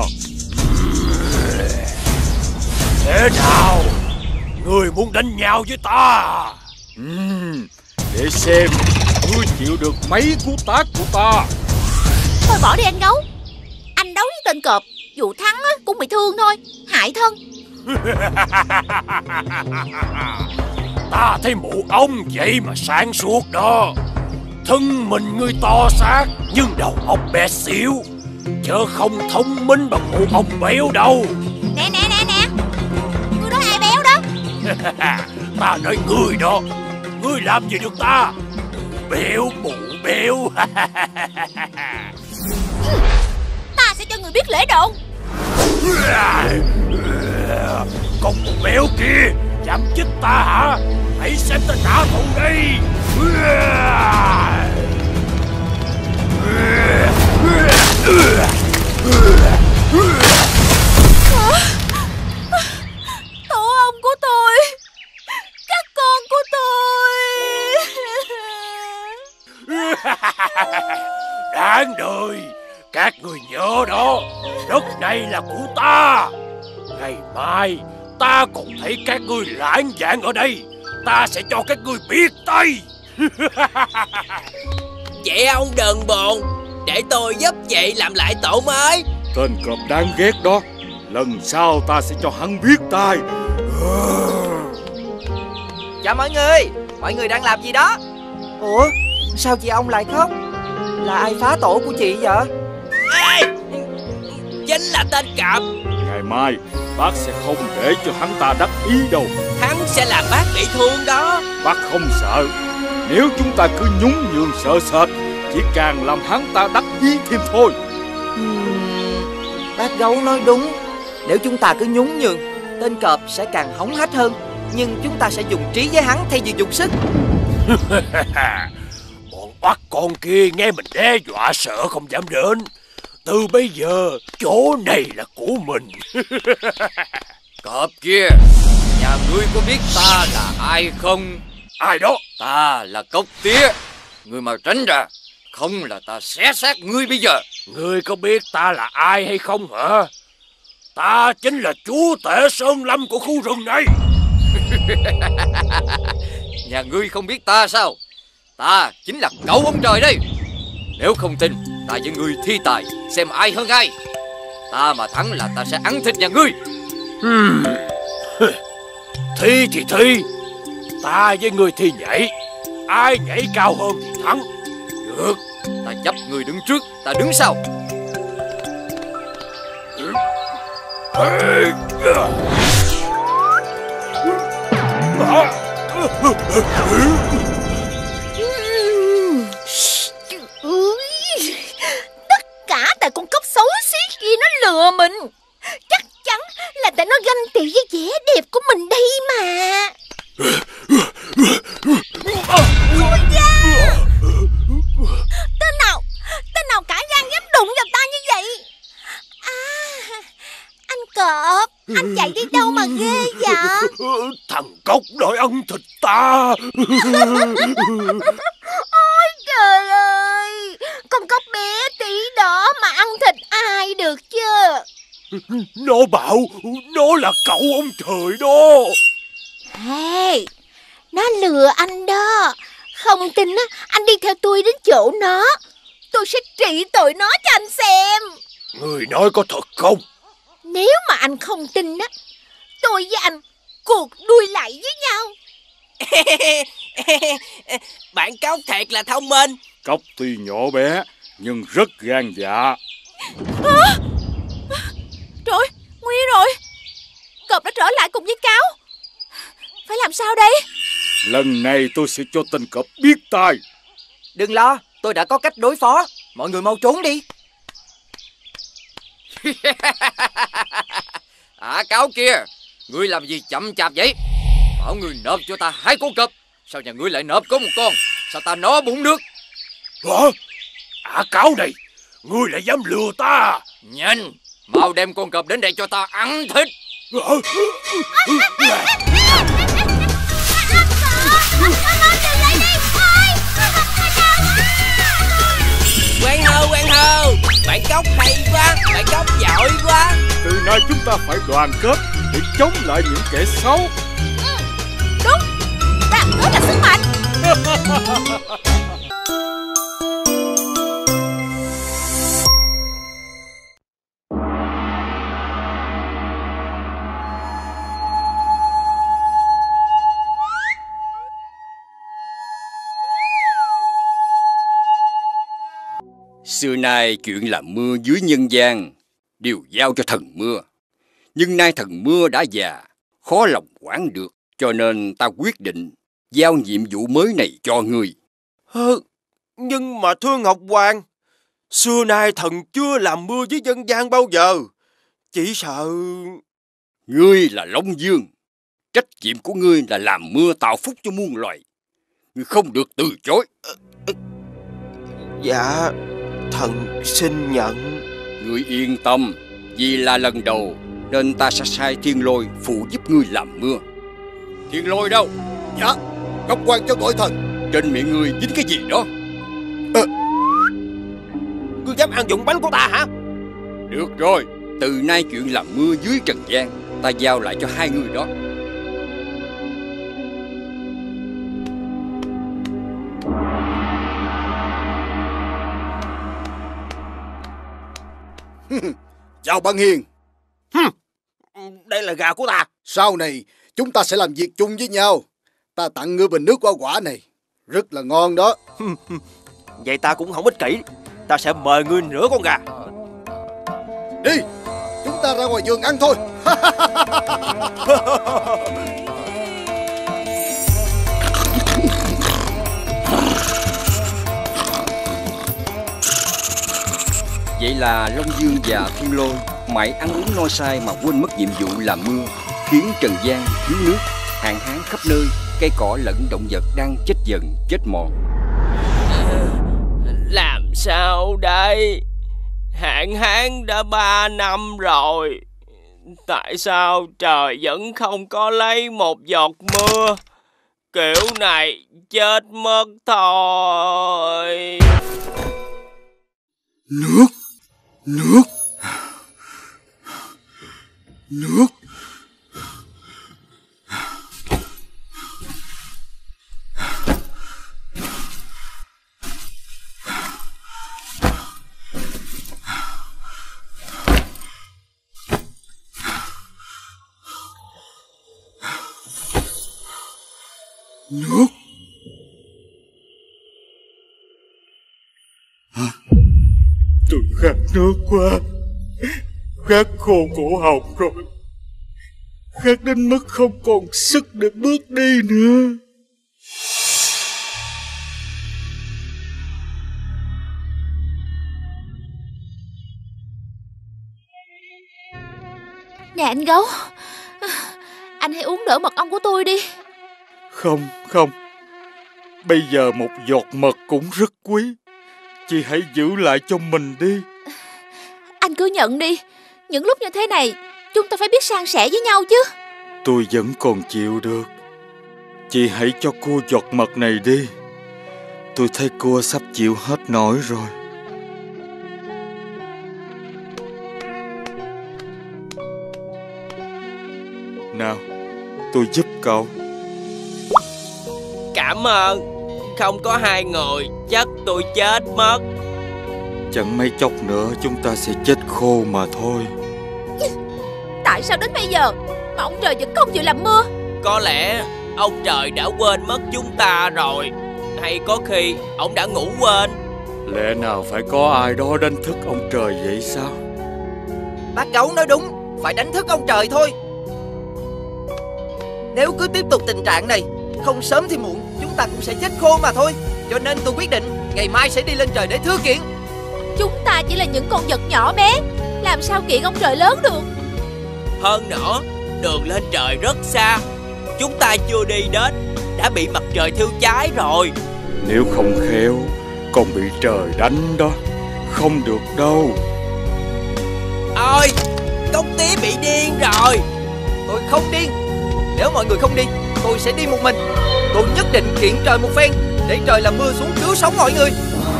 Thế nào? Ngươi muốn đánh nhau với ta? Để xem ngươi chịu được mấy cú tát của ta. Thôi bỏ đi anh Gấu. Anh đấu với tên cọp, dù thắng cũng bị thương thôi, hại thân. Ta thấy mụ ong vậy mà sáng suốt đó. Thân mình ngươi to xác nhưng đầu óc bé xíu, chớ không thông minh bằng mụ ong béo đâu. Nè, ngươi nói ai béo đó? Ta nói ngươi đó. Ngươi làm gì được ta? Béo mụ béo. biết lễ độ. Con mụ béo kia dám chích ta hả? Hãy xem ta trả thù đi. Tổ ông của tôi, các con của tôi. Đáng đời, các người nhớ đó, đất này là của ta. Ngày mai ta còn thấy các ngươi lãng vãng ở đây, ta sẽ cho các ngươi biết tay. Vậy ông đừng buồn, để tôi giúp chị làm lại tổ mới. Tên cọp đáng ghét đó, lần sau ta sẽ cho hắn biết tay. Chào mọi người đang làm gì đó? Ủa, sao chị ông lại khóc? Là ai phá tổ của chị vậy? Ê, chính là tên cọp. Ngày mai bác sẽ không để cho hắn ta đắc ý đâu. Hắn sẽ làm bác bị thương đó. Bác không sợ. Nếu chúng ta cứ nhún nhường sợ sệt, chỉ càng làm hắn ta đắc ý thêm thôi. Bác Gấu nói đúng. Nếu chúng ta cứ nhún nhường, tên cọp sẽ càng hống hách hơn. Nhưng chúng ta sẽ dùng trí với hắn thay vì dùng sức. Bọn oắt con kia nghe mình đe dọa sợ không dám đến. Từ bây giờ chỗ này là của mình. Cọp kia, nhà ngươi có biết ta là ai không? Ai đó? Ta là Cốc Tía. Ngươi mà tránh ra, không là ta xé xác ngươi bây giờ. Ngươi có biết ta là ai hay không hả? Ta chính là chúa tể Sơn Lâm của khu rừng này. Nhà ngươi không biết ta sao? Ta chính là cậu ông trời đây. Nếu không tin, ta với ngươi thi tài xem ai hơn ai. Ta mà thắng là ta sẽ ăn thịt nhà ngươi. Thi thì thi. Ta với ngươi thi nhảy. Ai nhảy cao hơn thì thắng. Được. Ta chấp ngươi đứng trước, ta đứng sau. Tất cả tại con cóc xấu xí kia nó lừa mình. Chắc chắn là tại nó ganh tị với vẻ đẹp của mình đây mà. Ôi da! Tên nào cả gan dám đụng vào ta như vậy? Anh Cọp, anh chạy đi đâu mà ghê vậy? Thằng Cốc đòi ăn thịt ta. Ôi trời ơi, con cóc bé tí đó mà ăn thịt ai được chứ? Nó bảo nó là cậu ông trời đó. Hey, nó lừa anh đó. Không tin á, anh đi theo tôi đến chỗ nó. Tôi sẽ trị tội nó cho anh xem. Người nói có thật không? Nếu mà anh không tin á, tôi với anh cuộc đuôi lại với nhau. Bạn Cóc thiệt là thông minh. Cóc tuy nhỏ bé nhưng rất gan dạ. Trời, nguy rồi. Cọp đã trở lại cùng với cáo. Phải làm sao đây? Lần này tôi sẽ cho tên cọp biết tay. Đừng lo, tôi đã có cách đối phó. Mọi người mau trốn đi. Cáo kia, ngươi làm gì chậm chạp vậy? Bảo ngươi nộp cho ta 2 con cọp, sao nhà ngươi lại nộp có 1 con? Sao ta no bụng được? Hả? Cáo này, ngươi lại dám lừa ta? Nhanh, mau đem con cọp đến đây cho ta ăn thịt. Quan hô, bạn Cóc hay quá, bạn Cóc giỏi quá. Từ nay chúng ta phải đoàn kết để chống lại những kẻ xấu. Đúng, đoàn kết là sức mạnh. Xưa nay chuyện làm mưa dưới nhân gian đều giao cho thần mưa. Nhưng nay thần mưa đã già, khó lòng quản được, cho nên ta quyết định giao nhiệm vụ mới này cho ngươi. Nhưng mà thưa Ngọc Hoàng, Xưa nay thần chưa làm mưa với dân gian bao giờ. Chỉ sợ... Ngươi là Long Dương, trách nhiệm của ngươi là làm mưa tạo phúc cho muôn loài. Ngươi không được từ chối. Dạ, thần xin nhận. Ngươi yên tâm, vì là lần đầu nên ta sẽ sai Thiên Lôi phụ giúp ngươi làm mưa. Thiên Lôi đâu? Dạ, Ngọc Hoàng cho gọi thần. Trên miệng ngươi dính cái gì đó? Ngươi dám ăn dụng bánh của ta hả? Được rồi, từ nay chuyện làm mưa dưới trần gian ta giao lại cho hai người đó. Chào bạn Hiền. Đây là gà của ta. Sau này chúng ta sẽ làm việc chung với nhau. Ta tặng ngươi bình nước hoa quả này, rất là ngon đó. Vậy ta cũng không ích kỷ. Ta sẽ mời ngươi nửa con gà. Đi, chúng ta ra ngoài vườn ăn thôi. Vậy là Long Dương và Thiên Lôi mãi ăn uống no say mà quên mất nhiệm vụ làm mưa, khiến trần gian thiếu nước, hạn hán khắp nơi, cây cỏ lẫn động vật đang chết dần chết mòn. Làm sao đây? Hạn hán đã 3 năm rồi. Tại sao trời vẫn không có lấy một giọt mưa? Kiểu này chết mất thôi. Nước. Nước. Nước. Nước. Tôi khát nước quá. Khát khô cổ họng rồi. Khát đến mức không còn sức để bước đi nữa. Nè anh Gấu, anh hãy uống đỡ mật ong của tôi đi. Không, không. Bây giờ một giọt mật cũng rất quý. Chị hãy giữ lại cho mình đi. Anh cứ nhận đi. Những lúc như thế này chúng ta phải biết san sẻ với nhau chứ. Tôi vẫn còn chịu được. Chị hãy cho cô giọt mật này đi. Tôi thấy cô sắp chịu hết nổi rồi. Nào, tôi giúp cậu. Cảm ơn. Không có hai người chắc tôi chết mất. Chẳng mấy chốc nữa chúng ta sẽ chết khô mà thôi. Tại sao đến bây giờ mà ông trời vẫn không chịu làm mưa? Có lẽ ông trời đã quên mất chúng ta rồi. Hay có khi ông đã ngủ quên. Lẽ nào phải có ai đó đánh thức ông trời vậy sao? Bác Gấu nói đúng, phải đánh thức ông trời thôi. Nếu cứ tiếp tục tình trạng này, không sớm thì muộn chúng ta cũng sẽ chết khô mà thôi. Cho nên tôi quyết định ngày mai sẽ đi lên trời để thưa kiện. Chúng ta chỉ là những con vật nhỏ bé, làm sao kiện ông trời lớn được. Hơn nữa, đường lên trời rất xa. Chúng ta chưa đi đến đã bị mặt trời thiêu cháy rồi. Nếu không khéo còn bị trời đánh đó. Không được đâu. Ôi, công tía bị điên rồi. Tôi không điên. Nếu mọi người không đi, tôi sẽ đi một mình. Tôi nhất định kiện trời một phen, để trời làm mưa xuống cứu sống mọi người.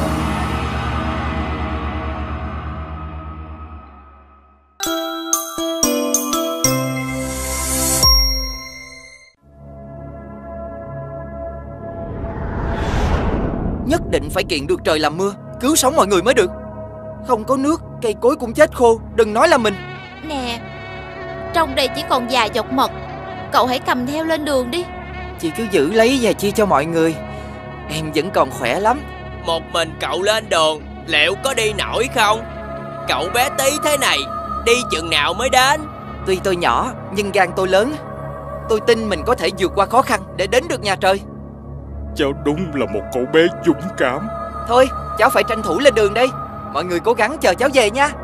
Nhất định phải kiện được trời làm mưa, cứu sống mọi người mới được. Không có nước, cây cối cũng chết khô, đừng nói là mình. Nè, trong đây chỉ còn vài giọt mật, cậu hãy cầm theo lên đường đi. Chị cứ giữ lấy và chia cho mọi người. Em vẫn còn khỏe lắm. Một mình cậu lên đường liệu có đi nổi không? Cậu bé tí thế này, đi chừng nào mới đến? Tuy tôi nhỏ nhưng gan tôi lớn. Tôi tin mình có thể vượt qua khó khăn để đến được nhà trời. Cháu đúng là một cậu bé dũng cảm. Thôi cháu phải tranh thủ lên đường đây. Mọi người cố gắng chờ cháu về nha.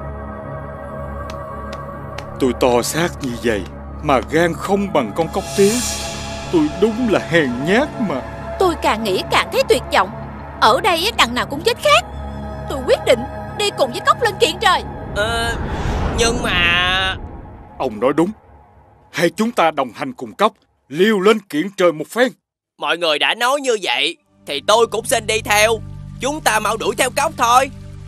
Tôi to xác như vậy mà gan không bằng con cóc tía. Tôi đúng là hèn nhát mà. Tôi càng nghĩ càng thấy tuyệt vọng. Ở đây đằng nào cũng chết khác. Tôi quyết định đi cùng với cóc lên kiện trời. Nhưng mà... Ông nói đúng. Hay chúng ta đồng hành cùng cóc, liều lên kiện trời một phen. Mọi người đã nói như vậy thì tôi cũng xin đi theo. Chúng ta mau đuổi theo cóc thôi.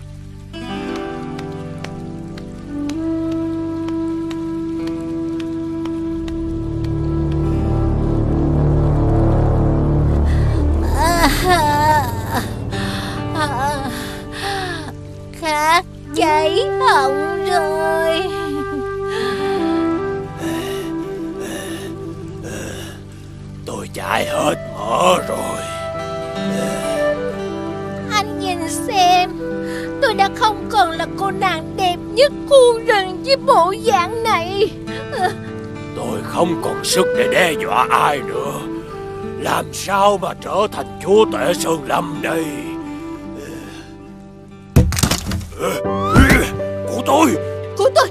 Khát cháy họng rồi. Tôi chạy hết mỡ rồi. Anh nhìn xem, tôi đã không còn là cô nàng đẹp nhất khu rừng với bộ dạng này. Tôi không còn sức để đe dọa ai nữa. Làm sao mà trở thành chúa tể Sơn Lâm đây? Của tôi! Của tôi!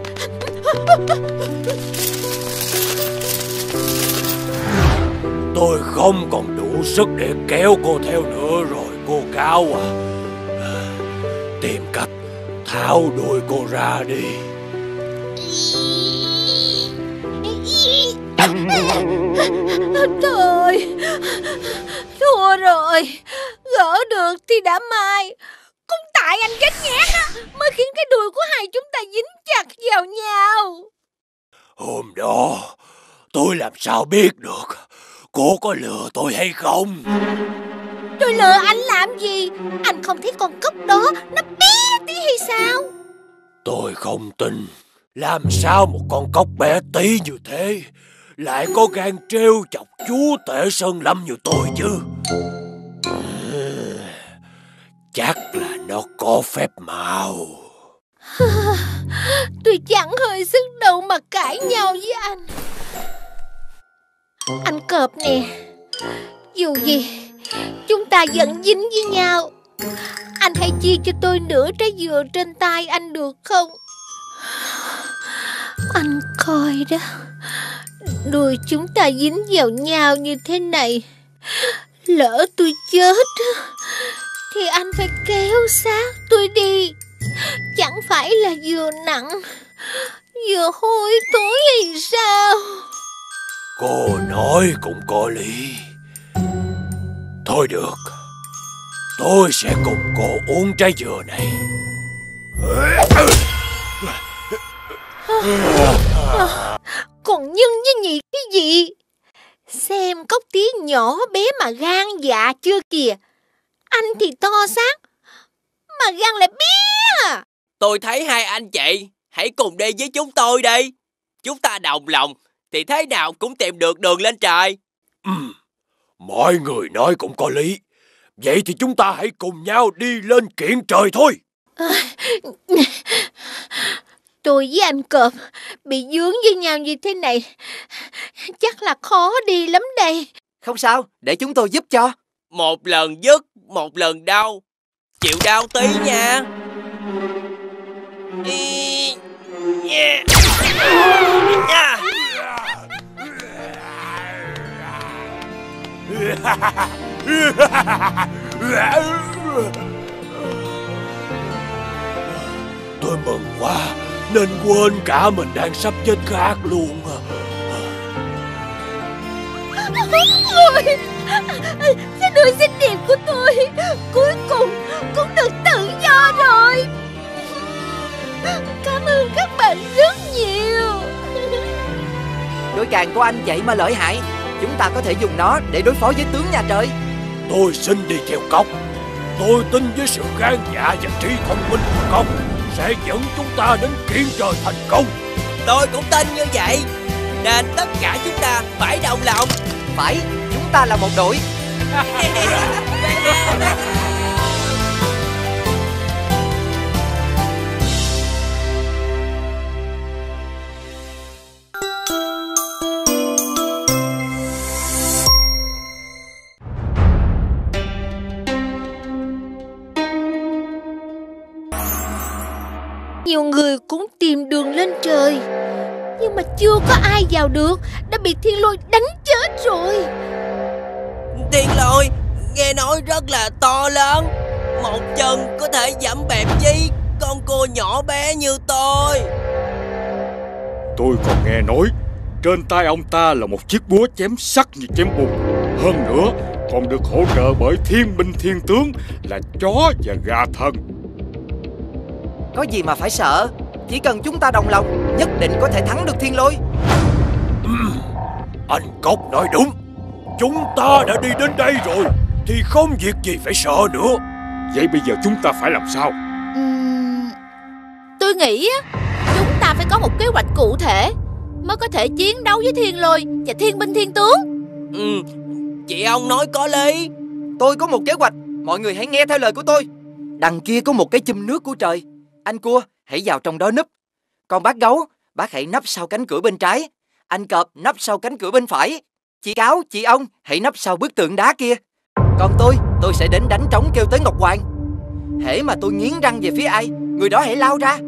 Tôi không còn đủ sức để kéo cô theo nữa rồi, cô cáo à. Tìm cách tháo đuôi cô ra đi. Thôi, thua rồi. Gỡ được thì đã mai. Cũng tại anh chết nhát á mới khiến cái đuôi của hai chúng ta dính chặt vào nhau. Hôm đó tôi làm sao biết được cô có lừa tôi hay không? Tôi lừa anh làm gì? Anh không thấy con cóc đó nó bé tí hay sao? Tôi không tin. Làm sao một con cóc bé tí như thế lại có gan trêu chọc chúa tể Sơn Lâm như tôi chứ? Chắc là nó có phép màu. Tôi chẳng hơi sức đâu mà cãi nhau với anh. Anh Cọp nè, dù gì chúng ta vẫn dính với nhau. Anh hãy chia cho tôi nửa trái dừa trên tay anh được không? Anh coi đó, đuôi chúng ta dính vào nhau như thế này, lỡ tôi chết thì anh phải kéo xác tôi đi. Chẳng phải là vừa nặng vừa hôi thối hay sao? Cô nói cũng có lý. Thôi được, tôi sẽ cùng cô uống trái dừa này. Còn nhân với nhị cái gì? Xem cóc tía nhỏ bé mà gan dạ chưa kìa. Anh thì to xác mà gan lại bé à. Tôi thấy hai anh chị hãy cùng đi với chúng tôi đi. Chúng ta đồng lòng thì thế nào cũng tìm được đường lên trời. Mọi người nói cũng có lý. Vậy thì chúng ta hãy cùng nhau đi lên kiện trời thôi. Tôi với anh Cọp bị dướng với nhau như thế này, chắc là khó đi lắm đây. Không sao, để chúng tôi giúp cho. Một lần dứt, một lần đau. Chịu đau tí nha. Tôi mừng quá nên quên cả mình đang sắp chết khát luôn. Ôi, cái đuôi xinh đẹp của tôi cuối cùng cũng được tự do rồi. Cảm ơn các bạn rất nhiều. Đôi càng của anh vậy mà lợi hại. Chúng ta có thể dùng nó để đối phó với tướng nhà trời. Tôi xin đi theo cóc. Tôi tin với sự gan dạ và trí thông minh của cóc sẽ dẫn chúng ta đến kiện trời thành công. Tôi cũng tin như vậy. Nên tất cả chúng ta phải đồng lòng. Phải, chúng ta là một đội. người cũng tìm đường lên trời. Nhưng mà chưa có ai vào được, đã bị thiên lôi đánh chết rồi. Thiên lôi nghe nói rất là to lớn, một chân có thể dẫm bẹp chí con cô nhỏ bé như tôi. Tôi còn nghe nói trên tay ông ta là một chiếc búa chém sắt như chém bùn. Hơn nữa còn được hỗ trợ bởi thiên binh thiên tướng là chó và gà thần. Có gì mà phải sợ, chỉ cần chúng ta đồng lòng, nhất định có thể thắng được thiên lôi. Anh Cốc nói đúng, chúng ta đã đi đến đây rồi thì không việc gì phải sợ nữa. Vậy bây giờ chúng ta phải làm sao? Tôi nghĩ chúng ta phải có một kế hoạch cụ thể mới có thể chiến đấu với thiên lôi và thiên binh thiên tướng. Chị ông nói có lý. Tôi có một kế hoạch, mọi người hãy nghe theo lời của tôi. Đằng kia có một cái chum nước của trời. Anh cua hãy vào trong đó núp. Còn bác gấu, bác hãy nấp sau cánh cửa bên trái. Anh cọp nấp sau cánh cửa bên phải. Chị cáo, chị ong hãy nấp sau bức tượng đá kia. Còn tôi sẽ đến đánh trống kêu tới Ngọc Hoàng. Hễ mà tôi nghiến răng về phía ai, người đó hãy lao ra.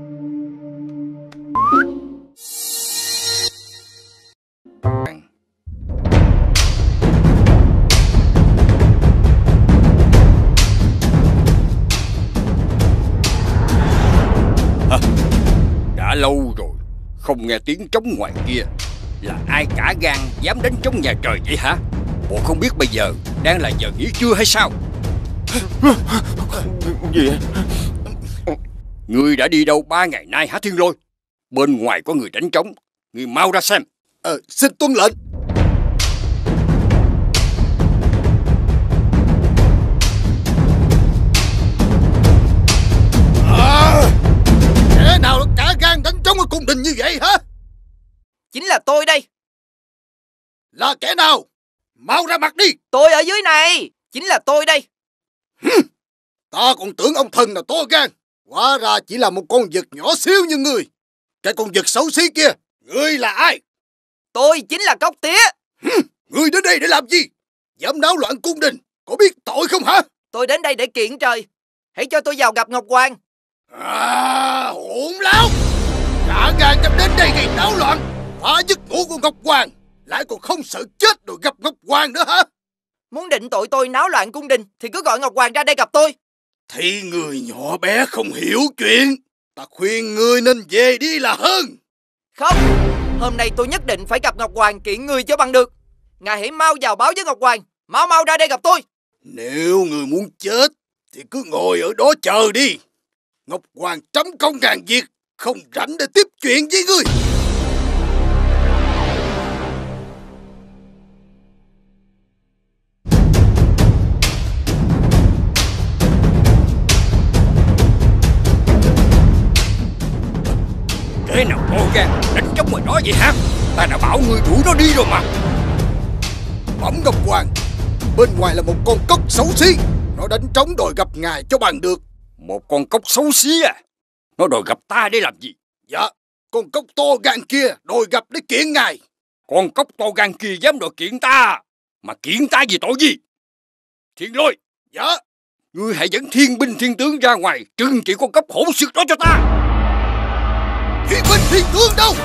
Đã lâu rồi không nghe tiếng trống ngoài kia. Là ai cả gan dám đánh trống nhà trời vậy hả? Bộ không biết bây giờ đang là giờ nghỉ trưa hay sao? Gì? Ngươi đã đi đâu 3 ngày nay hả Thiên Lôi? Bên ngoài có người đánh trống, ngươi mau ra xem. Xin tuân lệnh. Kẻ nào đã cả gan đánh trống ở cung đình như vậy hả? Chính là tôi đây. Là kẻ nào? Mau ra mặt đi. Tôi ở dưới này. Chính là tôi đây. Ta còn tưởng ông thần nào to gan, hóa ra chỉ là một con vật nhỏ xíu như ngươi. Cái con vật xấu xí kia, ngươi là ai? Tôi chính là Cóc Tía. Ngươi đến đây để làm gì? Dám náo loạn cung đình, có biết tội không hả? Tôi đến đây để kiện trời. Hãy cho tôi vào gặp Ngọc Hoàng. Hỗn láo! Cả gan dám đến đây gây náo loạn, phá giấc ngủ của Ngọc Hoàng, lại còn không sợ chết rồi gặp Ngọc Hoàng nữa hả? Muốn định tội tôi náo loạn cung đình thì cứ gọi Ngọc Hoàng ra đây gặp tôi. Thì người nhỏ bé không hiểu chuyện, ta khuyên ngươi nên về đi là hơn. Không, hôm nay tôi nhất định phải gặp Ngọc Hoàng kiện người cho bằng được. Ngài hãy mau vào báo với Ngọc Hoàng, mau ra đây gặp tôi. Nếu người muốn chết thì cứ ngồi ở đó chờ đi. Ngọc Hoàng trăm công ngàn việc, không rảnh để tiếp chuyện với ngươi. Thế nào to gan đánh trống ngoài đó vậy hả? Ta đã bảo ngươi đuổi nó đi rồi mà. Bẩm Ngọc Hoàng, bên ngoài là một con cóc xấu xí, nó đánh trống đòi gặp ngài cho bằng được. Một con cóc xấu xí à? Nó đòi gặp ta để làm gì? Dạ, con cóc to gan kia đòi gặp để kiện ngài. Con cóc to gan kia dám đòi kiện ta? Mà kiện ta vì tội gì? Thiên Lôi. Dạ. Ngươi hãy dẫn thiên binh thiên tướng ra ngoài trừng trị con cóc hỗn xược đó cho ta. Thiên binh thiên tướng đâu?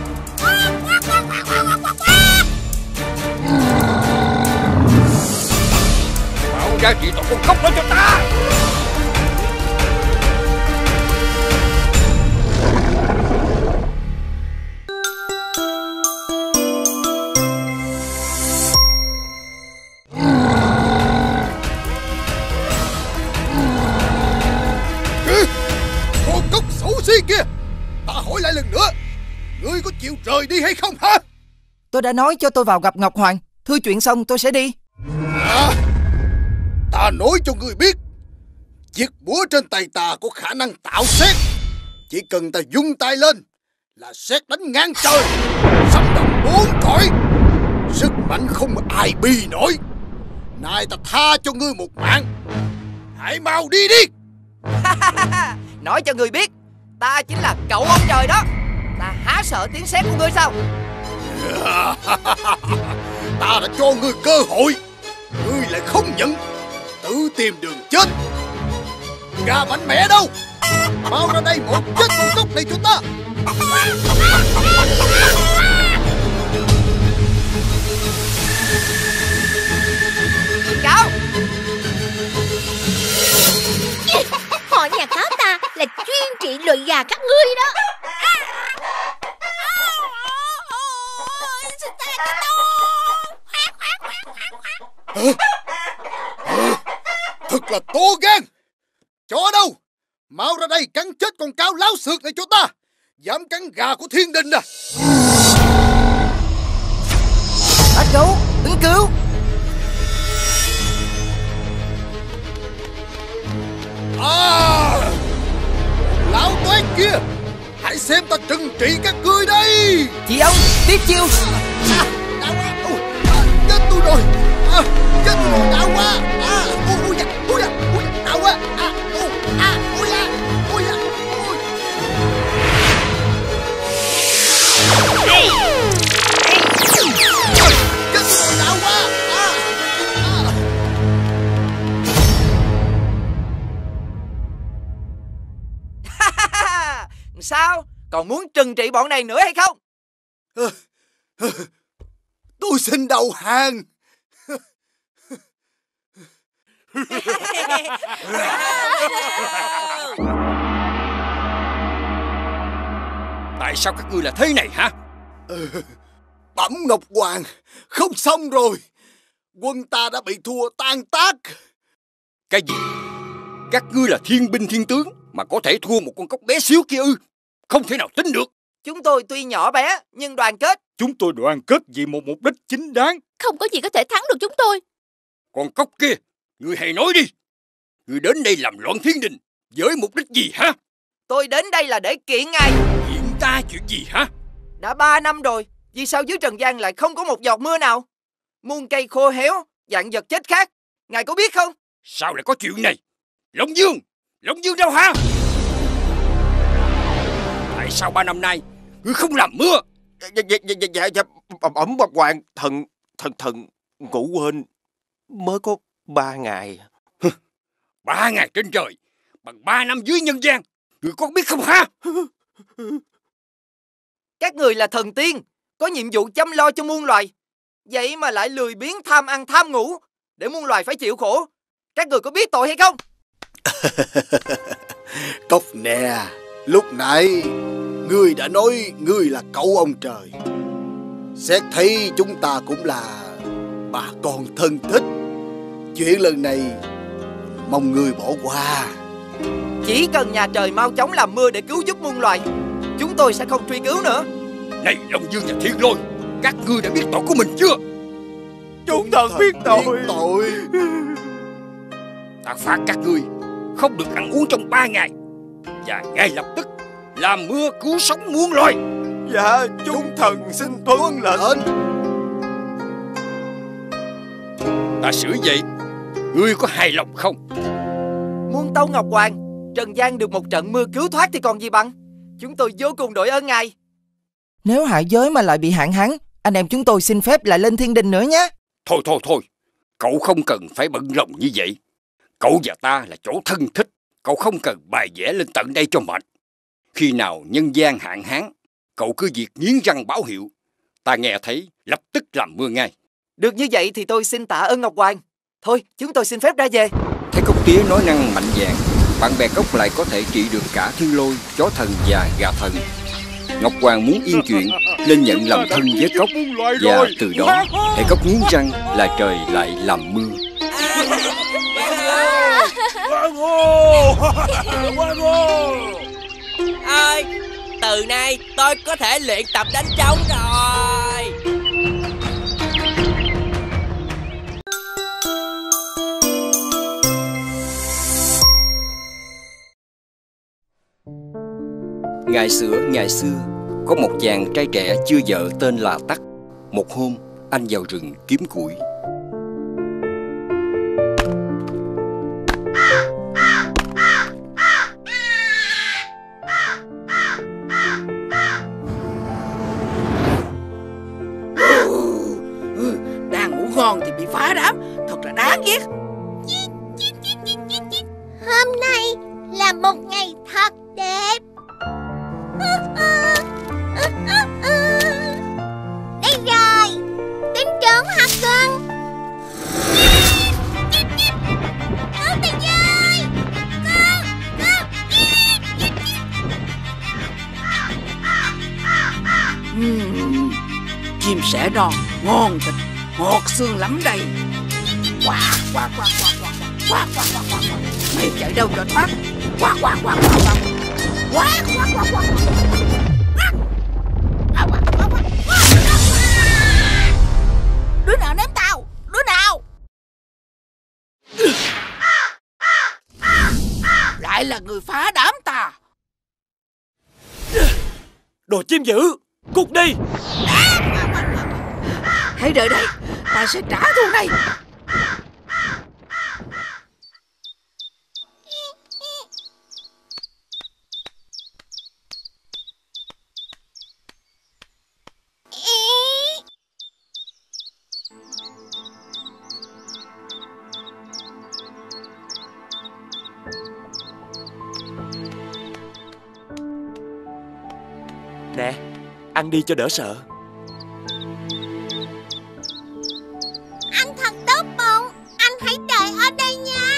Bảo ra trị tội con cóc đó cho ta. Con cóc xấu xí kia, ta hỏi lại lần nữa, ngươi có chịu rời đi hay không hả? Tôi đã nói cho tôi vào gặp Ngọc Hoàng, thưa chuyện xong tôi sẽ đi. Ta nói cho ngươi biết, chiếc búa trên tay ta có khả năng tạo sét. Chỉ cần ta vung tay lên là sét đánh ngang trời, sấm động 4 cõi, sức mạnh không ai bi nổi. Nay ta tha cho ngươi một mạng, hãy mau đi đi. Nói cho người biết, ta chính là cậu ông trời đó. Ta há sợ tiếng sét của ngươi sao? Ta đã cho ngươi cơ hội, ngươi lại không nhận, tự tìm đường chết. Gà mạnh mẽ đâu? Mau ra đây một chết con cốc này cho ta. Cậu, họ nhà cáo ta là chuyên trị loại gà các ngươi đó. Thật là to gan. Chó đâu? Mau ra đây cắn chết con cáo láo xược này cho ta. Dám cắn gà của thiên đình à? Bác cứu, ứng cứu. Lão toán kia, hãy xem ta trừng trị các ngươi đây. Chị ông, tiếp chiêu. Đau quá. Chết tôi rồi. Chết tôi rồi, đau quá. Đau quá. Sao? Còn muốn trừng trị bọn này nữa hay không? Tôi xin đầu hàng. Tại sao các ngươi là thế này hả? Bẩm Ngọc Hoàng, không xong rồi. Quân ta đã bị thua tan tác. Cái gì? Các ngươi là thiên binh thiên tướng mà có thể thua một con cóc bé xíu kia ư? Không thể nào tính được. Chúng tôi tuy nhỏ bé nhưng đoàn kết. Chúng tôi đoàn kết vì một mục đích chính đáng. Không có gì có thể thắng được chúng tôi. Con cóc kia, ngươi hãy nói đi. Ngươi đến đây làm loạn thiên đình với mục đích gì hả? Tôi đến đây là để kiện ngài. Kiện ta chuyện gì hả? Đã 3 năm rồi, vì sao dưới trần gian lại không có một giọt mưa nào? Muôn cây khô héo, vạn vật chết khác. Ngài có biết không? Sao lại có chuyện này? Long Dương đâu hả? Tại sao 3 năm nay ngươi không làm mưa? Dạ, bẩm Ngọc Hoàng, thần ngủ quên, mới có 3 ngày. 3 ngày trên trời bằng 3 năm dưới nhân gian, ngươi có biết không hả? Các người là thần tiên, có nhiệm vụ chăm lo cho muôn loài. Vậy mà lại lười biếng tham ăn tham ngủ, để muôn loài phải chịu khổ. Các người có biết tội hay không? Cốc nè, lúc nãy ngươi đã nói ngươi là cậu ông trời. Xét thấy chúng ta cũng là bà con thân thích. Chuyện lần này mong ngươi bỏ qua. Chỉ cần nhà trời mau chóng làm mưa để cứu giúp muôn loài, chúng tôi sẽ không truy cứu nữa. Này Long Dương và Thiên Lôi, các ngươi đã biết tội của mình chưa? Chúng thần biết tội. Ta phạt các ngươi không được ăn uống trong 3 ngày, và ngay lập tức làm mưa cứu sống muôn loài. Dạ, chúng thần xin tuân lệnh. Ta xử vậy, ngươi có hài lòng không? Muôn tâu Ngọc Hoàng, trần gian được một trận mưa cứu thoát thì còn gì bằng. Chúng tôi vô cùng đội ơn ngài. Nếu hạ giới mà lại bị hạn hán, anh em chúng tôi xin phép lại lên thiên đình nữa nhé. Thôi, cậu không cần phải bận lòng như vậy. Cậu và ta là chỗ thân thích, cậu không cần bài vẽ lên tận đây cho mệt. Khi nào nhân gian hạn hán, cậu cứ việc nghiến răng báo hiệu. Ta nghe thấy lập tức làm mưa ngay. Được như vậy thì tôi xin tạ ơn Ngọc Hoàng. Thôi, chúng tôi xin phép ra về. Thấy cốc tía nói năng mạnh dạn, bạn bè cốc lại có thể trị được cả Thiên Lôi, chó thần và gà thần. Ngọc Hoàng muốn yên chuyện nên nhận làm thân với cốc, và từ đó hễ cốc nghiến răng là trời lại làm mưa. Ơi, từ nay tôi có thể luyện tập đánh trống rồi. Ngày xưa, có một chàng trai trẻ chưa vợ tên là Tắc. Một hôm, anh vào rừng kiếm củi. Đang ngủ ngon thì bị phá đám, thật là đáng ghét. Hôm nay là một ngày thật Đây rồi, tính trốn hả cưng? Tiền ơi! Chim sẻ non ngon thịt, ngọt xương lắm đây. Quạ quạ quạ quạ quạ quạ quạ quạ quạ quạ. Mày chạy đâu cho thoát? Quạ quạ quạ quạ quạ quạ quạ quạ quạ. Đứa nào ném tao? Đứa nào? Lại là người phá đám ta. Đồ chim dữ, cút đi. Hãy đợi đây, ta sẽ trả thù này. Nè, ăn đi cho đỡ sợ. Anh thật tốt bụng, anh hãy đợi ở đây nha.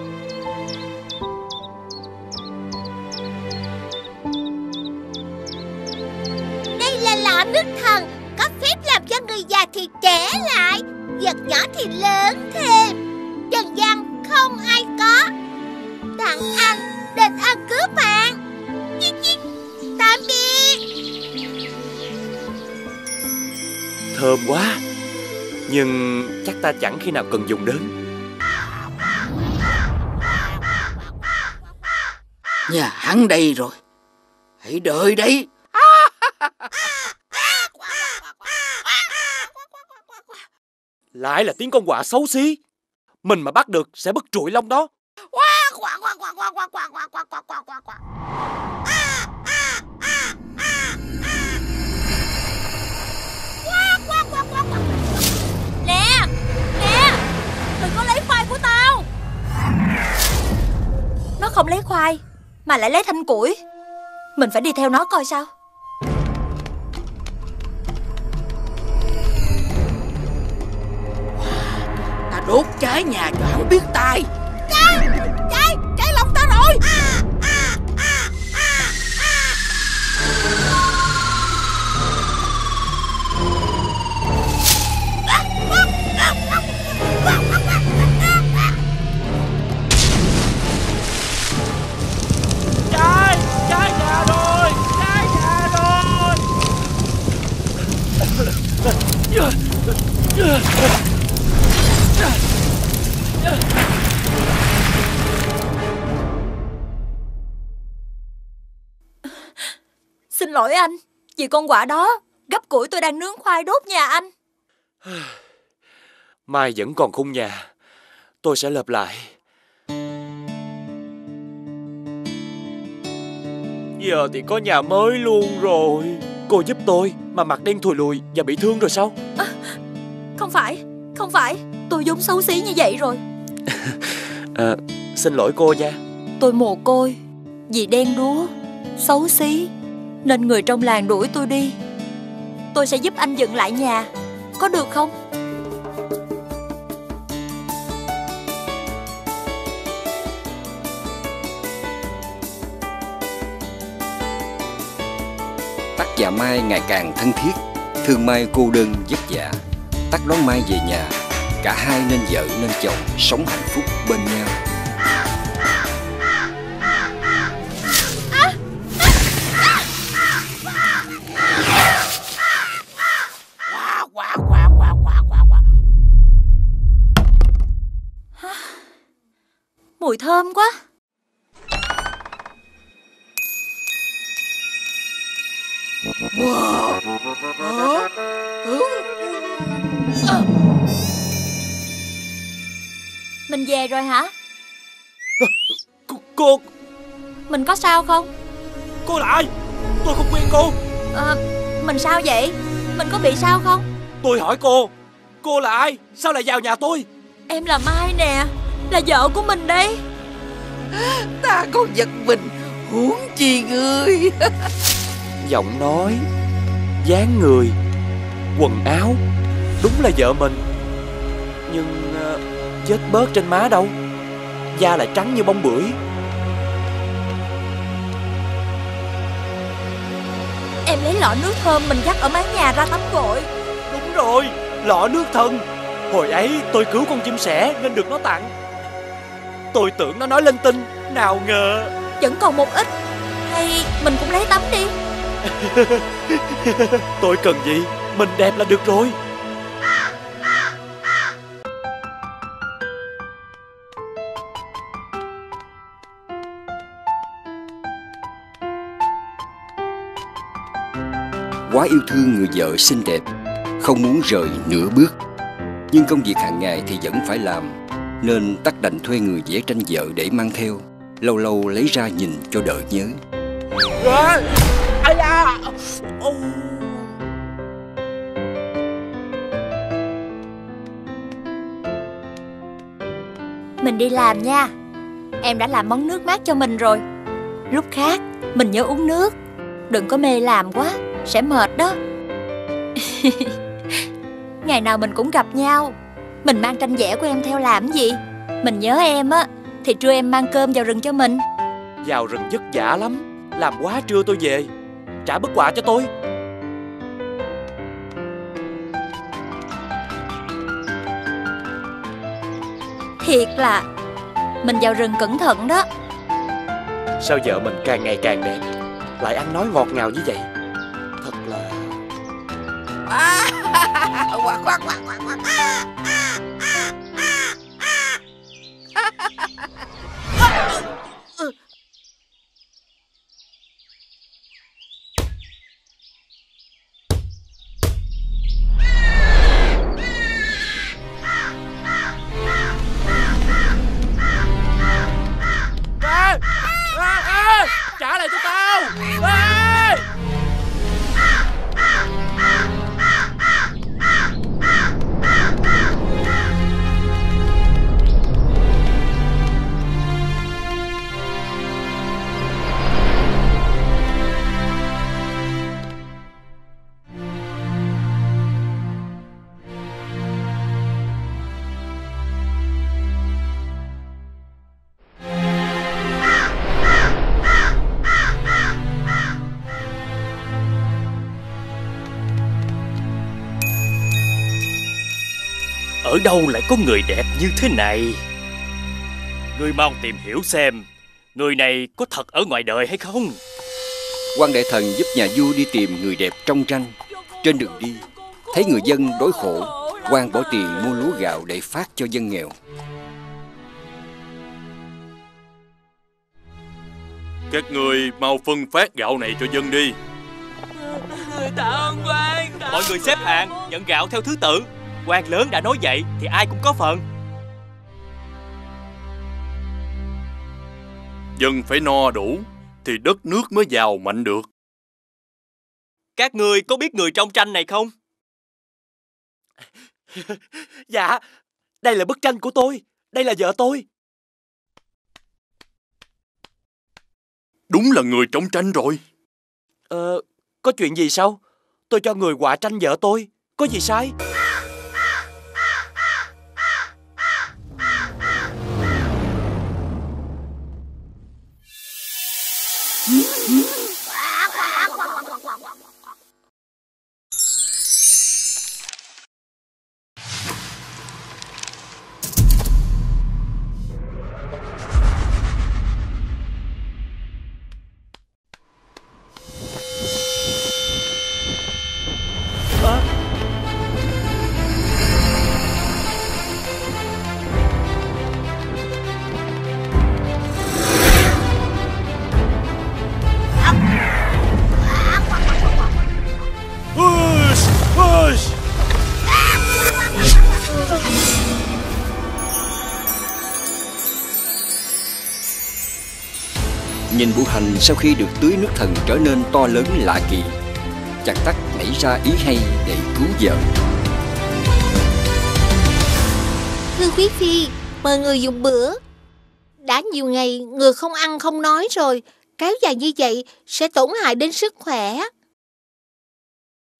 Đây là lọ nước thần, có phép làm cho người già thì trẻ lại, vật nhỏ thì lớn thêm. Trần gian không ai có. Tặng anh đền ơn cứu mạng. Tạm biệt. Thơm quá, nhưng chắc ta chẳng khi nào cần dùng đến. Nhà hắn đây rồi, hãy đợi đấy. Lại là tiếng con quạ xấu xí. Mình mà bắt được sẽ bứt trụi lông đó. Nè, nè, đừng có lấy khoai của tao. Nó không lấy khoai mà lại lấy thanh củi. Mình phải đi theo nó coi sao. Ta đốt cháy nhà cho hắn biết tay. Cháy lòng ta rồi. Cháy nhà rồi, cháy nhà rồi. Xin lỗi anh, vì con quạ đó gấp củi tôi đang nướng khoai đốt nhà anh. Mai vẫn còn khung nhà, tôi sẽ lợp lại. Giờ thì có nhà mới luôn rồi. Cô giúp tôi mà mặt đen thùi lùi và bị thương rồi sao? Không phải, tôi vốn xấu xí như vậy rồi. Xin lỗi cô nha. Tôi mồ côi, vì đen đúa, xấu xí, nên người trong làng đuổi tôi đi. Tôi sẽ giúp anh dựng lại nhà, có được không? Tắc và Mai ngày càng thân thiết. Thương Mai cô đơn vất vả. Tắc đón Mai về nhà. Cả hai nên vợ nên chồng sống hạnh phúc bên nhau. Mùi thơm quá. Mình về rồi hả? Cô Mình có sao không? Cô là ai? Tôi không quen cô. Mình sao vậy? Mình có bị sao không? Tôi hỏi cô là ai? Sao lại vào nhà tôi? Em là Mai nè, là vợ của mình đây. Ta còn giật mình, huống chi ngươi. Giọng nói dáng người, quần áo, đúng là vợ mình. Nhưng vết bớt trên má đâu, da lại trắng như bông bưởi. Em lấy lọ nước thơm mình dắt ở mái nhà ra tắm gội. Đúng rồi, lọ nước thân. Hồi ấy tôi cứu con chim sẻ nên được nó tặng. Tôi tưởng nó nói linh tinh, nào ngờ vẫn còn một ít. Hay mình cũng lấy tắm đi. Tôi cần gì, mình đẹp là được rồi. Quá yêu thương người vợ xinh đẹp, không muốn rời nửa bước. Nhưng công việc hàng ngày thì vẫn phải làm, nên Tắc đành thuê người vẽ tranh vợ để mang theo, lâu lâu lấy ra nhìn cho đỡ nhớ. Mình đi làm nha. Em đã làm món nước mát cho mình rồi. Lúc khác mình nhớ uống nước. Đừng có mê làm quá, sẽ mệt đó. Ngày nào mình cũng gặp nhau. Mình mang tranh vẽ của em theo làm gì? Mình nhớ em á, thì trưa em mang cơm vào rừng cho mình. Vào rừng vất vả lắm, làm quá trưa tôi về. Trả bức quà cho tôi. Thiệt là mình vào rừng cẩn thận đó. Sao vợ mình càng ngày càng đẹp, lại ăn nói ngọt ngào như vậy? Thật là... Trả lại cho tao! Ở đâu lại có người đẹp như thế này? Ngươi mau tìm hiểu xem người này có thật ở ngoài đời hay không. Quan đại thần giúp nhà vua đi tìm người đẹp trong tranh. Trên đường đi, thấy người dân đói khổ, quan bỏ tiền mua lúa gạo để phát cho dân nghèo. Các người mau phân phát gạo này cho dân đi. Tạ ơn quan. Mọi người xếp hàng nhận gạo theo thứ tự. Quan lớn đã nói vậy thì ai cũng có phần. Dân phải no đủ thì đất nước mới giàu mạnh được. Các ngươi có biết người trong tranh này không? Dạ, đây là bức tranh của tôi. Đây là vợ tôi. Đúng là người trong tranh rồi. Có chuyện gì sao? Tôi cho người họa tranh vợ tôi. Có gì sai? Nhìn Vũ Hành sau khi được tưới nước thần trở nên to lớn lạ kỳ, chàng Tắc nảy ra ý hay để cứu vợ. Thưa quý phi, mời người dùng bữa. Đã nhiều ngày người không ăn không nói rồi, kéo dài như vậy sẽ tổn hại đến sức khỏe.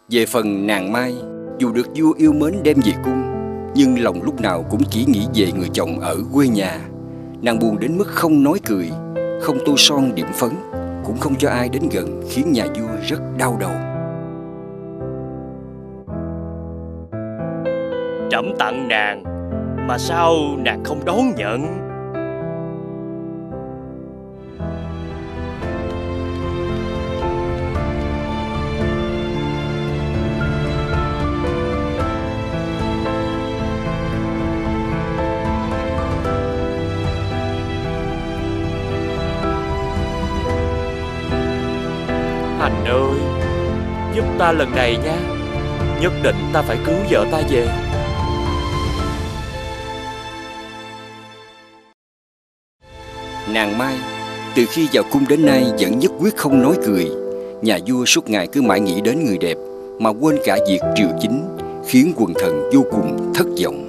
Về phần nàng Mai, dù được vua yêu mến đem về cung, nhưng lòng lúc nào cũng chỉ nghĩ về người chồng ở quê nhà. Nàng buồn đến mức không nói cười, không tô son điểm phấn, cũng không cho ai đến gần, khiến nhà vua rất đau đầu. Trẫm tặng nàng, mà sao nàng không đón nhận? Hành ơi, giúp ta lần này nha. Nhất định ta phải cứu vợ ta về. Nàng Mai từ khi vào cung đến nay vẫn nhất quyết không nói cười. Nhà vua suốt ngày cứ mãi nghĩ đến người đẹp, mà quên cả việc triều chính, khiến quần thần vô cùng thất vọng.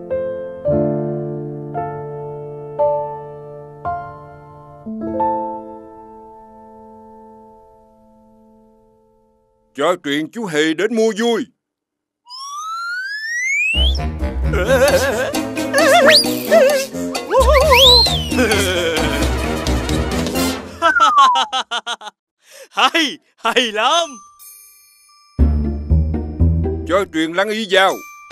Cho chuyện chú Hề đến mua vui. Hay lắm. Cho truyền Lăng Y vào.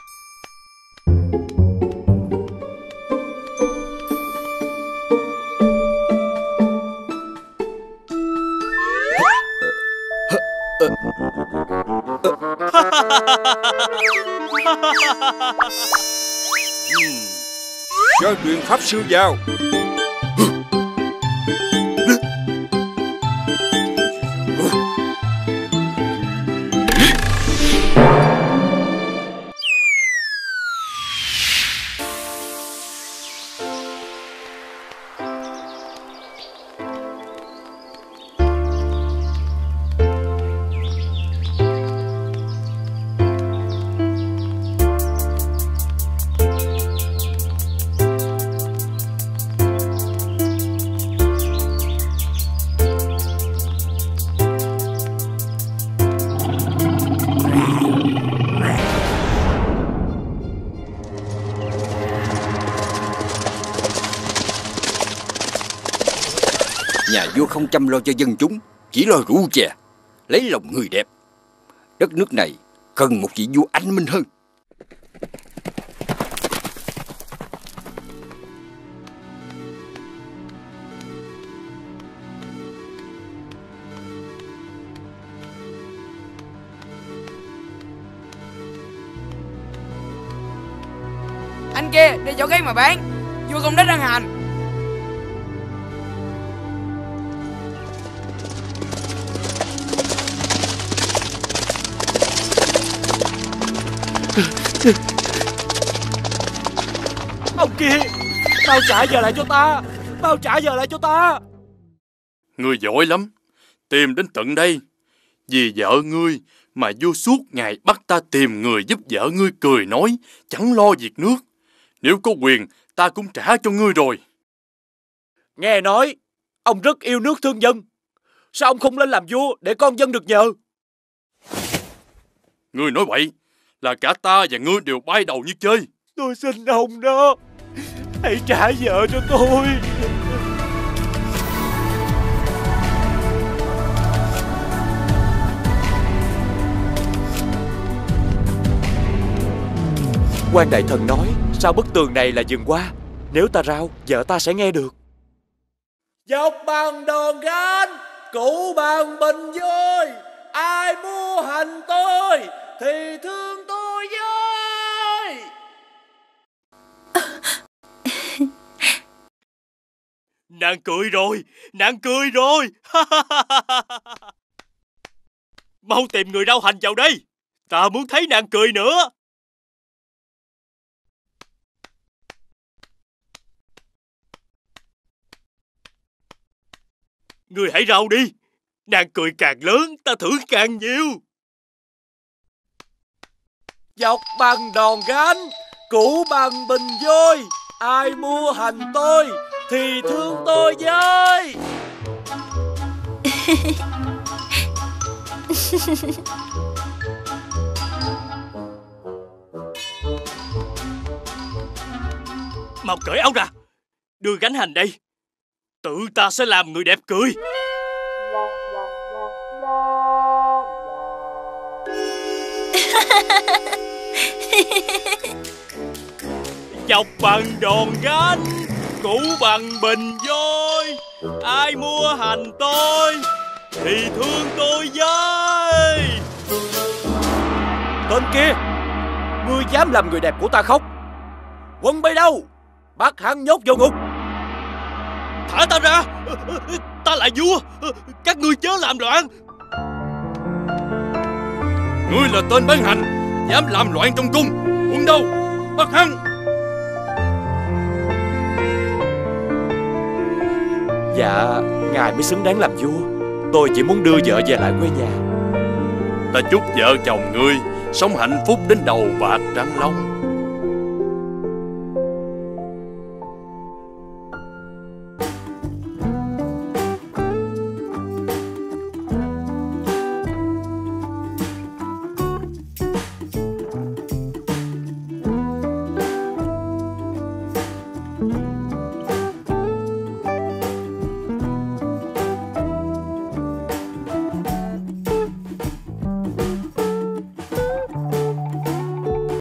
Cho truyền Pháp Sư vào. Nhà vua không chăm lo cho dân chúng, chỉ lo rượu chè, lấy lòng người đẹp. Đất nước này cần một vị vua anh minh hơn. Anh kia đi chỗ khác mà bán, vua không đến ăn hành. Ông kia, bao trả giờ lại cho ta. Bao trả giờ lại cho ta. Ngươi giỏi lắm, tìm đến tận đây. Vì vợ ngươi mà vua suốt ngày bắt ta tìm người giúp vợ ngươi cười nói, chẳng lo việc nước. Nếu có quyền, ta cũng trả cho ngươi rồi. Nghe nói ông rất yêu nước thương dân. Sao ông không lên làm vua để con dân được nhờ? Ngươi nói bậy, là cả ta và ngươi đều bay đầu như chơi. Tôi xin ông đó, hãy trả vợ cho tôi. Quan đại thần nói sau bức tường này là vườn hoa. Nếu ta rao, vợ ta sẽ nghe được. Dọc bằng đòn gánh, cụ bằng bình vui. Ai mua hành tôi thì thương tôi với. Nàng cười rồi, nàng cười rồi. Mau tìm người rao hành vào đây. Ta muốn thấy nàng cười nữa. Ngươi hãy rao đi. Nàng cười càng lớn, ta thưởng càng nhiều. Dọc bằng đòn gánh, cụ bằng bình vui. Ai mua hành tôi thì thương tôi với. Mau cởi áo ra, đưa gánh hành đây. Tự ta sẽ làm người đẹp cười. Chọc bằng đòn gánh, cũ bằng bình voi. Ai mua hành tôi thì thương tôi với. Tên kia, ngươi dám làm người đẹp của ta không? Quân bay đâu? Bắt hắn nhốt vô ngục. Thả ta ra, ta là vua, các ngươi chớ làm loạn. Ngươi là tên bán hành, dám làm loạn trong cung. Quân đâu? Bắt hắn. Dạ, ngài mới xứng đáng làm vua. Tôi chỉ muốn đưa vợ về lại quê nhà. Ta chúc vợ chồng ngươi sống hạnh phúc đến đầu bạc trắng long.